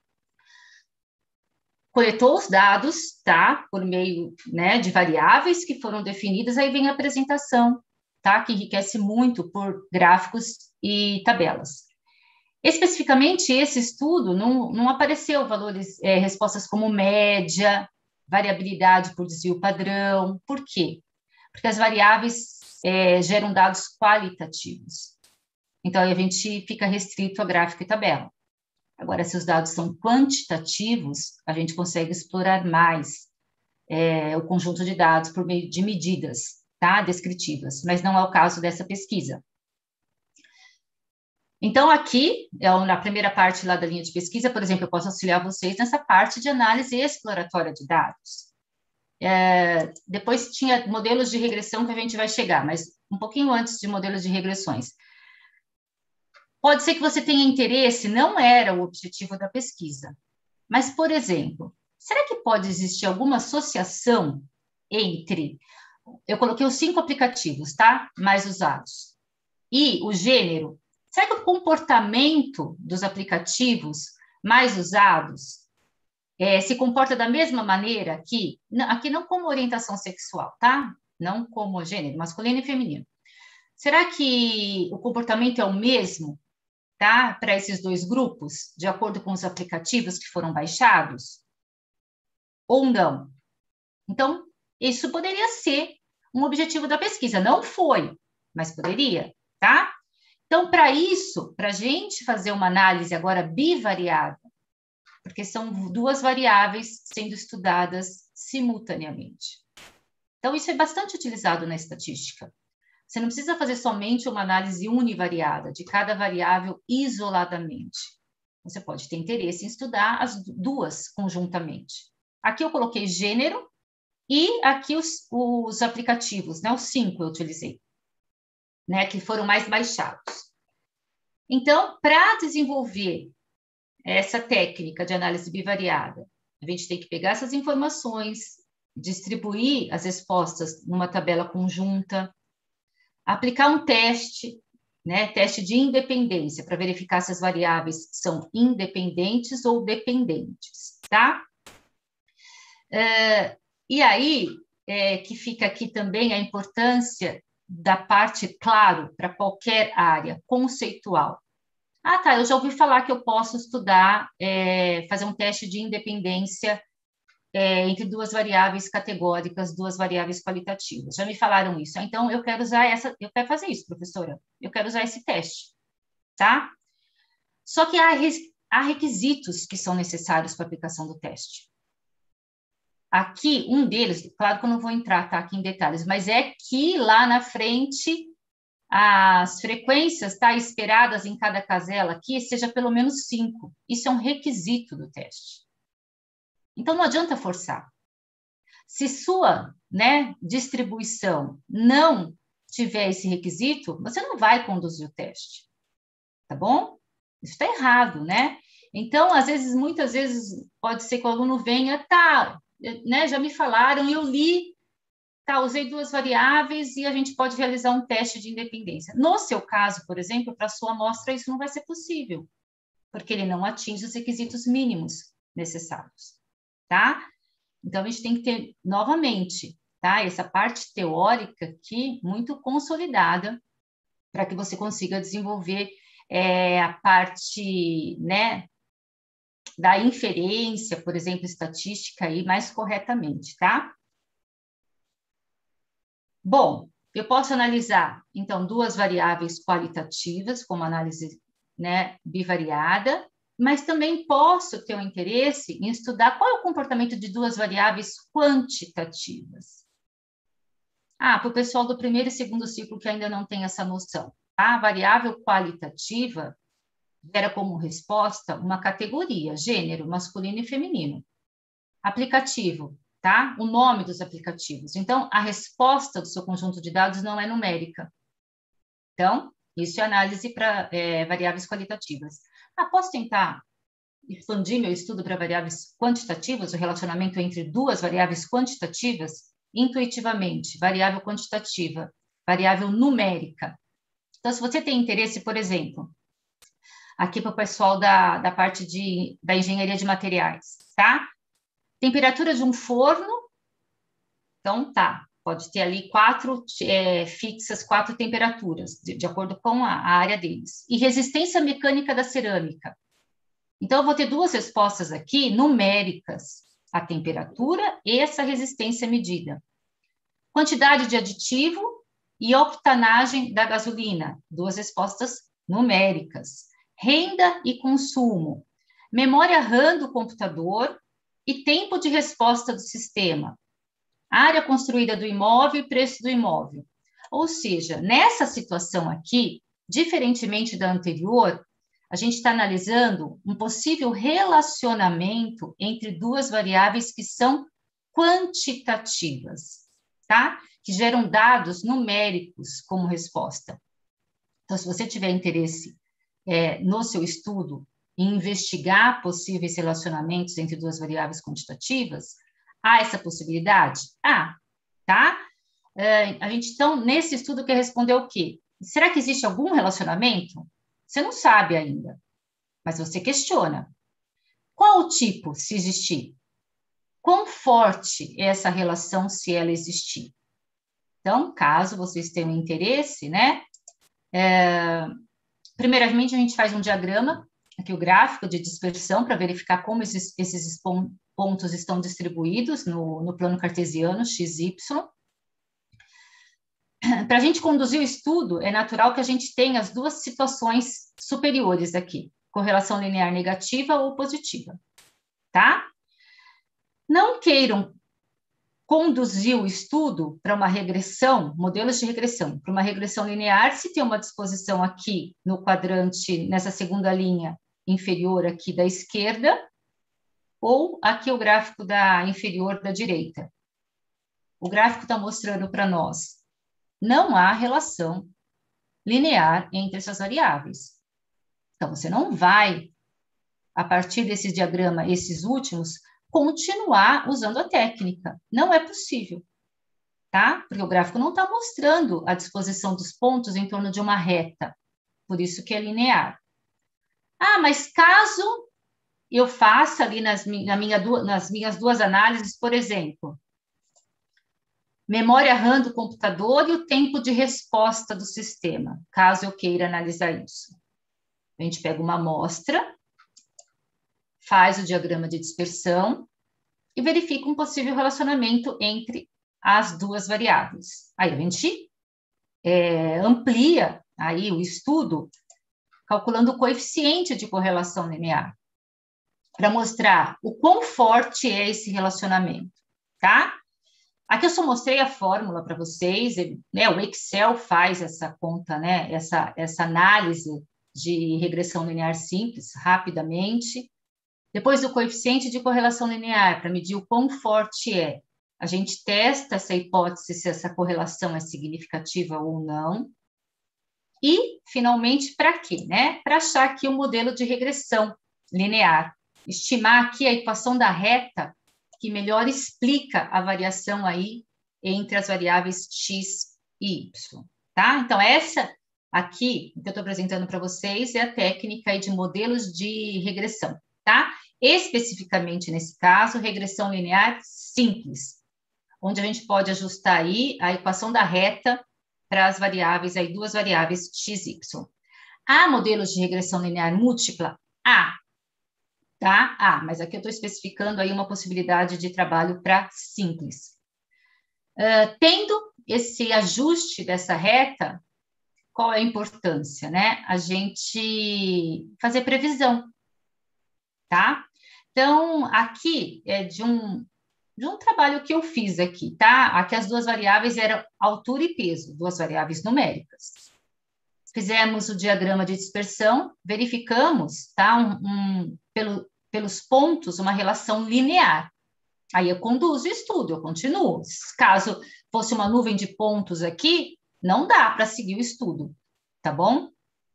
Coletou os dados, tá? Por meio, né, de variáveis que foram definidas, aí vem a apresentação, tá? Que enriquece muito por gráficos e tabelas. Especificamente, esse estudo não, não apareceu valores, é, respostas como média, variabilidade por desvio padrão. Por quê? Porque as variáveis é, geram dados qualitativos. Então, aí a gente fica restrito a gráfico e tabela. Agora, se os dados são quantitativos, a gente consegue explorar mais é, o conjunto de dados por meio de medidas, tá? Descritivas, mas não é o caso dessa pesquisa. Então, aqui, na primeira parte lá da linha de pesquisa, por exemplo, eu posso auxiliar vocês nessa parte de análise exploratória de dados. É, depois tinha modelos de regressão que a gente vai chegar, mas um pouquinho antes de modelos de regressões. Pode ser que você tenha interesse, não era o objetivo da pesquisa, mas, por exemplo, será que pode existir alguma associação entre, eu coloquei os cinco aplicativos, tá? Mais usados, e o gênero? Será que o comportamento dos aplicativos mais usados é, se comporta da mesma maneira aqui? Aqui não como orientação sexual, tá? Não como gênero, masculino e feminino. Será que o comportamento é o mesmo, tá? Para esses dois grupos, de acordo com os aplicativos que foram baixados? Ou não? Então, isso poderia ser um objetivo da pesquisa. Não foi, mas poderia, tá? Então, para isso, para a gente fazer uma análise agora bivariada, porque são duas variáveis sendo estudadas simultaneamente. Então, isso é bastante utilizado na estatística. Você não precisa fazer somente uma análise univariada de cada variável isoladamente. Você pode ter interesse em estudar as duas conjuntamente. Aqui eu coloquei gênero e aqui os, os aplicativos, né? Os cinco eu utilizei, né? Que foram mais baixados. Então, para desenvolver essa técnica de análise bivariada, a gente tem que pegar essas informações, distribuir as respostas numa tabela conjunta, aplicar um teste, né, teste de independência, para verificar se as variáveis são independentes ou dependentes, tá? É, e aí, é, que fica aqui também a importância da parte, claro, para qualquer área, conceitual. Ah, tá, eu já ouvi falar que eu posso estudar, é, fazer um teste de independência é, entre duas variáveis categóricas, duas variáveis qualitativas. Já me falaram isso. Então, eu quero usar essa, eu quero fazer isso, professora. Eu quero usar esse teste, tá? Só que há, há requisitos que são necessários para a aplicação do teste. Aqui, um deles, claro que eu não vou entrar tá, aqui em detalhes, mas é que lá na frente as frequências tá, esperadas em cada casela aqui seja pelo menos cinco. Isso é um requisito do teste. Então, não adianta forçar. Se sua, né, distribuição não tiver esse requisito, você não vai conduzir o teste. Tá bom? Isso está errado, né? Então, às vezes, muitas vezes, pode ser que o aluno venha, tá, né, já me falaram, eu li, tá, usei duas variáveis e a gente pode realizar um teste de independência. No seu caso, por exemplo, para a sua amostra, isso não vai ser possível, porque ele não atinge os requisitos mínimos necessários, tá? Então, a gente tem que ter, novamente, tá, essa parte teórica aqui muito consolidada para que você consiga desenvolver é, a parte, né, da inferência, por exemplo, estatística aí mais corretamente, tá? Bom, eu posso analisar, então, duas variáveis qualitativas, como análise, né, bivariada, mas também posso ter um interesse em estudar qual é o comportamento de duas variáveis quantitativas. Ah, para o pessoal do primeiro e segundo ciclo que ainda não tem essa noção, tá? A variável qualitativa gera como resposta uma categoria, gênero, masculino e feminino. Aplicativo, tá? O nome dos aplicativos. Então, a resposta do seu conjunto de dados não é numérica. Então, isso é análise para é, variáveis qualitativas. Ah, posso tentar expandir meu estudo para variáveis quantitativas, o relacionamento entre duas variáveis quantitativas? Intuitivamente, variável quantitativa, variável numérica. Então, se você tem interesse, por exemplo, aqui para o pessoal da, da parte de, da engenharia de materiais, tá? Temperatura de um forno, então tá, pode ter ali quatro é, fixas, quatro temperaturas, de, de acordo com a, a área deles. E resistência mecânica da cerâmica. Então, eu vou ter duas respostas aqui numéricas, a temperatura e essa resistência medida. Quantidade de aditivo e octanagem da gasolina, duas respostas numéricas. Renda e consumo, memória RAM do computador e tempo de resposta do sistema, área construída do imóvel e preço do imóvel. Ou seja, nessa situação aqui, diferentemente da anterior, a gente está analisando um possível relacionamento entre duas variáveis que são quantitativas, tá? Que geram dados numéricos como resposta. Então, se você tiver interesse É, no seu estudo, em investigar possíveis relacionamentos entre duas variáveis quantitativas, há essa possibilidade? Ah, tá? É, a gente, então, nesse estudo, quer responder o quê? Será que existe algum relacionamento? Você não sabe ainda, mas você questiona. Qual o tipo, se existir? Quão forte é essa relação, se ela existir? Então, caso vocês tenham interesse, né? É, Primeiramente, a gente faz um diagrama, aqui o gráfico de dispersão, para verificar como esses, esses pontos estão distribuídos no, no plano cartesiano, x y. para a gente conduzir o estudo, é natural que a gente tenha as duas situações superiores aqui, correlação linear negativa ou positiva, tá? Não queiram conduzir o estudo para uma regressão, modelos de regressão, para uma regressão linear, se tem uma disposição aqui no quadrante, nessa segunda linha inferior aqui da esquerda, ou aqui o gráfico da inferior da direita. O gráfico está mostrando para nós, não há relação linear entre essas variáveis. Então, você não vai, a partir desse diagrama, esses últimos, continuar usando a técnica. Não é possível, tá? Porque o gráfico não está mostrando a disposição dos pontos em torno de uma reta. Por isso que é linear. Ah, mas caso eu faça ali nas, na minha, nas minhas duas análises, por exemplo, memória RAM do computador e o tempo de resposta do sistema, caso eu queira analisar isso. A gente pega uma amostra, faz o diagrama de dispersão e verifica um possível relacionamento entre as duas variáveis. Aí a gente é, amplia aí o estudo calculando o coeficiente de correlação linear para mostrar o quão forte é esse relacionamento, tá? Aqui eu só mostrei a fórmula para vocês, né? O Excel faz essa conta, né? Essa, essa análise de regressão linear simples, rapidamente. Depois do coeficiente de correlação linear, para medir o quão forte é, a gente testa essa hipótese, se essa correlação é significativa ou não. E, finalmente, para quê? Né? Para achar aqui o modelo de regressão linear. Estimar aqui a equação da reta, que melhor explica a variação aí entre as variáveis x e y, tá? Então, essa aqui, que eu estou apresentando para vocês, é a técnica aí de modelos de regressão, tá? Especificamente, nesse caso, regressão linear simples, onde a gente pode ajustar aí a equação da reta para as variáveis, aí duas variáveis x e y. Há modelos de regressão linear múltipla? Há. Tá? Ah, mas aqui eu estou especificando aí uma possibilidade de trabalho para simples. Uh, tendo esse ajuste dessa reta, qual é a importância, né? A gente fazer previsão, tá? Então, aqui é de um, de um trabalho que eu fiz aqui, tá? Aqui as duas variáveis eram altura e peso, duas variáveis numéricas. Fizemos o diagrama de dispersão, verificamos, tá? Um, um, pelo pelos pontos, uma relação linear. Aí eu conduzo o estudo, eu continuo. Caso fosse uma nuvem de pontos aqui, não dá para seguir o estudo, tá bom?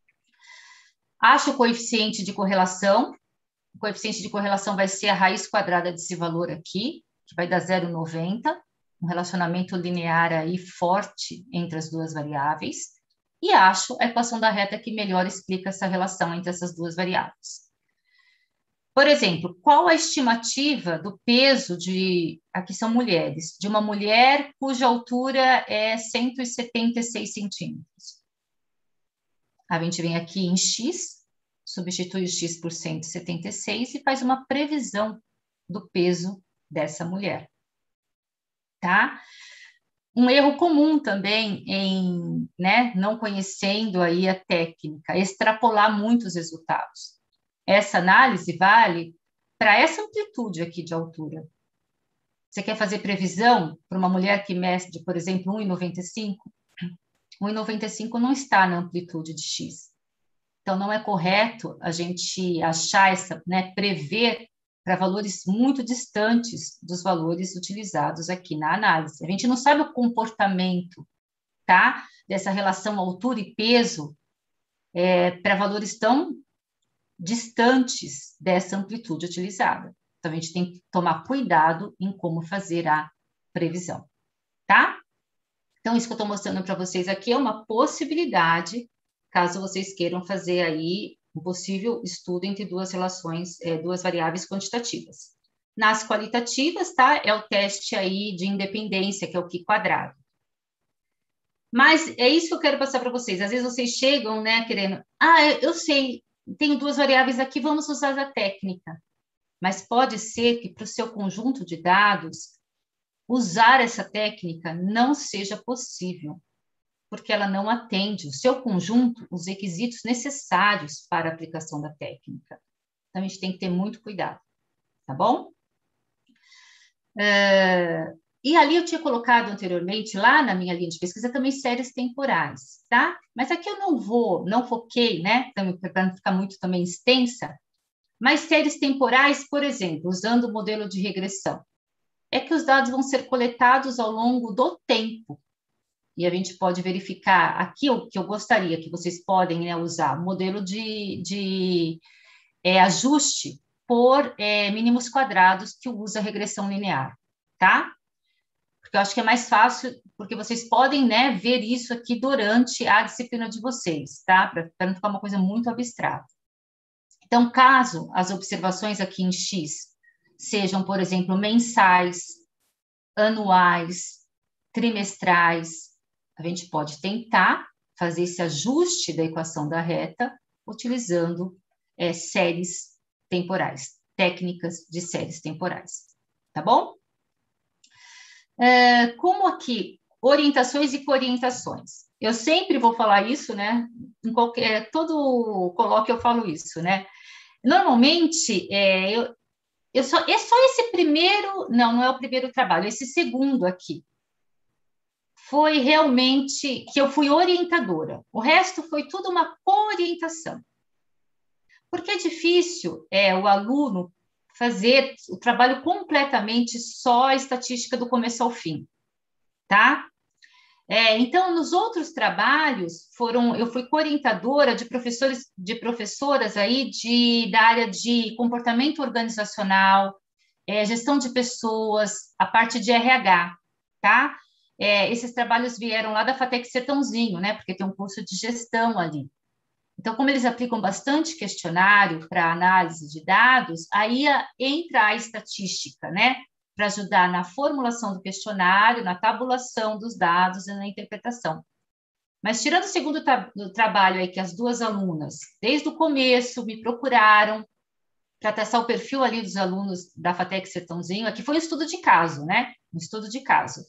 Acho o coeficiente de correlação. O coeficiente de correlação vai ser a raiz quadrada desse valor aqui, que vai dar zero vírgula noventa, um relacionamento linear aí forte entre as duas variáveis. E acho a equação da reta que melhor explica essa relação entre essas duas variáveis. Por exemplo, qual a estimativa do peso de, aqui são mulheres, de uma mulher cuja altura é cento e setenta e seis centímetros? A gente vem aqui em X, substitui o X por cento e setenta e seis e faz uma previsão do peso dessa mulher, tá? Um erro comum também em, né, não conhecendo aí a técnica, extrapolar muitos resultados. Essa análise vale para essa amplitude aqui de altura. Você quer fazer previsão para uma mulher que mede, por exemplo, um vírgula noventa e cinco? um vírgula noventa e cinco não está na amplitude de X. Então, não é correto a gente achar essa, né, prever para valores muito distantes dos valores utilizados aqui na análise. A gente não sabe o comportamento, tá, dessa relação altura e peso é, para valores tão distantes dessa amplitude utilizada. Então, a gente tem que tomar cuidado em como fazer a previsão, tá? Então, isso que eu estou mostrando para vocês aqui é uma possibilidade, caso vocês queiram fazer aí um possível estudo entre duas relações, é, duas variáveis quantitativas. Nas qualitativas, tá? É o teste aí de independência, que é o Q quadrado. Mas é isso que eu quero passar para vocês. Às vezes vocês chegam, né, querendo... Ah, eu sei... Tenho duas variáveis aqui, vamos usar a técnica. Mas pode ser que para o seu conjunto de dados, usar essa técnica não seja possível. porque ela não atende o seu conjunto, os requisitos necessários para a aplicação da técnica. Então, a gente tem que ter muito cuidado, tá bom? Uh, e ali eu tinha colocado anteriormente, lá na minha linha de pesquisa, também séries temporais, tá? Mas aqui eu não vou, não foquei, né? Para não ficar muito também extensa, mas séries temporais, por exemplo, usando o modelo de regressão, é que os dados vão ser coletados ao longo do tempo. E a gente pode verificar aqui o que eu gostaria que vocês podem, né, usar, modelo de, de é, ajuste por é, mínimos quadrados que usa regressão linear, tá? Porque eu acho que é mais fácil, porque vocês podem, né, ver isso aqui durante a disciplina de vocês, tá? Para não ficar uma coisa muito abstrata. Então, caso as observações aqui em X sejam, por exemplo, mensais, anuais, trimestrais, a gente pode tentar fazer esse ajuste da equação da reta utilizando é, séries temporais, técnicas de séries temporais, tá bom? É, como aqui, orientações e coorientações. Eu sempre vou falar isso, né? Em qualquer, todo colóquio eu falo isso, né? Normalmente, é, eu, eu só, é só esse primeiro, não, não é o primeiro trabalho, esse segundo aqui, foi realmente que eu fui orientadora. O resto foi tudo uma coorientação. Porque é difícil é, o aluno fazer o trabalho completamente só a estatística do começo ao fim, tá? É, então, nos outros trabalhos, foram, eu fui coorientadora de professores, de professoras aí de, da área de comportamento organizacional, é, gestão de pessoas, a parte de R H, tá? É, esses trabalhos vieram lá da FATEC Sertãozinho, né? Porque tem um curso de gestão ali. Então, como eles aplicam bastante questionário para análise de dados, aí entra a estatística, né? Para ajudar na formulação do questionário, na tabulação dos dados e na interpretação. Mas, tirando o segundo tra do trabalho aí, que as duas alunas, desde o começo, me procuraram para traçar o perfil ali dos alunos da FATEC Sertãozinho, aqui foi um estudo de caso, né? Um estudo de caso.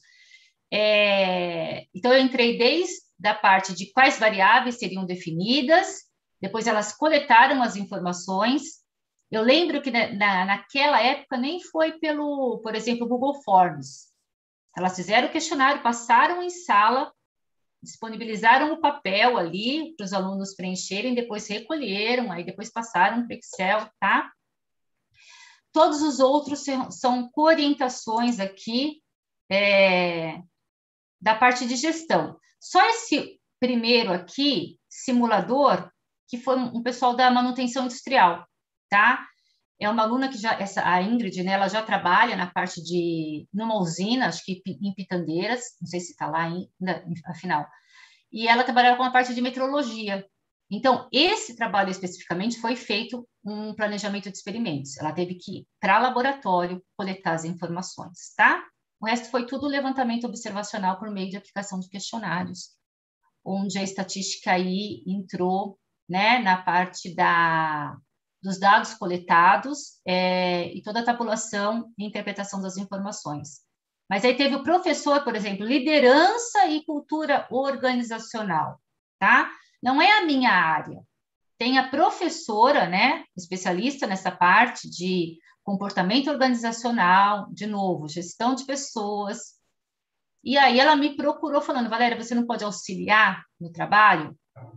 É, então, eu entrei desde a parte de quais variáveis seriam definidas, depois elas coletaram as informações. Eu lembro que na, naquela época nem foi pelo, por exemplo, Google Forms. Elas fizeram o questionário, passaram em sala, disponibilizaram o papel ali para os alunos preencherem, depois recolheram, aí depois passaram para o Excel, tá? Todos os outros são coorientações aqui, é, da parte de gestão. Só esse primeiro aqui, simulador, que foi um pessoal da manutenção industrial, tá? É uma aluna que já, essa, a Ingrid, né, ela já trabalha na parte de, numa usina, acho que em Pitandeiras, não sei se está lá ainda, afinal, e ela trabalhava com a parte de metrologia. Então, esse trabalho especificamente foi feito um planejamento de experimentos. Ela teve que ir para laboratório coletar as informações, tá? O resto foi tudo levantamento observacional por meio de aplicação de questionários, onde a estatística aí entrou, né, na parte da, dos dados coletados é, e toda a tabulação e interpretação das informações. Mas aí teve o professor, por exemplo, liderança e cultura organizacional, tá? Não é a minha área. Tem a professora, né, especialista nessa parte de comportamento organizacional, de novo, gestão de pessoas. E aí ela me procurou falando, Valéria, você não pode auxiliar no trabalho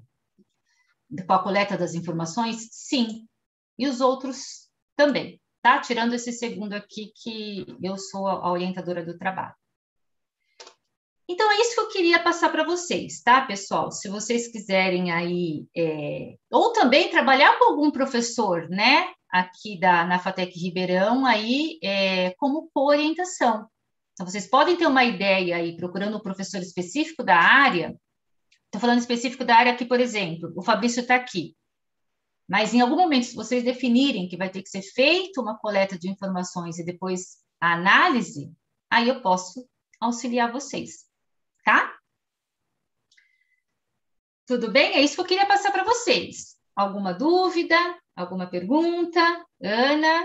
com a coleta das informações? Sim. E os outros também, tá? Tirando esse segundo aqui, que eu sou a orientadora do trabalho. Então, é isso que eu queria passar para vocês, tá, pessoal? Se vocês quiserem aí, é, ou também trabalhar com algum professor, né, aqui da, na FATEC Ribeirão, aí, é, como orientação. Então, vocês podem ter uma ideia aí, procurando um professor específico da área. Estou falando específico da área aqui, por exemplo, o Fabrício está aqui. Mas, em algum momento, se vocês definirem que vai ter que ser feita uma coleta de informações e depois a análise, aí eu posso auxiliar vocês. Tá? Tudo bem? É isso que eu queria passar para vocês. Alguma dúvida? Alguma pergunta? Ana?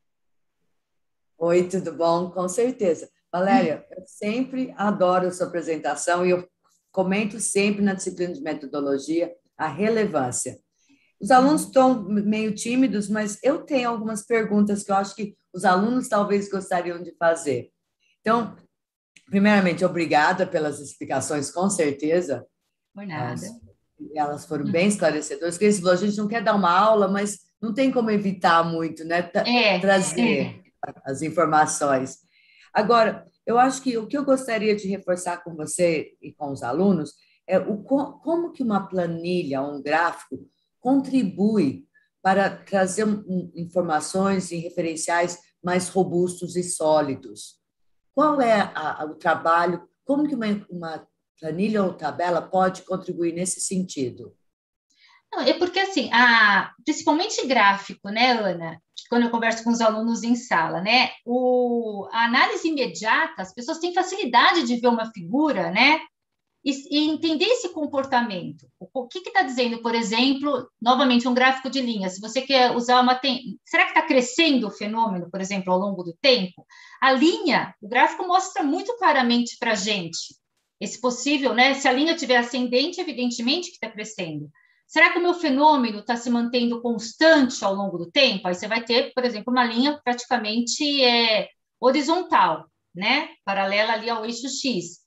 Oi, tudo bom? Com certeza. Valéria, eu sempre adoro a sua apresentação e eu comento sempre na disciplina de metodologia a relevância. Os alunos estão meio tímidos, mas eu tenho algumas perguntas que eu acho que os alunos talvez gostariam de fazer. Então, primeiramente, obrigada pelas explicações, com certeza. Por nada. Elas, elas foram bem esclarecedoras. Porque a gente não quer dar uma aula, mas não tem como evitar muito, né? É, trazer é. as informações. Agora, eu acho que o que eu gostaria de reforçar com você e com os alunos é o, como que uma planilha, um gráfico, contribui para trazer um, informações e referenciais mais robustos e sólidos. Qual é a, a, o trabalho, como que uma, uma planilha ou tabela pode contribuir nesse sentido? Não, é porque, assim, a, principalmente gráfico, né, Ana? Quando eu converso com os alunos em sala, né? O, a análise imediata, as pessoas têm facilidade de ver uma figura, né? E, e entender esse comportamento. O, o que está dizendo, por exemplo, novamente, um gráfico de linhas. Se você quer usar uma... Tem, será que está crescendo o fenômeno, por exemplo, ao longo do tempo? A linha, o gráfico mostra muito claramente para a gente esse possível, né? Se a linha estiver ascendente, evidentemente que está crescendo. Será que o meu fenômeno está se mantendo constante ao longo do tempo? Aí você vai ter, por exemplo, uma linha praticamente é, horizontal, né? Paralela ali ao eixo X.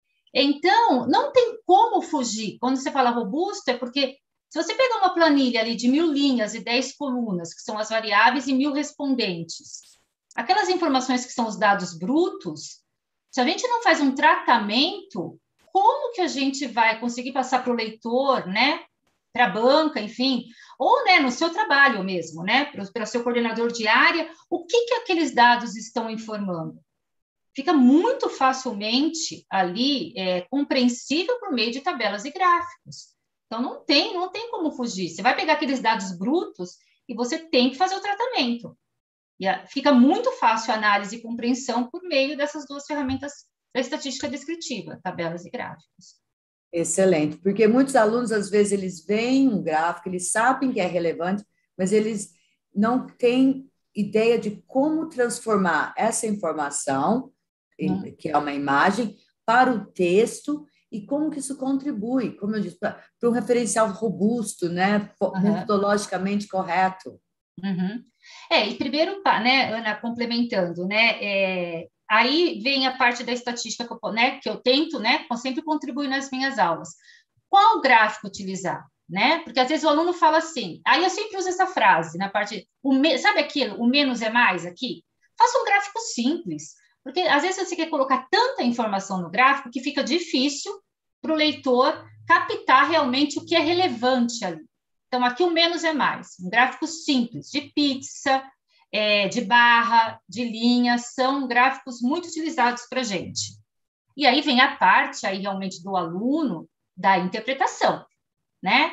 Então, não tem como fugir. Quando você fala robusto, é porque se você pegar uma planilha ali de mil linhas e dez colunas, que são as variáveis, e mil respondentes, aquelas informações que são os dados brutos, se a gente não faz um tratamento, como que a gente vai conseguir passar para o leitor, né? Para a banca, enfim, ou né, no seu trabalho mesmo, né? Para o seu coordenador de área, o que, que aqueles dados estão informando? Fica muito facilmente ali é, compreensível por meio de tabelas e gráficos. Então, não tem, não tem como fugir. Você vai pegar aqueles dados brutos e você tem que fazer o tratamento. E a, fica muito fácil a análise e compreensão por meio dessas duas ferramentas da estatística descritiva, tabelas e gráficos. Excelente, porque muitos alunos, às vezes, eles veem um gráfico, eles sabem que é relevante, mas eles não têm ideia de como transformar essa informação, hum. que é uma imagem, para o texto e como que isso contribui, como eu disse, para, para um referencial robusto, né, uhum. metodologicamente correto. Uhum. É, e primeiro, né, Ana, complementando, né, é, aí vem a parte da estatística que eu, né, que eu tento, né, eu sempre contribuir nas minhas aulas. Qual gráfico utilizar, né? Porque às vezes o aluno fala assim, aí eu sempre uso essa frase na parte, o me, sabe aquilo, o menos é mais aqui? Faça um gráfico simples, porque às vezes você quer colocar tanta informação no gráfico que fica difícil para o leitor captar realmente o que é relevante ali. Então, aqui o menos é mais. Um gráfico simples, de pizza, é, de barra, de linha, são gráficos muito utilizados para a gente. E aí vem a parte aí realmente do aluno da interpretação, né?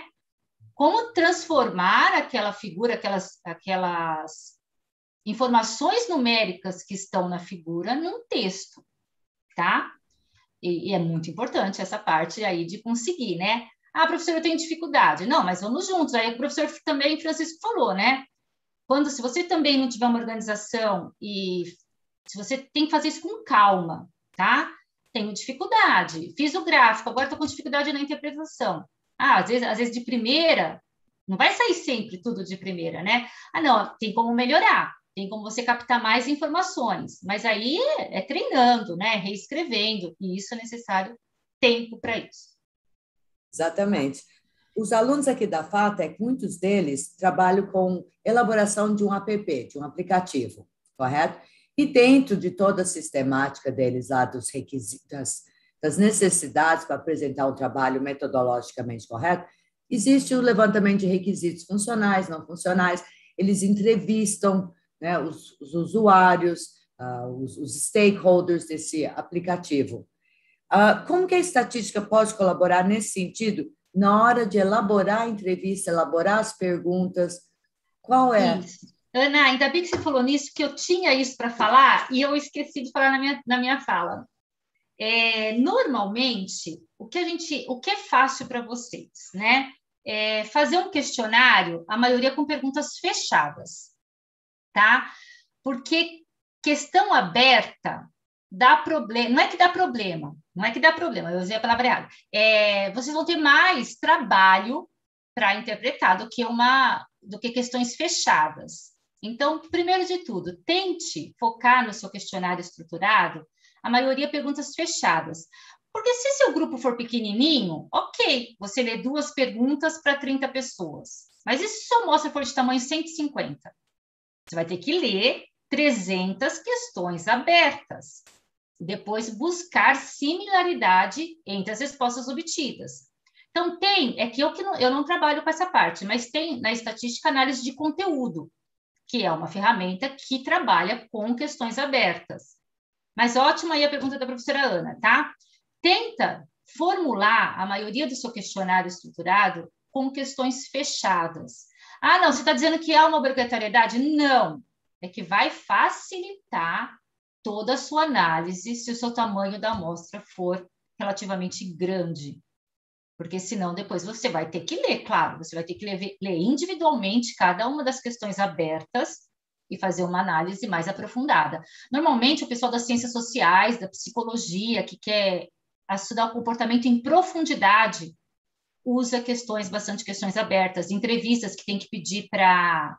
Como transformar aquela figura, aquelas, aquelas informações numéricas que estão na figura num texto, tá? E, e é muito importante essa parte aí de conseguir, né? Ah, professor, eu tenho dificuldade. Não, mas vamos juntos. Aí o professor também, Francisco, falou, né? Quando, se você também não tiver uma organização e se você tem que fazer isso com calma, tá? Tenho dificuldade. Fiz o gráfico, agora estou com dificuldade na interpretação. Ah, às vezes, às vezes de primeira, não vai sair sempre tudo de primeira, né? Ah, não, tem como melhorar. Tem como você captar mais informações. Mas aí é, é treinando, né? Reescrevendo. E isso é necessário tempo para isso. Exatamente. Os alunos aqui da FATEC, muitos deles trabalham com elaboração de um app, de um aplicativo, correto? E dentro de toda a sistemática deles lá dos requisitos, das, das necessidades para apresentar um trabalho metodologicamente correto, existe o levantamento de requisitos funcionais, não funcionais, eles entrevistam, né, os, os usuários, uh, os, os stakeholders desse aplicativo. Uh, como que a estatística pode colaborar nesse sentido, na hora de elaborar a entrevista, elaborar as perguntas? Qual é? Isso. Ana, ainda bem que você falou nisso, que eu tinha isso para falar e eu esqueci de falar na minha, na minha fala. É, normalmente, o que, a gente, o que é fácil para vocês, né? É fazer um questionário, a maioria com perguntas fechadas, tá? Porque questão aberta, dá problema, não é que dá problema, não é que dá problema, eu usei a palavra errada, é, vocês vão ter mais trabalho para interpretar do que, uma, do que questões fechadas. Então, primeiro de tudo, tente focar no seu questionário estruturado, a maioria perguntas fechadas. Porque se seu grupo for pequenininho, ok, você lê duas perguntas para trinta pessoas. Mas e se sua amostra for de tamanho cento e cinquenta? Você vai ter que ler trezentas questões abertas. Depois, buscar similaridade entre as respostas obtidas. Então, tem, é que eu, que não, eu não trabalho com essa parte, mas tem na estatística análise de conteúdo, que é uma ferramenta que trabalha com questões abertas. Mas ótima aí a pergunta da professora Ana, tá? Tenta formular a maioria do seu questionário estruturado com questões fechadas. Ah, não, você está dizendo que há uma obrigatoriedade? Não, é que vai facilitar toda a sua análise se o seu tamanho da amostra for relativamente grande. Porque senão depois você vai ter que ler, claro, você vai ter que ler, ler individualmente cada uma das questões abertas e fazer uma análise mais aprofundada. Normalmente, o pessoal das ciências sociais, da psicologia, que quer estudar o comportamento em profundidade, usa questões, bastante questões abertas, entrevistas que tem que pedir para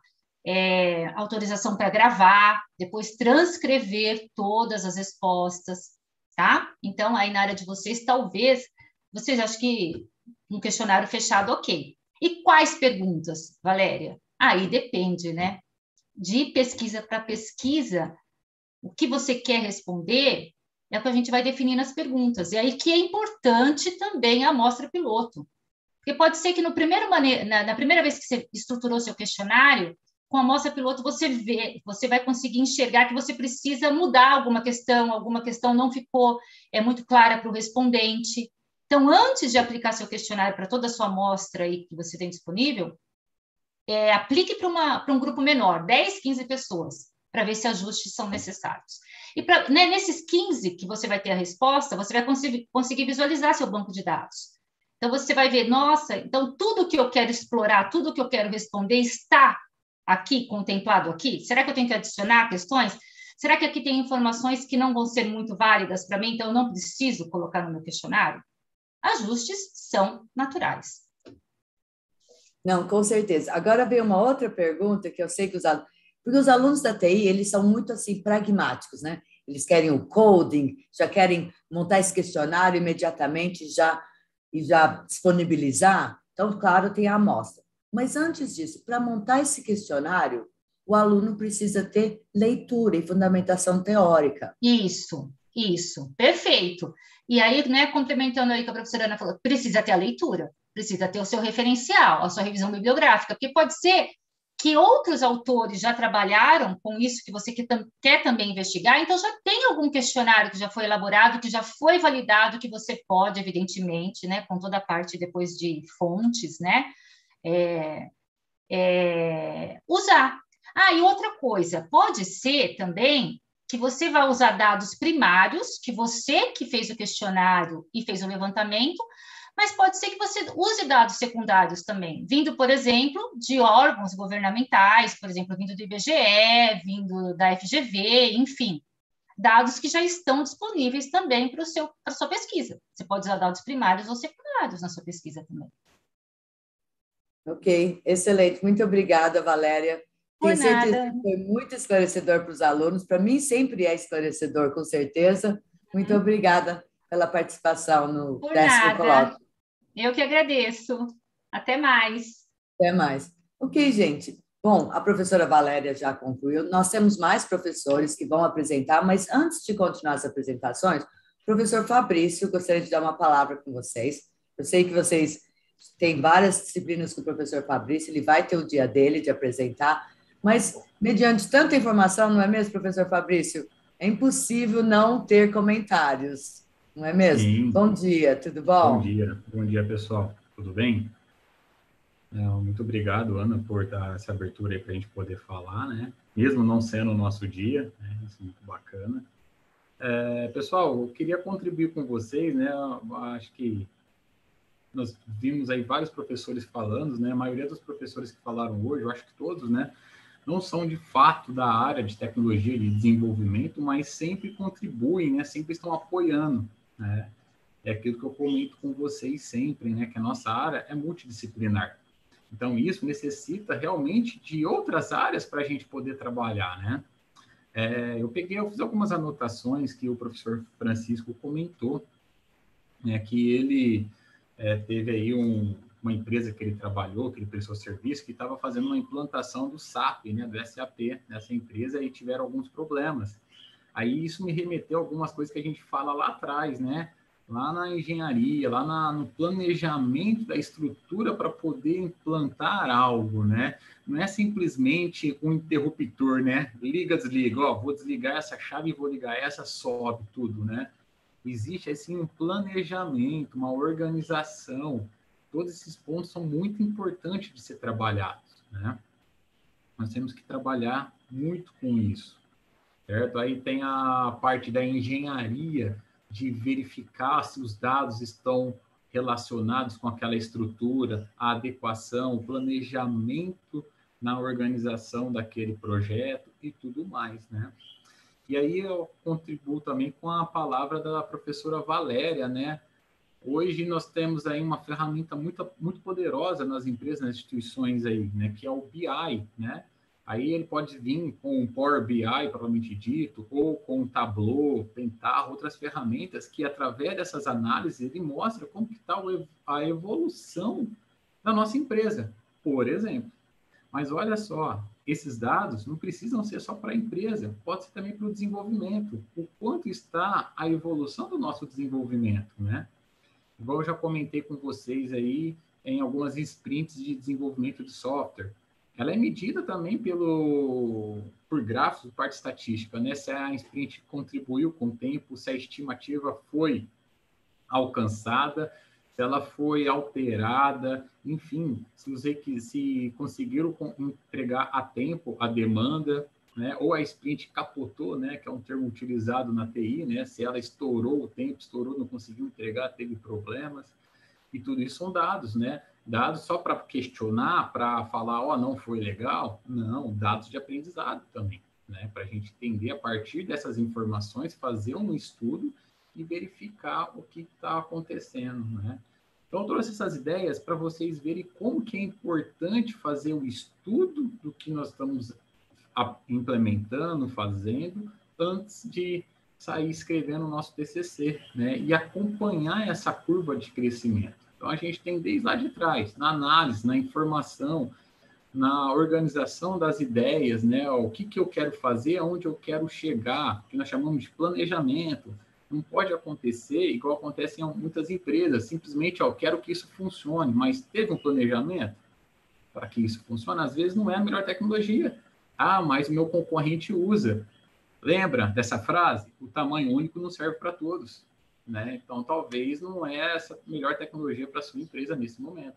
é, autorização para gravar, depois transcrever todas as respostas, tá? Então, aí na área de vocês, talvez, vocês acham que um questionário fechado, ok. E quais perguntas, Valéria? Aí depende, né? De pesquisa para pesquisa, o que você quer responder é o que a gente vai definir nas perguntas. E aí que é importante também a amostra piloto. Porque pode ser que no primeiro mane- na, na primeira vez que você estruturou seu questionário, com a amostra piloto você vê, você vai conseguir enxergar que você precisa mudar alguma questão, alguma questão não ficou é, muito clara para o respondente. Então, antes de aplicar seu questionário para toda a sua amostra aí que você tem disponível, É, aplique para um grupo menor, dez, quinze pessoas, para ver se ajustes são necessários. E pra, né, nesses quinze que você vai ter a resposta, você vai conseguir, conseguir visualizar seu banco de dados. Então, você vai ver, nossa, então tudo que eu quero explorar, tudo que eu quero responder está aqui, contemplado aqui? Será que eu tenho que adicionar questões? Será que aqui tem informações que não vão ser muito válidas para mim, então eu não preciso colocar no meu questionário? Ajustes são naturais. Não, com certeza. Agora vem uma outra pergunta que eu sei que os alunos... Porque os alunos da T I, eles são muito, assim, pragmáticos, né? Eles querem o coding, já querem montar esse questionário imediatamente já, e já disponibilizar. Então, claro, tem a amostra. Mas, antes disso, para montar esse questionário, o aluno precisa ter leitura e fundamentação teórica. Isso, isso. Perfeito. E aí, né, complementando aí o que a professora Ana falou, precisa ter a leitura. Precisa ter o seu referencial, a sua revisão bibliográfica, porque pode ser que outros autores já trabalharam com isso que você quer também investigar, então já tem algum questionário que já foi elaborado, que já foi validado, que você pode, evidentemente, né, com toda a parte depois de fontes, né, é, é, usar. Ah, e outra coisa, pode ser também que você vai usar dados primários, que você que fez o questionário e fez o levantamento, mas pode ser que você use dados secundários também, vindo, por exemplo, de órgãos governamentais, por exemplo, vindo do I B G E, vindo da F G V, enfim, dados que já estão disponíveis também para o seu, para a sua pesquisa. Você pode usar dados primários ou secundários na sua pesquisa também. Ok, excelente. Muito obrigada, Valéria. Por Tenho certeza nada. que foi muito esclarecedor para os alunos. Para mim, sempre é esclarecedor, com certeza. Muito hum. obrigada pela participação no Por décimo nada. colóquio. Eu que agradeço. Até mais. Até mais. Ok, gente. Bom, a professora Valéria já concluiu. Nós temos mais professores que vão apresentar, mas antes de continuar as apresentações, o professor Fabrício gostaria de dar uma palavra com vocês. Eu sei que vocês têm várias disciplinas com o professor Fabrício, ele vai ter o dia dele de apresentar, mas, mediante tanta informação, não é mesmo, professor Fabrício? É impossível não ter comentários. Não é mesmo? Sim. Bom dia, tudo bom? Bom dia, bom dia, pessoal. Tudo bem? Muito obrigado, Ana, por dar essa abertura aí para a gente poder falar, né? Mesmo não sendo o nosso dia, né? Isso é muito bacana. É, pessoal, eu queria contribuir com vocês, né? Eu acho que nós vimos aí vários professores falando, né? A maioria dos professores que falaram hoje, eu acho que todos, né? não são de fato da área de tecnologia de desenvolvimento, mas sempre contribuem, né? Sempre estão apoiando, né? É aquilo que eu comento com vocês sempre, né? Que a nossa área é multidisciplinar. Então, isso necessita realmente de outras áreas para a gente poder trabalhar, né? É, eu peguei, eu fiz algumas anotações que o professor Francisco comentou, né? Que ele é, teve aí um, uma empresa que ele trabalhou, que ele prestou serviço, que estava fazendo uma implantação do S A P, né? Do S A P nessa empresa, e tiveram alguns problemas. Aí isso me remeteu a algumas coisas que a gente fala lá atrás, né? Lá na engenharia, lá na, no planejamento da estrutura para poder implantar algo, né? Não é simplesmente um interruptor, né? Liga, desliga, ó, vou desligar essa chave e vou ligar essa, sobe tudo, né? Existe, assim, um planejamento, uma organização. Todos esses pontos são muito importantes de ser trabalhados, né? Nós temos que trabalhar muito com isso, certo? Aí tem a parte da engenharia, de verificar se os dados estão relacionados com aquela estrutura, a adequação, o planejamento na organização daquele projeto e tudo mais, né? E aí eu contribuo também com a palavra da professora Valéria, né? Hoje nós temos aí uma ferramenta muito, muito poderosa nas empresas, nas instituições aí, né? Que é o B I, né? Aí ele pode vir com o Power B I, propriamente dito, ou com o Tableau, Pentaho, outras ferramentas que, através dessas análises, ele mostra como que está a evolução da nossa empresa, por exemplo. Mas olha só, esses dados não precisam ser só para a empresa, pode ser também para o desenvolvimento. O quanto está a evolução do nosso desenvolvimento, né? Igual eu já comentei com vocês aí em algumas sprints de desenvolvimento de software. Ela é medida também pelo, por gráficos, parte estatística, né? Se a sprint contribuiu com o tempo, se a estimativa foi alcançada, se ela foi alterada, enfim, se, os se conseguiram entregar a tempo a demanda, né? Ou a sprint capotou, né? Que é um termo utilizado na T I, né? Se ela estourou o tempo, estourou, não conseguiu entregar, teve problemas. E tudo isso são dados, né? Dados só para questionar, para falar, ó, oh, não foi legal? Não, dados de aprendizado também, né? Para a gente entender, a partir dessas informações, fazer um estudo e verificar o que está acontecendo, né? Então, eu trouxe essas ideias para vocês verem como que é importante fazer o estudo do que nós estamos implementando, fazendo, antes de sair escrevendo o nosso T C C, né? E acompanhar essa curva de crescimento. Então, a gente tem desde lá de trás, na análise, na informação, na organização das ideias, né? O que, que eu quero fazer, aonde eu quero chegar, que nós chamamos de planejamento. Não pode acontecer igual acontece em muitas empresas, simplesmente, ó, eu quero que isso funcione, mas teve um planejamento para que isso funcione? Às vezes não é a melhor tecnologia. Ah, mas o meu concorrente usa. Lembra dessa frase? O tamanho único não serve para todos, né? Então, talvez não é essa melhor tecnologia para a sua empresa nesse momento,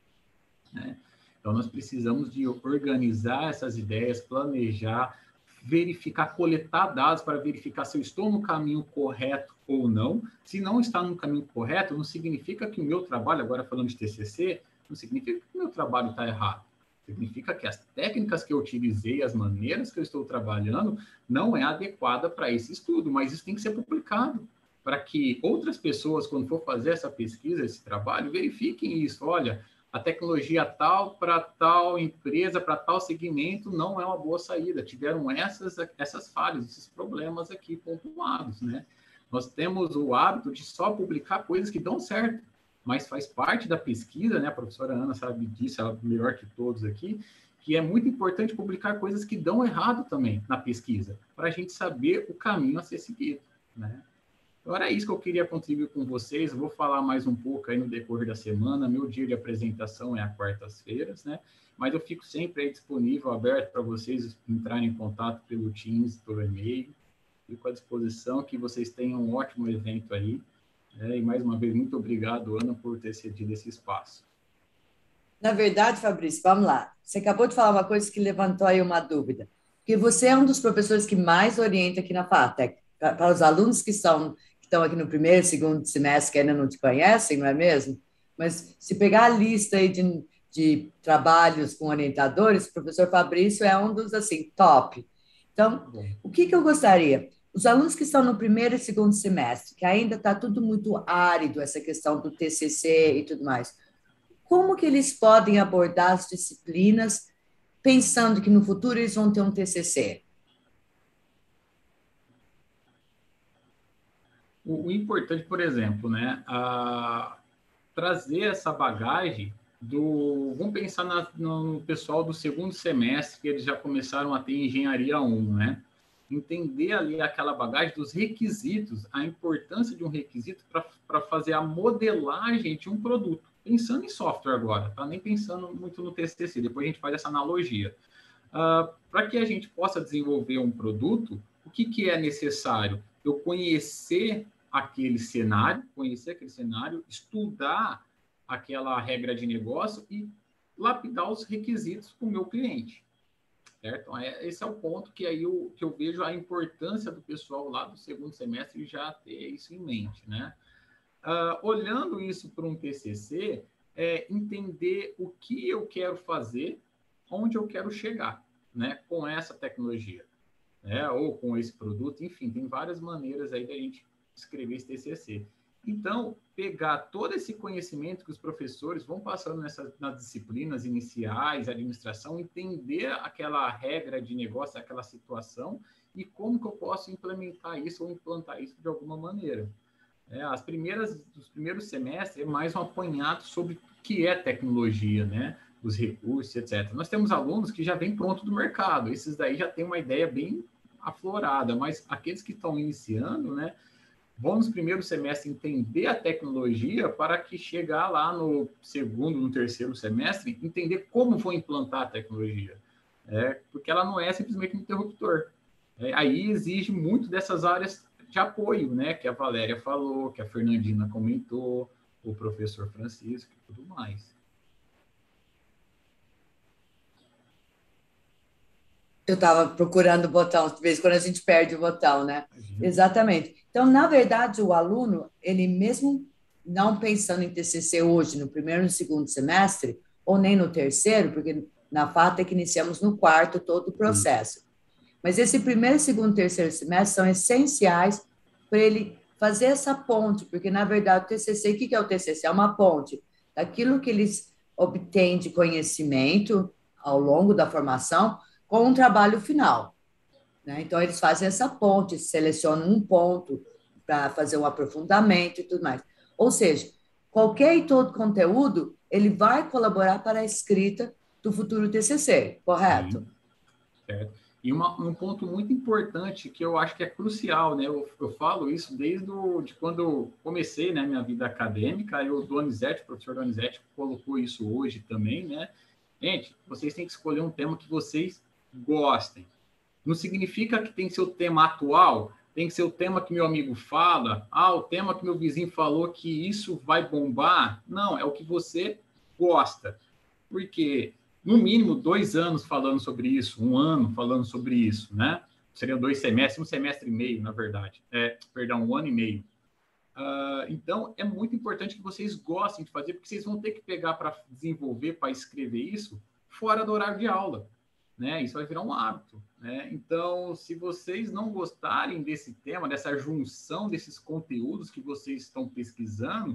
né? Então, nós precisamos de organizar essas ideias, planejar, verificar, coletar dados para verificar se eu estou no caminho correto ou não. Se não está no caminho correto, não significa que o meu trabalho, agora falando de T C C, não significa que o meu trabalho está errado. Significa que as técnicas que eu utilizei, as maneiras que eu estou trabalhando, não é adequada para esse estudo, mas isso tem que ser publicado, para que outras pessoas, quando for fazer essa pesquisa, esse trabalho, verifiquem isso. Olha, a tecnologia tal para tal empresa, para tal segmento, não é uma boa saída. Tiveram essas, essas falhas, esses problemas aqui pontuados, né? Nós temos o hábito de só publicar coisas que dão certo, mas faz parte da pesquisa, né? A professora Ana sabe disso, ela é melhor que todos aqui, que é muito importante publicar coisas que dão errado também na pesquisa, para a gente saber o caminho a ser seguido, né? Então, era isso que eu queria contribuir com vocês. Eu vou falar mais um pouco aí no decorrer da semana. Meu dia de apresentação é às quartas-feiras, né? Mas eu fico sempre aí disponível, aberto para vocês entrarem em contato pelo Teams, pelo e-mail. Fico à disposição, que vocês tenham um ótimo evento aí. Né? E, mais uma vez, muito obrigado, Ana, por ter cedido esse espaço. Na verdade, Fabrício, vamos lá. Você acabou de falar uma coisa que levantou aí uma dúvida. Porque você é um dos professores que mais orienta aqui na FATEC. Para os alunos que são... estão aqui no primeiro, segundo semestre, que ainda não te conhecem, não é mesmo? Mas se pegar a lista aí de de trabalhos com orientadores, o professor Fabrício é um dos, assim, top. Então, o que, que eu gostaria? Os alunos que estão no primeiro e segundo semestre, que ainda está tudo muito árido, essa questão do T C C e tudo mais, como que eles podem abordar as disciplinas pensando que no futuro eles vão ter um T C C? O, o importante, por exemplo, né, a, trazer essa bagagem do... Vamos pensar na, no pessoal do segundo semestre, que eles já começaram a ter engenharia um, né? Entender ali aquela bagagem dos requisitos, a importância de um requisito para fazer a modelagem de um produto. Pensando em software agora, tá? Nem pensando muito no T C C, depois a gente faz essa analogia. Uh, para que a gente possa desenvolver um produto, o que, que é necessário? Eu conhecer aquele cenário, conhecer aquele cenário, estudar aquela regra de negócio e lapidar os requisitos para o meu cliente. Certo? Então, é, esse é o ponto que aí eu, que eu vejo a importância do pessoal lá do segundo semestre já ter isso em mente, né? Uh, olhando isso para um T C C, é entender o que eu quero fazer, onde eu quero chegar, né? Com essa tecnologia, né? Ou com esse produto, enfim, tem várias maneiras aí da gente escrever esse T C C. Então, pegar todo esse conhecimento que os professores vão passando nessas, nas disciplinas iniciais, administração, entender aquela regra de negócio, aquela situação, e como que eu posso implementar isso ou implantar isso de alguma maneira. É, as primeiras, os primeiros semestres é mais um apanhado sobre o que é tecnologia, né? Os recursos, etcétera. Nós temos alunos que já vêm pronto do mercado, esses daí já têm uma ideia bem aflorada, mas aqueles que estão iniciando, né? Vão nos primeiros semestres entender a tecnologia para que chegar lá no segundo, no terceiro semestre, entender como vou implantar a tecnologia. É, porque ela não é simplesmente um interruptor. É, aí exige muito dessas áreas de apoio, né? Que a Valéria falou, que a Fernandina comentou, o professor Francisco e tudo mais. Eu estava procurando o botão, de vez em quando a gente perde o botão, né? Uhum. Exatamente. Então, na verdade, o aluno, ele mesmo não pensando em T C C hoje, no primeiro e no segundo semestre, ou nem no terceiro, porque na FATEC que iniciamos no quarto todo o processo. Uhum. Mas esse primeiro, segundo, terceiro semestre são essenciais para ele fazer essa ponte, porque, na verdade, o T C C, o que é o T C C? É uma ponte daquilo que eles obtêm de conhecimento ao longo da formação com um trabalho final. Né? Então, eles fazem essa ponte, selecionam um ponto para fazer um aprofundamento e tudo mais. Ou seja, qualquer e todo conteúdo, ele vai colaborar para a escrita do futuro T C C, correto? Sim. Certo. E uma, um ponto muito importante que eu acho que é crucial, né? Eu, eu falo isso desde o, de quando eu comecei, né, minha vida acadêmica, eu, o Donizete, o professor Donizete colocou isso hoje também, né? Gente, vocês têm que escolher um tema que vocês gostem. Não significa que tem que ser o tema atual, tem que ser o tema que meu amigo fala, ah, o tema que meu vizinho falou que isso vai bombar. Não, é o que você gosta. Porque, no mínimo, dois anos falando sobre isso, um ano falando sobre isso, né? Seriam dois semestres, um semestre e meio, na verdade. É, perdão, um ano e meio. Uh, então, é muito importante que vocês gostem de fazer, porque vocês vão ter que pegar para desenvolver, para escrever isso, fora do horário de aula. Né? Isso vai virar um hábito, né? Então, se vocês não gostarem desse tema, dessa junção desses conteúdos que vocês estão pesquisando,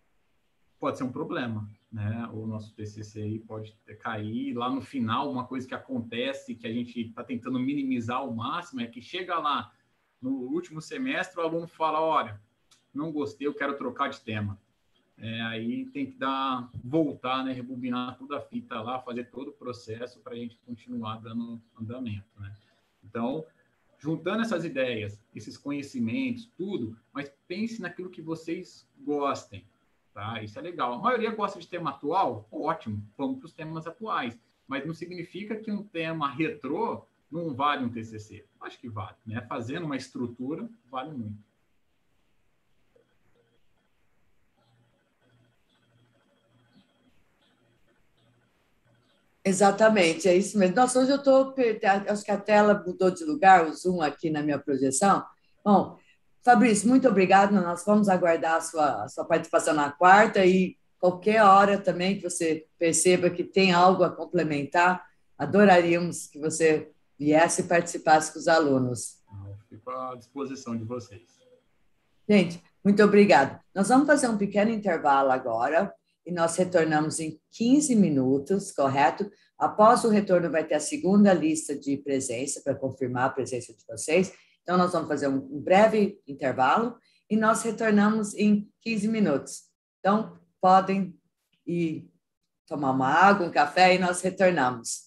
pode ser um problema, né? O nosso T C C aí pode cair lá no final. Uma coisa que acontece, que a gente está tentando minimizar ao máximo, é que chega lá no último semestre, o aluno fala, olha, não gostei, eu quero trocar de tema. É, aí tem que dar, voltar, né, rebobinar toda a fita lá, fazer todo o processo para a gente continuar dando andamento, né? Então, juntando essas ideias, esses conhecimentos, tudo, mas pense naquilo que vocês gostem, tá? Isso é legal. A maioria gosta de tema atual, ótimo, vamos para os temas atuais, mas não significa que um tema retrô não vale um T C C. Acho que vale, né? Fazendo uma estrutura, vale muito. Exatamente, é isso mesmo. Nossa, hoje eu estou... Acho que a tela mudou de lugar, o Zoom aqui na minha projeção. Bom, Fabrício, muito obrigado. Nós vamos aguardar a sua, a sua participação na quarta e qualquer hora também que você perceba que tem algo a complementar, adoraríamos que você viesse e participasse com os alunos. Eu fico à disposição de vocês. Gente, muito obrigada. Nós vamos fazer um pequeno intervalo agora e nós retornamos em quinze minutos, correto? Após o retorno vai ter a segunda lista de presença para confirmar a presença de vocês. Então, nós vamos fazer um breve intervalo e nós retornamos em quinze minutos. Então, podem ir tomar uma água, um café e nós retornamos.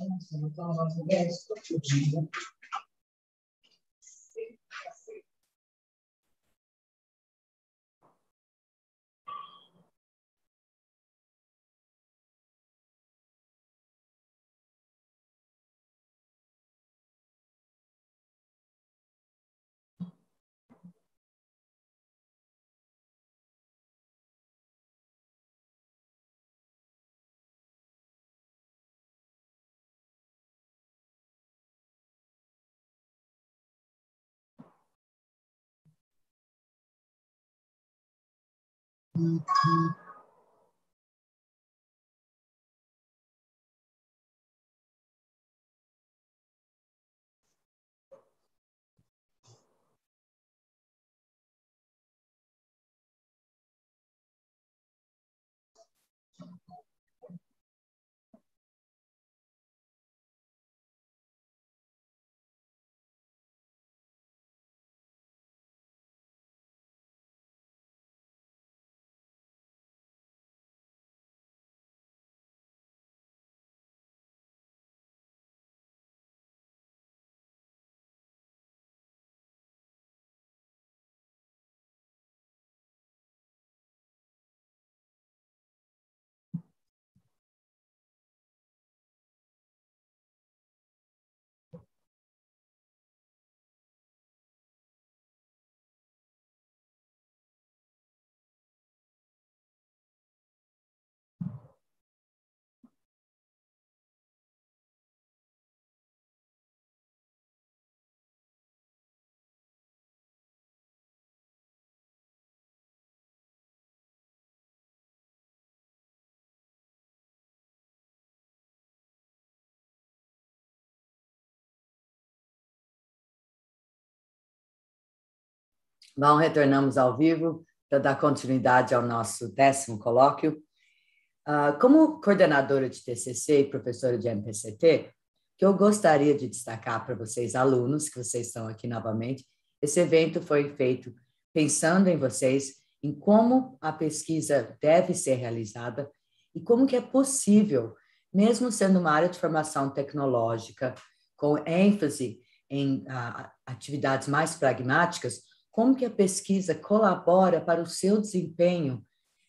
Bom, retornamos ao vivo para dar continuidade ao nosso décimo colóquio. Uh, como coordenadora de T C C e professora de M P C T, que eu gostaria de destacar para vocês, alunos, que vocês estão aqui novamente, esse evento foi feito pensando em vocês, em como a pesquisa deve ser realizada e como que é possível, mesmo sendo uma área de formação tecnológica, com ênfase em uh, atividades mais pragmáticas, como que a pesquisa colabora para o seu desempenho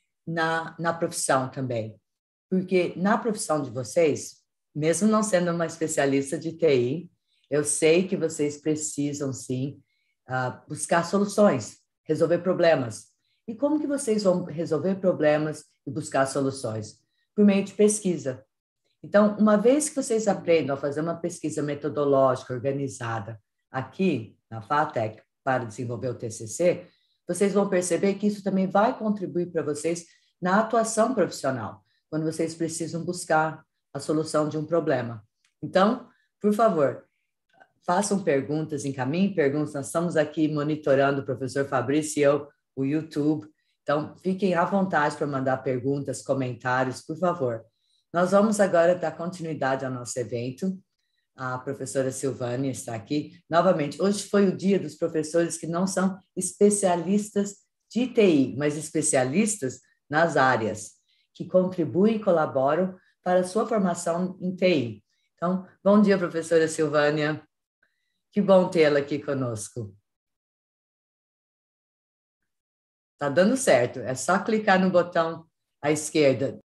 na, na profissão também. Porque na profissão de vocês, mesmo não sendo uma especialista de T I, eu sei que vocês precisam, sim, uh, buscar soluções, resolver problemas. E como que vocês vão resolver problemas e buscar soluções? Por meio de pesquisa. Então, uma vez que vocês aprendam a fazer uma pesquisa metodológica organizada aqui na FATEC, para desenvolver o T C C, vocês vão perceber que isso também vai contribuir para vocês na atuação profissional, quando vocês precisam buscar a solução de um problema. Então, por favor, façam perguntas, encaminhem perguntas. Nós estamos aqui monitorando o professor Fabrício e eu, o YouTube. Então, fiquem à vontade para mandar perguntas, comentários, por favor. Nós vamos agora dar continuidade ao nosso evento. A professora Silvânia está aqui. Novamente, hoje foi o dia dos professores que não são especialistas de T I, mas especialistas nas áreas, que contribuem e colaboram para a sua formação em T I. Então, bom dia, professora Silvânia. Que bom tê-la aqui conosco. Está dando certo, é só clicar no botão à esquerda.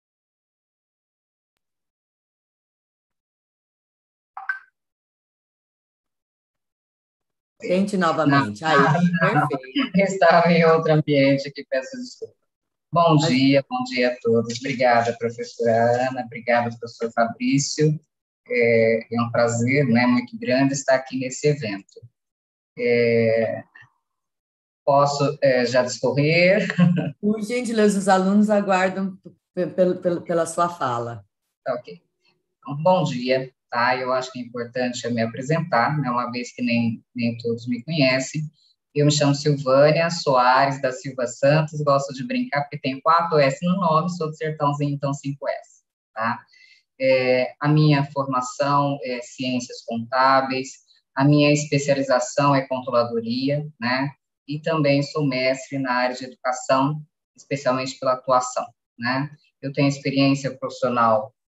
Tente novamente. Aí, perfeito. Estava em outro ambiente aqui, peço desculpa. Bom Mas... dia, bom dia a todos. Obrigada, professora Ana, obrigada, professor Fabrício. É, é um prazer, né, muito grande estar aqui nesse evento. É... Posso é, já discorrer? Por gentileza, os alunos aguardam pelo, pelo, pela sua fala. Ok. Então, bom dia. Tá, eu acho que é importante eu me apresentar, né, uma vez que nem, nem todos me conhecem. Eu me chamo Silvânia Soares da Silva Santos, gosto de brincar porque tem quatro S no nome, sou do Sertãozinho, então cinco S. Tá? É, a minha formação é Ciências Contábeis, a minha especialização é Controladoria, né, e também sou mestre na área de Educação, especialmente pela atuação, né. Eu tenho experiência profissional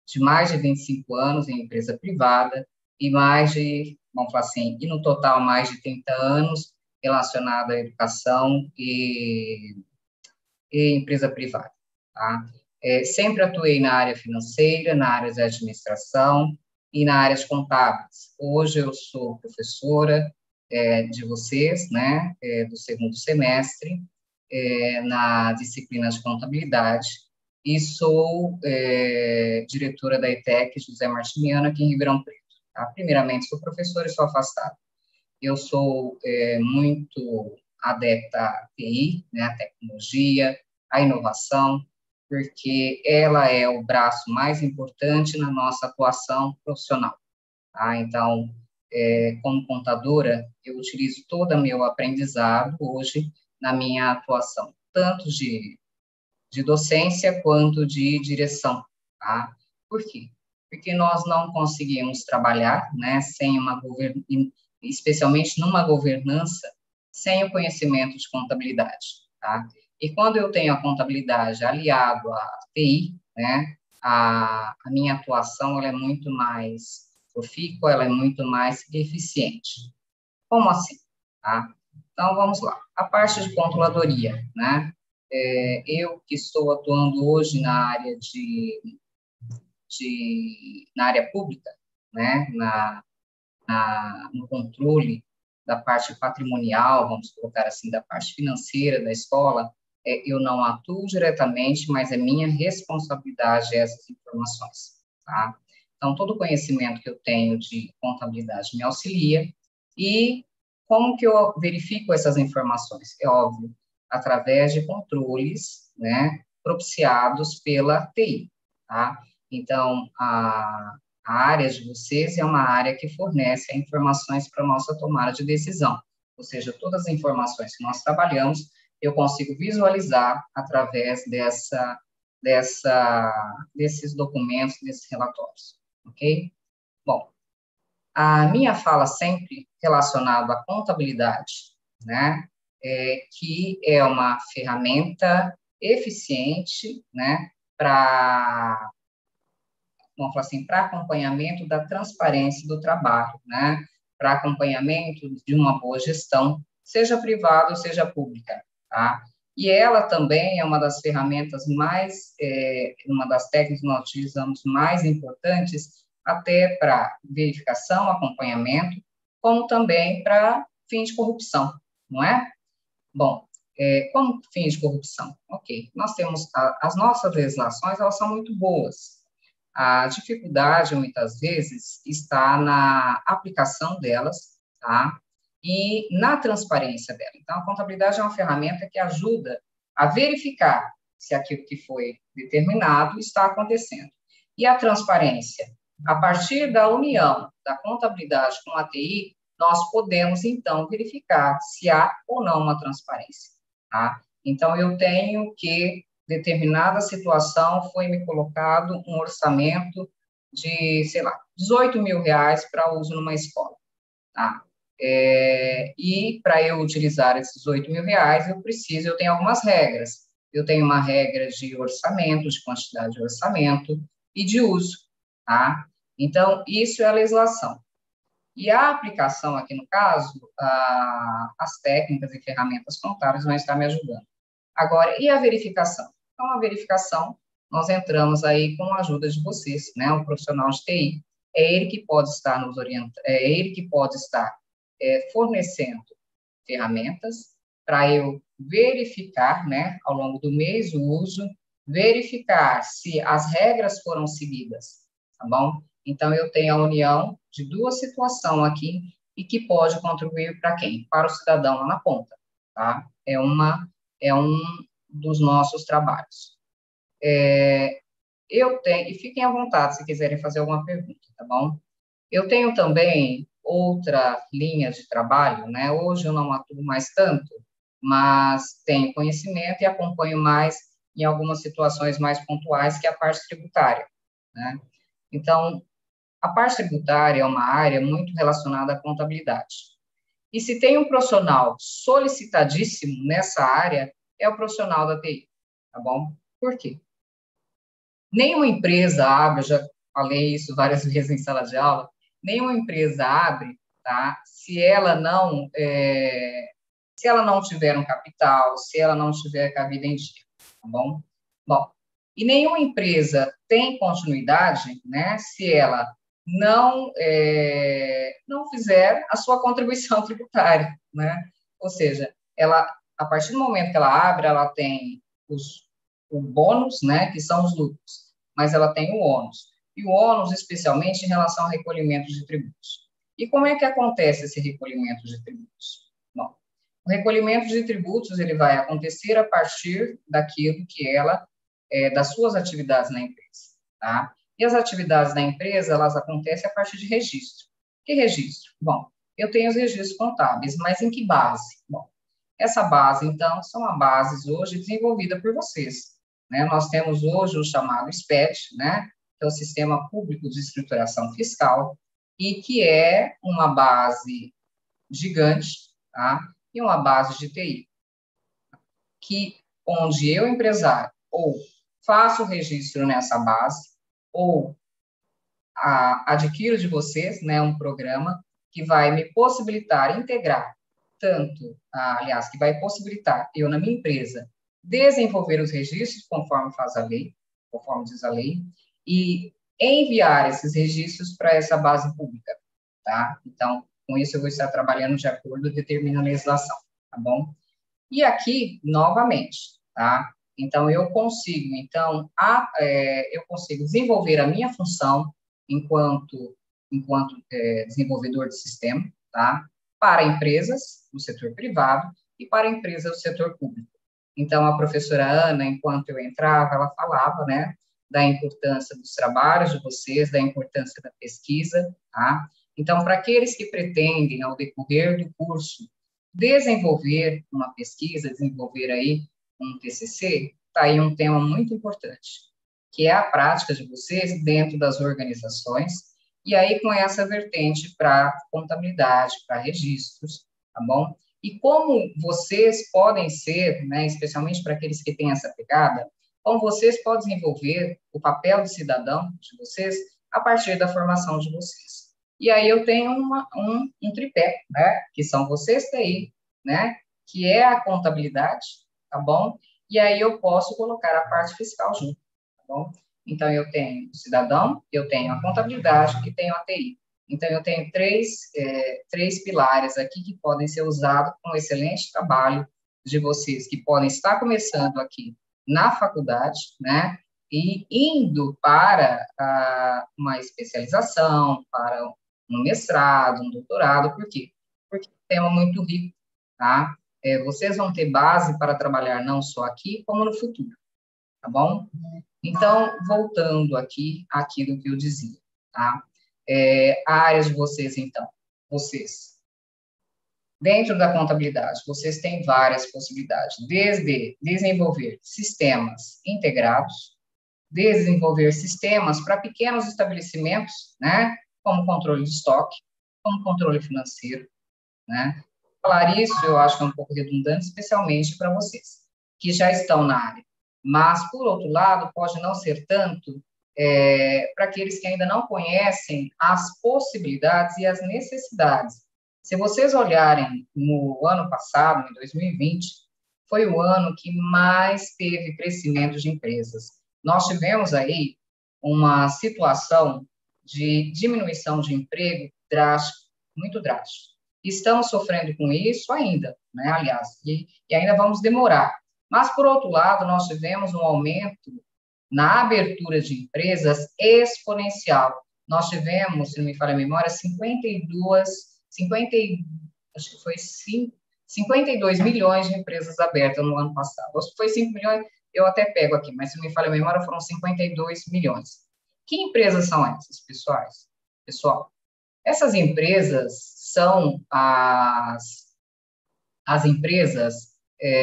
de mais de vinte e cinco anos em empresa privada e mais de, vamos falar assim, e no total mais de trinta anos relacionado à educação e, e empresa privada, tá? É, sempre atuei na área financeira, na área de administração e na área de contábeis. Hoje eu sou professora é, de vocês, né, é, do segundo semestre, é, na disciplina de contabilidade, e sou é, diretora da E T E C José Martiniano, aqui em Ribeirão Preto. Tá? Primeiramente, sou professora e sou afastada. Eu sou é, muito adepta à T I, né, à tecnologia, à inovação, porque ela é o braço mais importante na nossa atuação profissional. Tá? Então, é, como contadora, eu utilizo todo o meu aprendizado hoje na minha atuação, tanto de de docência quanto de direção, tá? Por quê? Porque nós não conseguimos trabalhar, né, sem uma govern... especialmente numa governança, sem o conhecimento de contabilidade, tá? E quando eu tenho a contabilidade aliado à T I, né, a, a minha atuação ela é muito mais profícua, ela é muito mais eficiente. Como assim? Tá? Então, vamos lá. A parte de controladoria, né? É, eu que estou atuando hoje na área de, de na área pública, né, na, na, no controle da parte patrimonial, vamos colocar assim, da parte financeira da escola, é, eu não atuo diretamente, mas é minha responsabilidade essas informações, tá? Então, todo o conhecimento que eu tenho de contabilidade me auxilia, e como que eu verifico essas informações? É óbvio, através de controles, né, propiciados pela T I, tá? Então, a, a área de vocês é uma área que fornece informações para a nossa tomada de decisão, ou seja, todas as informações que nós trabalhamos, eu consigo visualizar através dessa, dessa, desses documentos, desses relatórios, ok? Bom, a minha fala sempre relacionada à contabilidade, né, É, que é uma ferramenta eficiente, né, para, vamos falar assim, para acompanhamento da transparência do trabalho, né, para acompanhamento de uma boa gestão, seja privada ou seja pública, tá? E ela também é uma das ferramentas mais, é, uma das técnicas que nós utilizamos mais importantes, até para verificação, acompanhamento, como também para fins de corrupção, não é? Bom, é, como fins de corrupção? Ok, nós temos, a, as nossas legislações, elas são muito boas. A dificuldade, muitas vezes, está na aplicação delas, tá? E na transparência dela. Então, a contabilidade é uma ferramenta que ajuda a verificar se aquilo que foi determinado está acontecendo. E a transparência? A partir da união da contabilidade com a T I, nós podemos, então, verificar se há ou não uma transparência, tá? Então, eu tenho que, determinada situação, foi me colocado um orçamento de, sei lá, dezoito mil reais para uso numa escola, tá? É, e para eu utilizar esses dezoito mil reais, eu preciso, eu tenho algumas regras. Eu tenho uma regra de orçamento, de quantidade de orçamento e de uso, tá? Então, isso é a legislação. E a aplicação aqui, no caso, a, as técnicas e ferramentas contábeis vão estar me ajudando. Agora, e a verificação? Então, a verificação, nós entramos aí com a ajuda de vocês, né? O profissional de T I, é ele que pode estar nos orientando, é ele que pode estar é, fornecendo ferramentas para eu verificar, né, ao longo do mês, o uso, verificar se as regras foram seguidas, tá bom? Então, eu tenho a união de duas situações aqui e que pode contribuir para quem? Para o cidadão lá na ponta, tá? É, uma, é um dos nossos trabalhos. É, eu tenho, e fiquem à vontade se quiserem fazer alguma pergunta, tá bom? Eu tenho também outra linha de trabalho, né? Hoje eu não atuo mais tanto, mas tenho conhecimento e acompanho mais em algumas situações mais pontuais, que é a parte tributária, né? Então, a parte tributária é uma área muito relacionada à contabilidade. E se tem um profissional solicitadíssimo nessa área, é o profissional da T I, tá bom? Por quê? Nenhuma empresa abre, já falei isso várias vezes em sala de aula, nenhuma empresa abre, tá? Se ela não, é, se ela não tiver um capital, se ela não tiver cabida em dia, tá bom? Bom, e nenhuma empresa tem continuidade, né? Se ela não, é, não fizer a sua contribuição tributária, né? Ou seja, ela, a partir do momento que ela abre, ela tem os, o bônus, né? Que são os lucros, mas ela tem o ônus. E o ônus, especialmente, em relação ao recolhimento de tributos. E como é que acontece esse recolhimento de tributos? Bom, o recolhimento de tributos, ele vai acontecer a partir daquilo que ela, é, das suas atividades na empresa, tá? E as atividades da empresa, elas acontecem a partir de registro. Que registro? Bom, eu tenho os registros contábeis, mas em que base? Bom, essa base, então, são a bases hoje desenvolvida por vocês, né? Nós temos hoje o chamado S P E T, né? Que é o Sistema Público de Escrituração Fiscal, e que é uma base gigante, tá? E uma base de T I, que, onde eu, empresário, ou faço o registro nessa base, ou a, adquiro de vocês, né, um programa que vai me possibilitar integrar, tanto, a, aliás, que vai possibilitar eu, na minha empresa, desenvolver os registros conforme faz a lei, conforme diz a lei, e enviar esses registros para essa base pública, tá? Então, com isso eu vou estar trabalhando de acordo com o que determina a legislação, tá bom? E aqui, novamente, tá? Então, eu consigo, então, a, é, eu consigo desenvolver a minha função enquanto, enquanto é, desenvolvedor de sistema, tá? Para empresas do setor privado e para empresas do setor público. Então, a professora Ana, enquanto eu entrava, ela falava, né, da importância dos trabalhos de vocês, da importância da pesquisa, tá? Então, para aqueles que pretendem, ao decorrer do curso, desenvolver uma pesquisa, desenvolver aí um T C C, está aí um tema muito importante, que é a prática de vocês dentro das organizações, e aí com essa vertente para contabilidade, para registros, tá bom? E como vocês podem ser, né, especialmente para aqueles que têm essa pegada, como vocês podem desenvolver o papel de cidadão de vocês a partir da formação de vocês. E aí eu tenho uma, um, um tripé, né, que são vocês T I, né, que é a contabilidade, tá bom? E aí eu posso colocar a parte fiscal junto, tá bom? Então, eu tenho o cidadão, eu tenho a contabilidade e tenho a T I. Então, eu tenho três, é, três pilares aqui que podem ser usados com um excelente trabalho de vocês, que podem estar começando aqui na faculdade, né, e indo para a, uma especialização, para um mestrado, um doutorado. Por quê? Porque é um tema muito rico, tá? É, vocês vão ter base para trabalhar não só aqui, como no futuro, tá bom? Então, voltando aqui àquilo que eu dizia, tá? É, a área de vocês, então, vocês, dentro da contabilidade, vocês têm várias possibilidades, desde desenvolver sistemas integrados, desenvolver sistemas para pequenos estabelecimentos, né, como controle de estoque, como controle financeiro, né? Falar isso, eu acho que é um pouco redundante, especialmente para vocês, que já estão na área. Mas, por outro lado, pode não ser tanto é, para aqueles que ainda não conhecem as possibilidades e as necessidades. Se vocês olharem no ano passado, em dois mil e vinte, foi o ano que mais teve crescimento de empresas. Nós tivemos aí uma situação de diminuição de emprego drástico, muito drástico. Estamos sofrendo com isso ainda, né, aliás, e, e ainda vamos demorar. Mas, por outro lado, nós tivemos um aumento na abertura de empresas exponencial. Nós tivemos, se não me falha a memória, cinquenta e dois, cinquenta, acho que foi cinquenta e dois milhões de empresas abertas no ano passado. Acho que foi cinco milhões, eu até pego aqui, mas se não me falha a memória, foram cinquenta e dois milhões. Que empresas são essas, pessoais? Pessoal, essas empresas são as, as empresas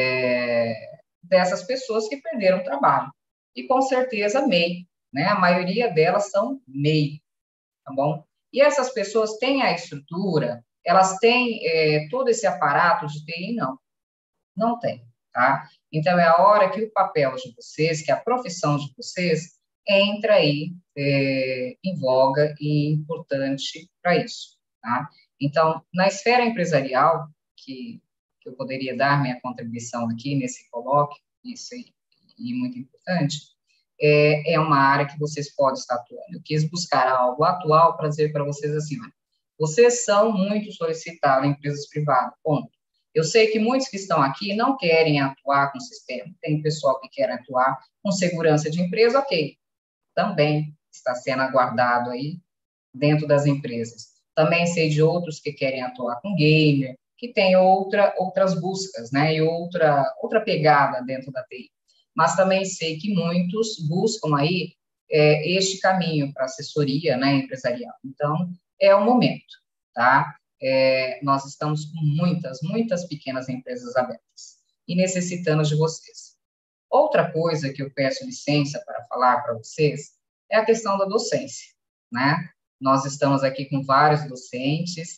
é, dessas pessoas que perderam o trabalho. E, com certeza, M E I, né? A maioria delas são M E I, tá bom? E essas pessoas têm a estrutura, elas têm é, todo esse aparato de T I? Não, não tem, tá? Então, é a hora que o papel de vocês, que a profissão de vocês, entra aí é, em voga e importante para isso, tá? Então, na esfera empresarial, que, que eu poderia dar minha contribuição aqui nesse colóquio, isso e, e muito importante, é, é uma área que vocês podem estar atuando. Eu quis buscar algo atual para dizer para vocês assim, olha, vocês são muito solicitados em empresas privadas, ponto. Eu sei que muitos que estão aqui não querem atuar com o sistema, tem pessoal que quer atuar com segurança de empresa, ok, também está sendo aguardado aí dentro das empresas. Também sei de outros que querem atuar com gamer, que tem outra, outras buscas, né, e outra, outra pegada dentro da T I. Mas também sei que muitos buscam aí é, este caminho para assessoria, né, empresarial. Então, é o momento, tá? É, nós estamos com muitas, muitas pequenas empresas abertas e necessitamos de vocês. Outra coisa que eu peço licença para falar para vocês é a questão da docência, né? Nós estamos aqui com vários docentes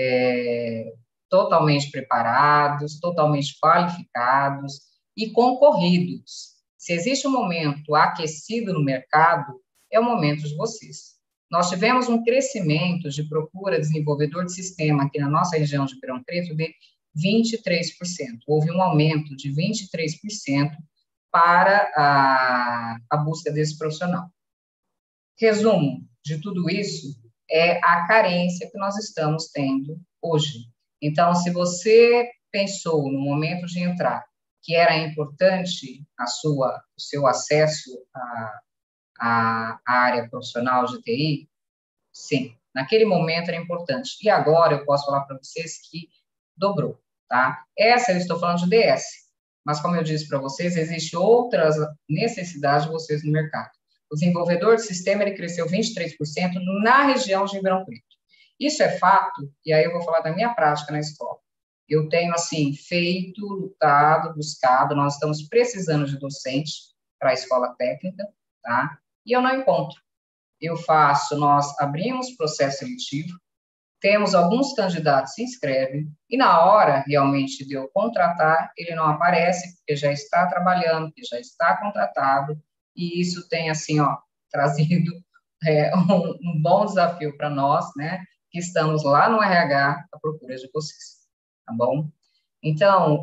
é, totalmente preparados, totalmente qualificados e concorridos. Se existe um momento aquecido no mercado, é o momento de vocês. Nós tivemos um crescimento de procura de desenvolvedor de sistema aqui na nossa região de Ribeirão Preto de vinte e três por cento. Houve um aumento de vinte e três por cento para a, a busca desse profissional. Resumo de tudo isso é a carência que nós estamos tendo hoje. Então, se você pensou no momento de entrar que era importante a sua, o seu acesso a a área profissional de T I, sim, naquele momento era importante. E agora eu posso falar para vocês que dobrou, tá? Essa eu estou falando de D S, mas como eu disse para vocês, existe outras necessidades de vocês no mercado. O desenvolvedor de sistema, ele cresceu vinte e três por cento na região de Ribeirão Preto. Isso é fato, e aí eu vou falar da minha prática na escola. Eu tenho, assim, feito, lutado, buscado, nós estamos precisando de docente para a escola técnica, tá? E eu não encontro. Eu faço, nós abrimos processo seletivo, temos alguns candidatos que se inscrevem, e na hora, realmente, de eu contratar, ele não aparece, porque já está trabalhando, porque já está contratado, e isso tem, assim, ó, trazido é, um, um bom desafio para nós, né, que estamos lá no R H à procura de vocês, tá bom? Então,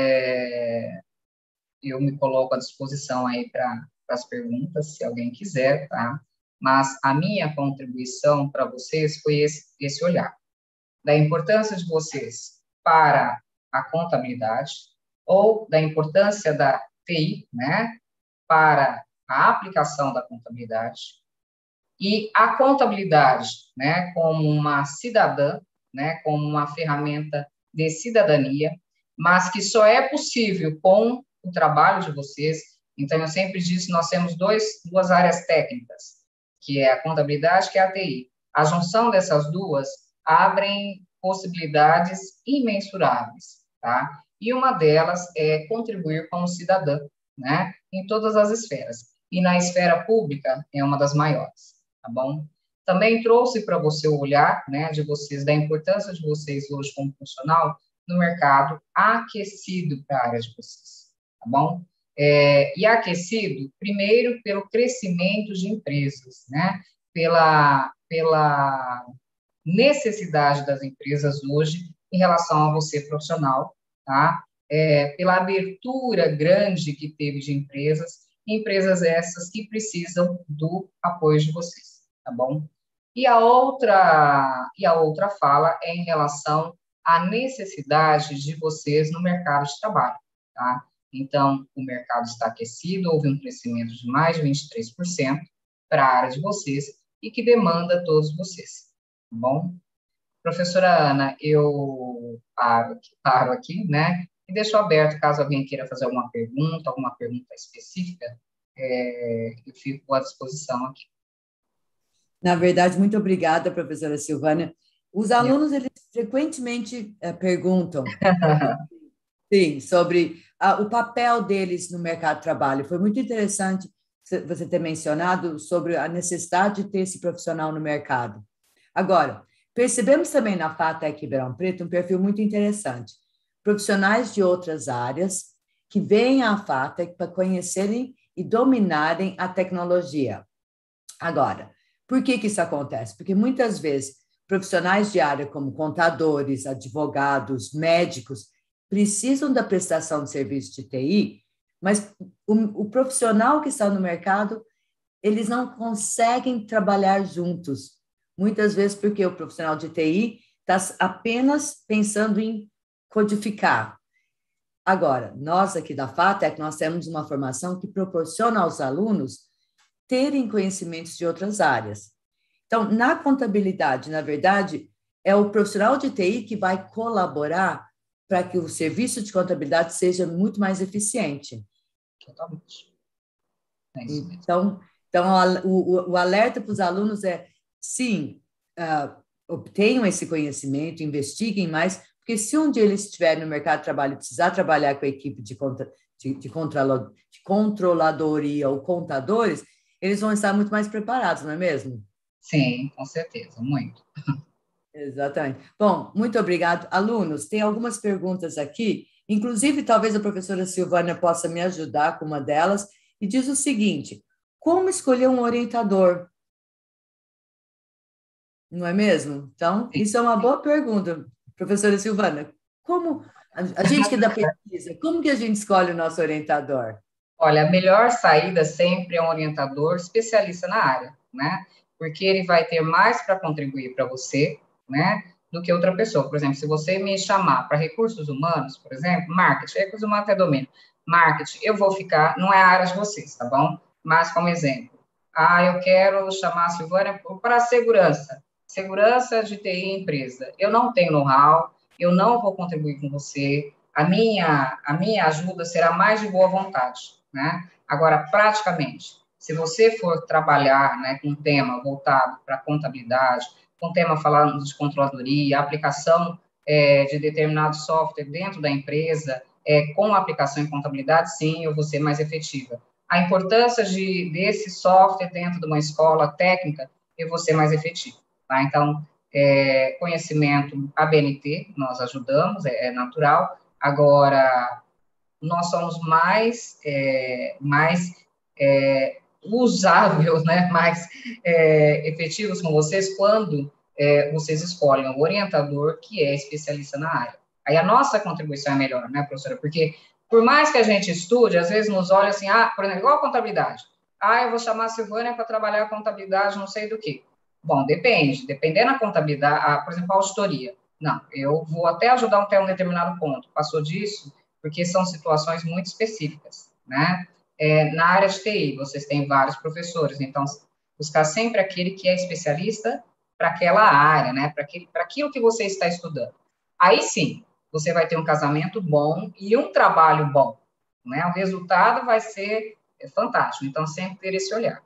é, eu me coloco à disposição aí para as perguntas, se alguém quiser, tá? Mas a minha contribuição para vocês foi esse, esse olhar, da importância de vocês para a contabilidade, ou da importância da T I, né, para a aplicação da contabilidade, e a contabilidade, né, como uma cidadã, né, como uma ferramenta de cidadania, mas que só é possível com o trabalho de vocês. Então, eu sempre disse, nós temos dois, duas áreas técnicas, que é a contabilidade, que é a T I. A junção dessas duas abrem possibilidades imensuráveis, tá? E uma delas é contribuir como cidadã, né, em todas as esferas. E na esfera pública é uma das maiores, tá bom? Também trouxe para você o olhar, né, de vocês, da importância de vocês hoje como profissional no mercado aquecido para a área de vocês, tá bom? É, e aquecido, primeiro, pelo crescimento de empresas, né? Pela, pela necessidade das empresas hoje em relação a você profissional, tá? É, pela abertura grande que teve de empresas, empresas essas que precisam do apoio de vocês, tá bom? E a outra, e a outra fala é em relação à necessidade de vocês no mercado de trabalho, tá? Então, o mercado está aquecido, houve um crescimento de mais de vinte e três por cento para a área de vocês e que demanda todos vocês, tá bom? Professora Ana, eu paro aqui, paro aqui, né? E deixo aberto, caso alguém queira fazer alguma pergunta, alguma pergunta específica, é, eu fico à disposição aqui. Na verdade, muito obrigada, professora Silvânia. Os alunos, eles frequentemente uh, perguntam sim, sobre uh, o papel deles no mercado de trabalho. Foi muito interessante você ter mencionado sobre a necessidade de ter esse profissional no mercado. Agora, percebemos também na FATEC Ribeirão Preto um perfil muito interessante. Profissionais de outras áreas que vêm à FATEC para conhecerem e dominarem a tecnologia. Agora, por que que isso acontece? Porque muitas vezes profissionais de área como contadores, advogados, médicos, precisam da prestação de serviço de T I, mas o, o profissional que está no mercado, eles não conseguem trabalhar juntos. Muitas vezes porque o profissional de T I está apenas pensando em codificar. Agora, nós aqui da FATEC, nós temos uma formação que proporciona aos alunos terem conhecimentos de outras áreas. Então, na contabilidade, na verdade, é o profissional de T I que vai colaborar para que o serviço de contabilidade seja muito mais eficiente. Totalmente. É isso mesmo. Então, então o, o, o alerta para os alunos é, sim, uh, obtenham esse conhecimento, investiguem mais, porque se um dia eles estiverem no mercado de trabalho e precisar trabalhar com a equipe de, contra, de, de, controlado, de controladoria ou contadores, eles vão estar muito mais preparados, não é mesmo? Sim, com certeza, muito. Exatamente. Bom, muito obrigado. Alunos, tem algumas perguntas aqui, inclusive talvez a professora Silvânia possa me ajudar com uma delas, e diz o seguinte: como escolher um orientador? Não é mesmo? Então, isso é uma boa pergunta, professora Silvânia. Como a gente que é da pesquisa, como que a gente escolhe o nosso orientador? Olha, a melhor saída sempre é um orientador especialista na área, né? Porque ele vai ter mais para contribuir para você, né, do que outra pessoa. Por exemplo, se você me chamar para recursos humanos, por exemplo, marketing, recursos humanos é domínio, marketing, eu vou ficar, não é a área de vocês, tá bom? Mas como exemplo, ah, eu quero chamar a Silvânia para segurança, segurança de T I em empresa. Eu não tenho know-how, eu não vou contribuir com você, a minha, a minha ajuda será mais de boa vontade, né? Agora, praticamente, se você for trabalhar, né, com um tema voltado para contabilidade, com um tema falando de controladoria, aplicação é, de determinado software dentro da empresa, é, com aplicação em contabilidade, sim, eu vou ser mais efetiva. A importância de, desse software dentro de uma escola técnica, eu vou ser mais efetivo, tá? Então, é, conhecimento A B N T, nós ajudamos, é, é natural. Agora, nós somos mais, é, mais é, usáveis, né, mais é, efetivos com vocês quando é, vocês escolhem um orientador que é especialista na área. Aí a nossa contribuição é melhor, né, professora? Porque por mais que a gente estude, às vezes nos olha assim, ah, por exemplo, igual a contabilidade. Ah, eu vou chamar a Silvânia para trabalhar a contabilidade, não sei do que. Bom, depende. Dependendo da contabilidade, a, por exemplo, a auditoria. Não, eu vou até ajudar até um determinado ponto. Passou disso, porque são situações muito específicas, né? É, na área de T I, vocês têm vários professores, então, buscar sempre aquele que é especialista para aquela área, né? Para aquilo, para aquilo que você está estudando. Aí, sim, você vai ter um casamento bom e um trabalho bom, né? O resultado vai ser fantástico, então, sempre ter esse olhar.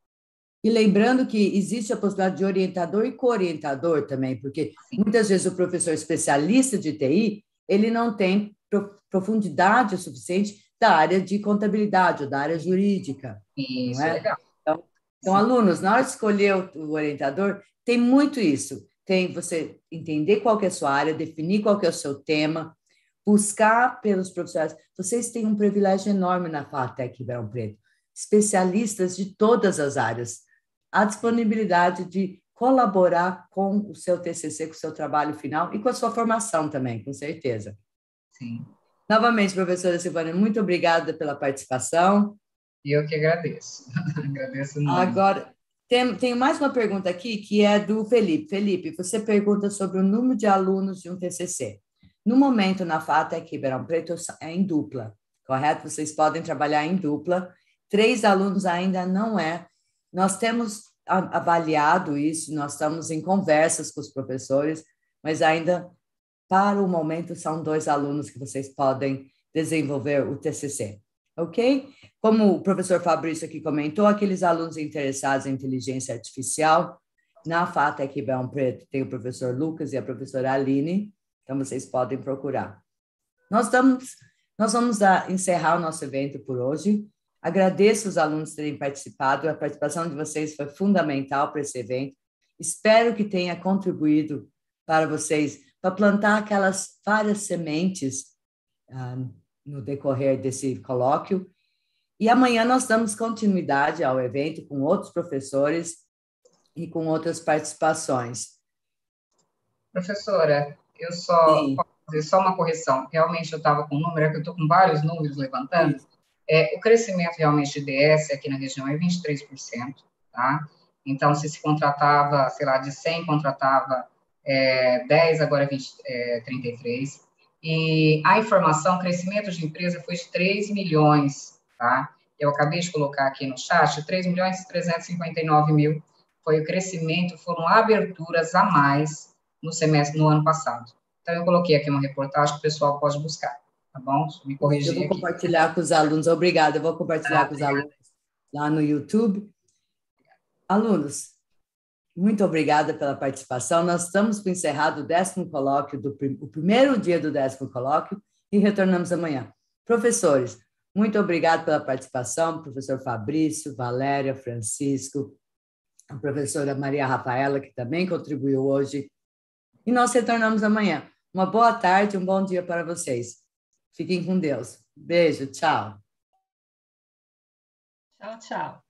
E lembrando que existe a possibilidade de orientador e co-orientador também, porque sim, muitas vezes o professor especialista de T I, ele não tem profundidade suficiente da área de contabilidade ou da área jurídica. Isso, não é? é legal. Então, então alunos, na hora de escolher o orientador, tem muito isso. Tem você entender qual que é a sua área, definir qual que é o seu tema, buscar pelos profissionais. Vocês têm um privilégio enorme na FATEC Ribeirão Preto, especialistas de todas as áreas. A disponibilidade de colaborar com o seu T C C, com o seu trabalho final e com a sua formação também, com certeza. Sim. Novamente, professora Silvânia, muito obrigada pela participação. E eu que agradeço. Agradeço muito. Agora, tem, tenho mais uma pergunta aqui, que é do Felipe. Felipe, você pergunta sobre o número de alunos de um T C C. No momento, na FATEC Ribeirão Preto, é em dupla, correto? Vocês podem trabalhar em dupla. Três alunos ainda não é. Nós temos avaliado isso, nós estamos em conversas com os professores, mas ainda, para o momento, são dois alunos que vocês podem desenvolver o T C C, ok? Como o professor Fabrício aqui comentou, aqueles alunos interessados em inteligência artificial, na FATEC Ribeirão Preto tem o professor Lucas e a professora Aline, então vocês podem procurar. Nós, estamos, nós vamos a, encerrar o nosso evento por hoje. Agradeço os alunos terem participado, a participação de vocês foi fundamental para esse evento. Espero que tenha contribuído para vocês, para plantar aquelas várias sementes ah, no decorrer desse colóquio. E amanhã nós damos continuidade ao evento com outros professores e com outras participações. Professora, eu só Sim. posso fazer só uma correção. Realmente eu estava com um número, é que eu estou com vários números levantando. É, o crescimento realmente de D S aqui na região é vinte e três por cento, tá? Então, se se contratava, sei lá, de cem contratava é, dez, agora é, vinte, é trinta e três. E a informação, o crescimento de empresa foi de três milhões, tá? Eu acabei de colocar aqui no chat, três milhões trezentos e cinquenta e nove mil foi o crescimento, foram aberturas a mais no semestre, no ano passado. Então, eu coloquei aqui uma reportagem que o pessoal pode buscar, tá bom? Deixa eu me corrigir aqui. Eu vou aqui. compartilhar com os alunos, obrigada, eu vou compartilhar ah, com os alunos lá no YouTube. Alunos, muito obrigada pela participação. Nós estamos para encerrar o décimo colóquio, do, o primeiro dia do décimo colóquio, e retornamos amanhã. Professores, muito obrigado pela participação, professor Fabrício, Valéria, Francisco, a professora Maria Rafaela, que também contribuiu hoje. E nós retornamos amanhã. Uma boa tarde, um bom dia para vocês. Fiquem com Deus. Beijo, tchau. Tchau, tchau.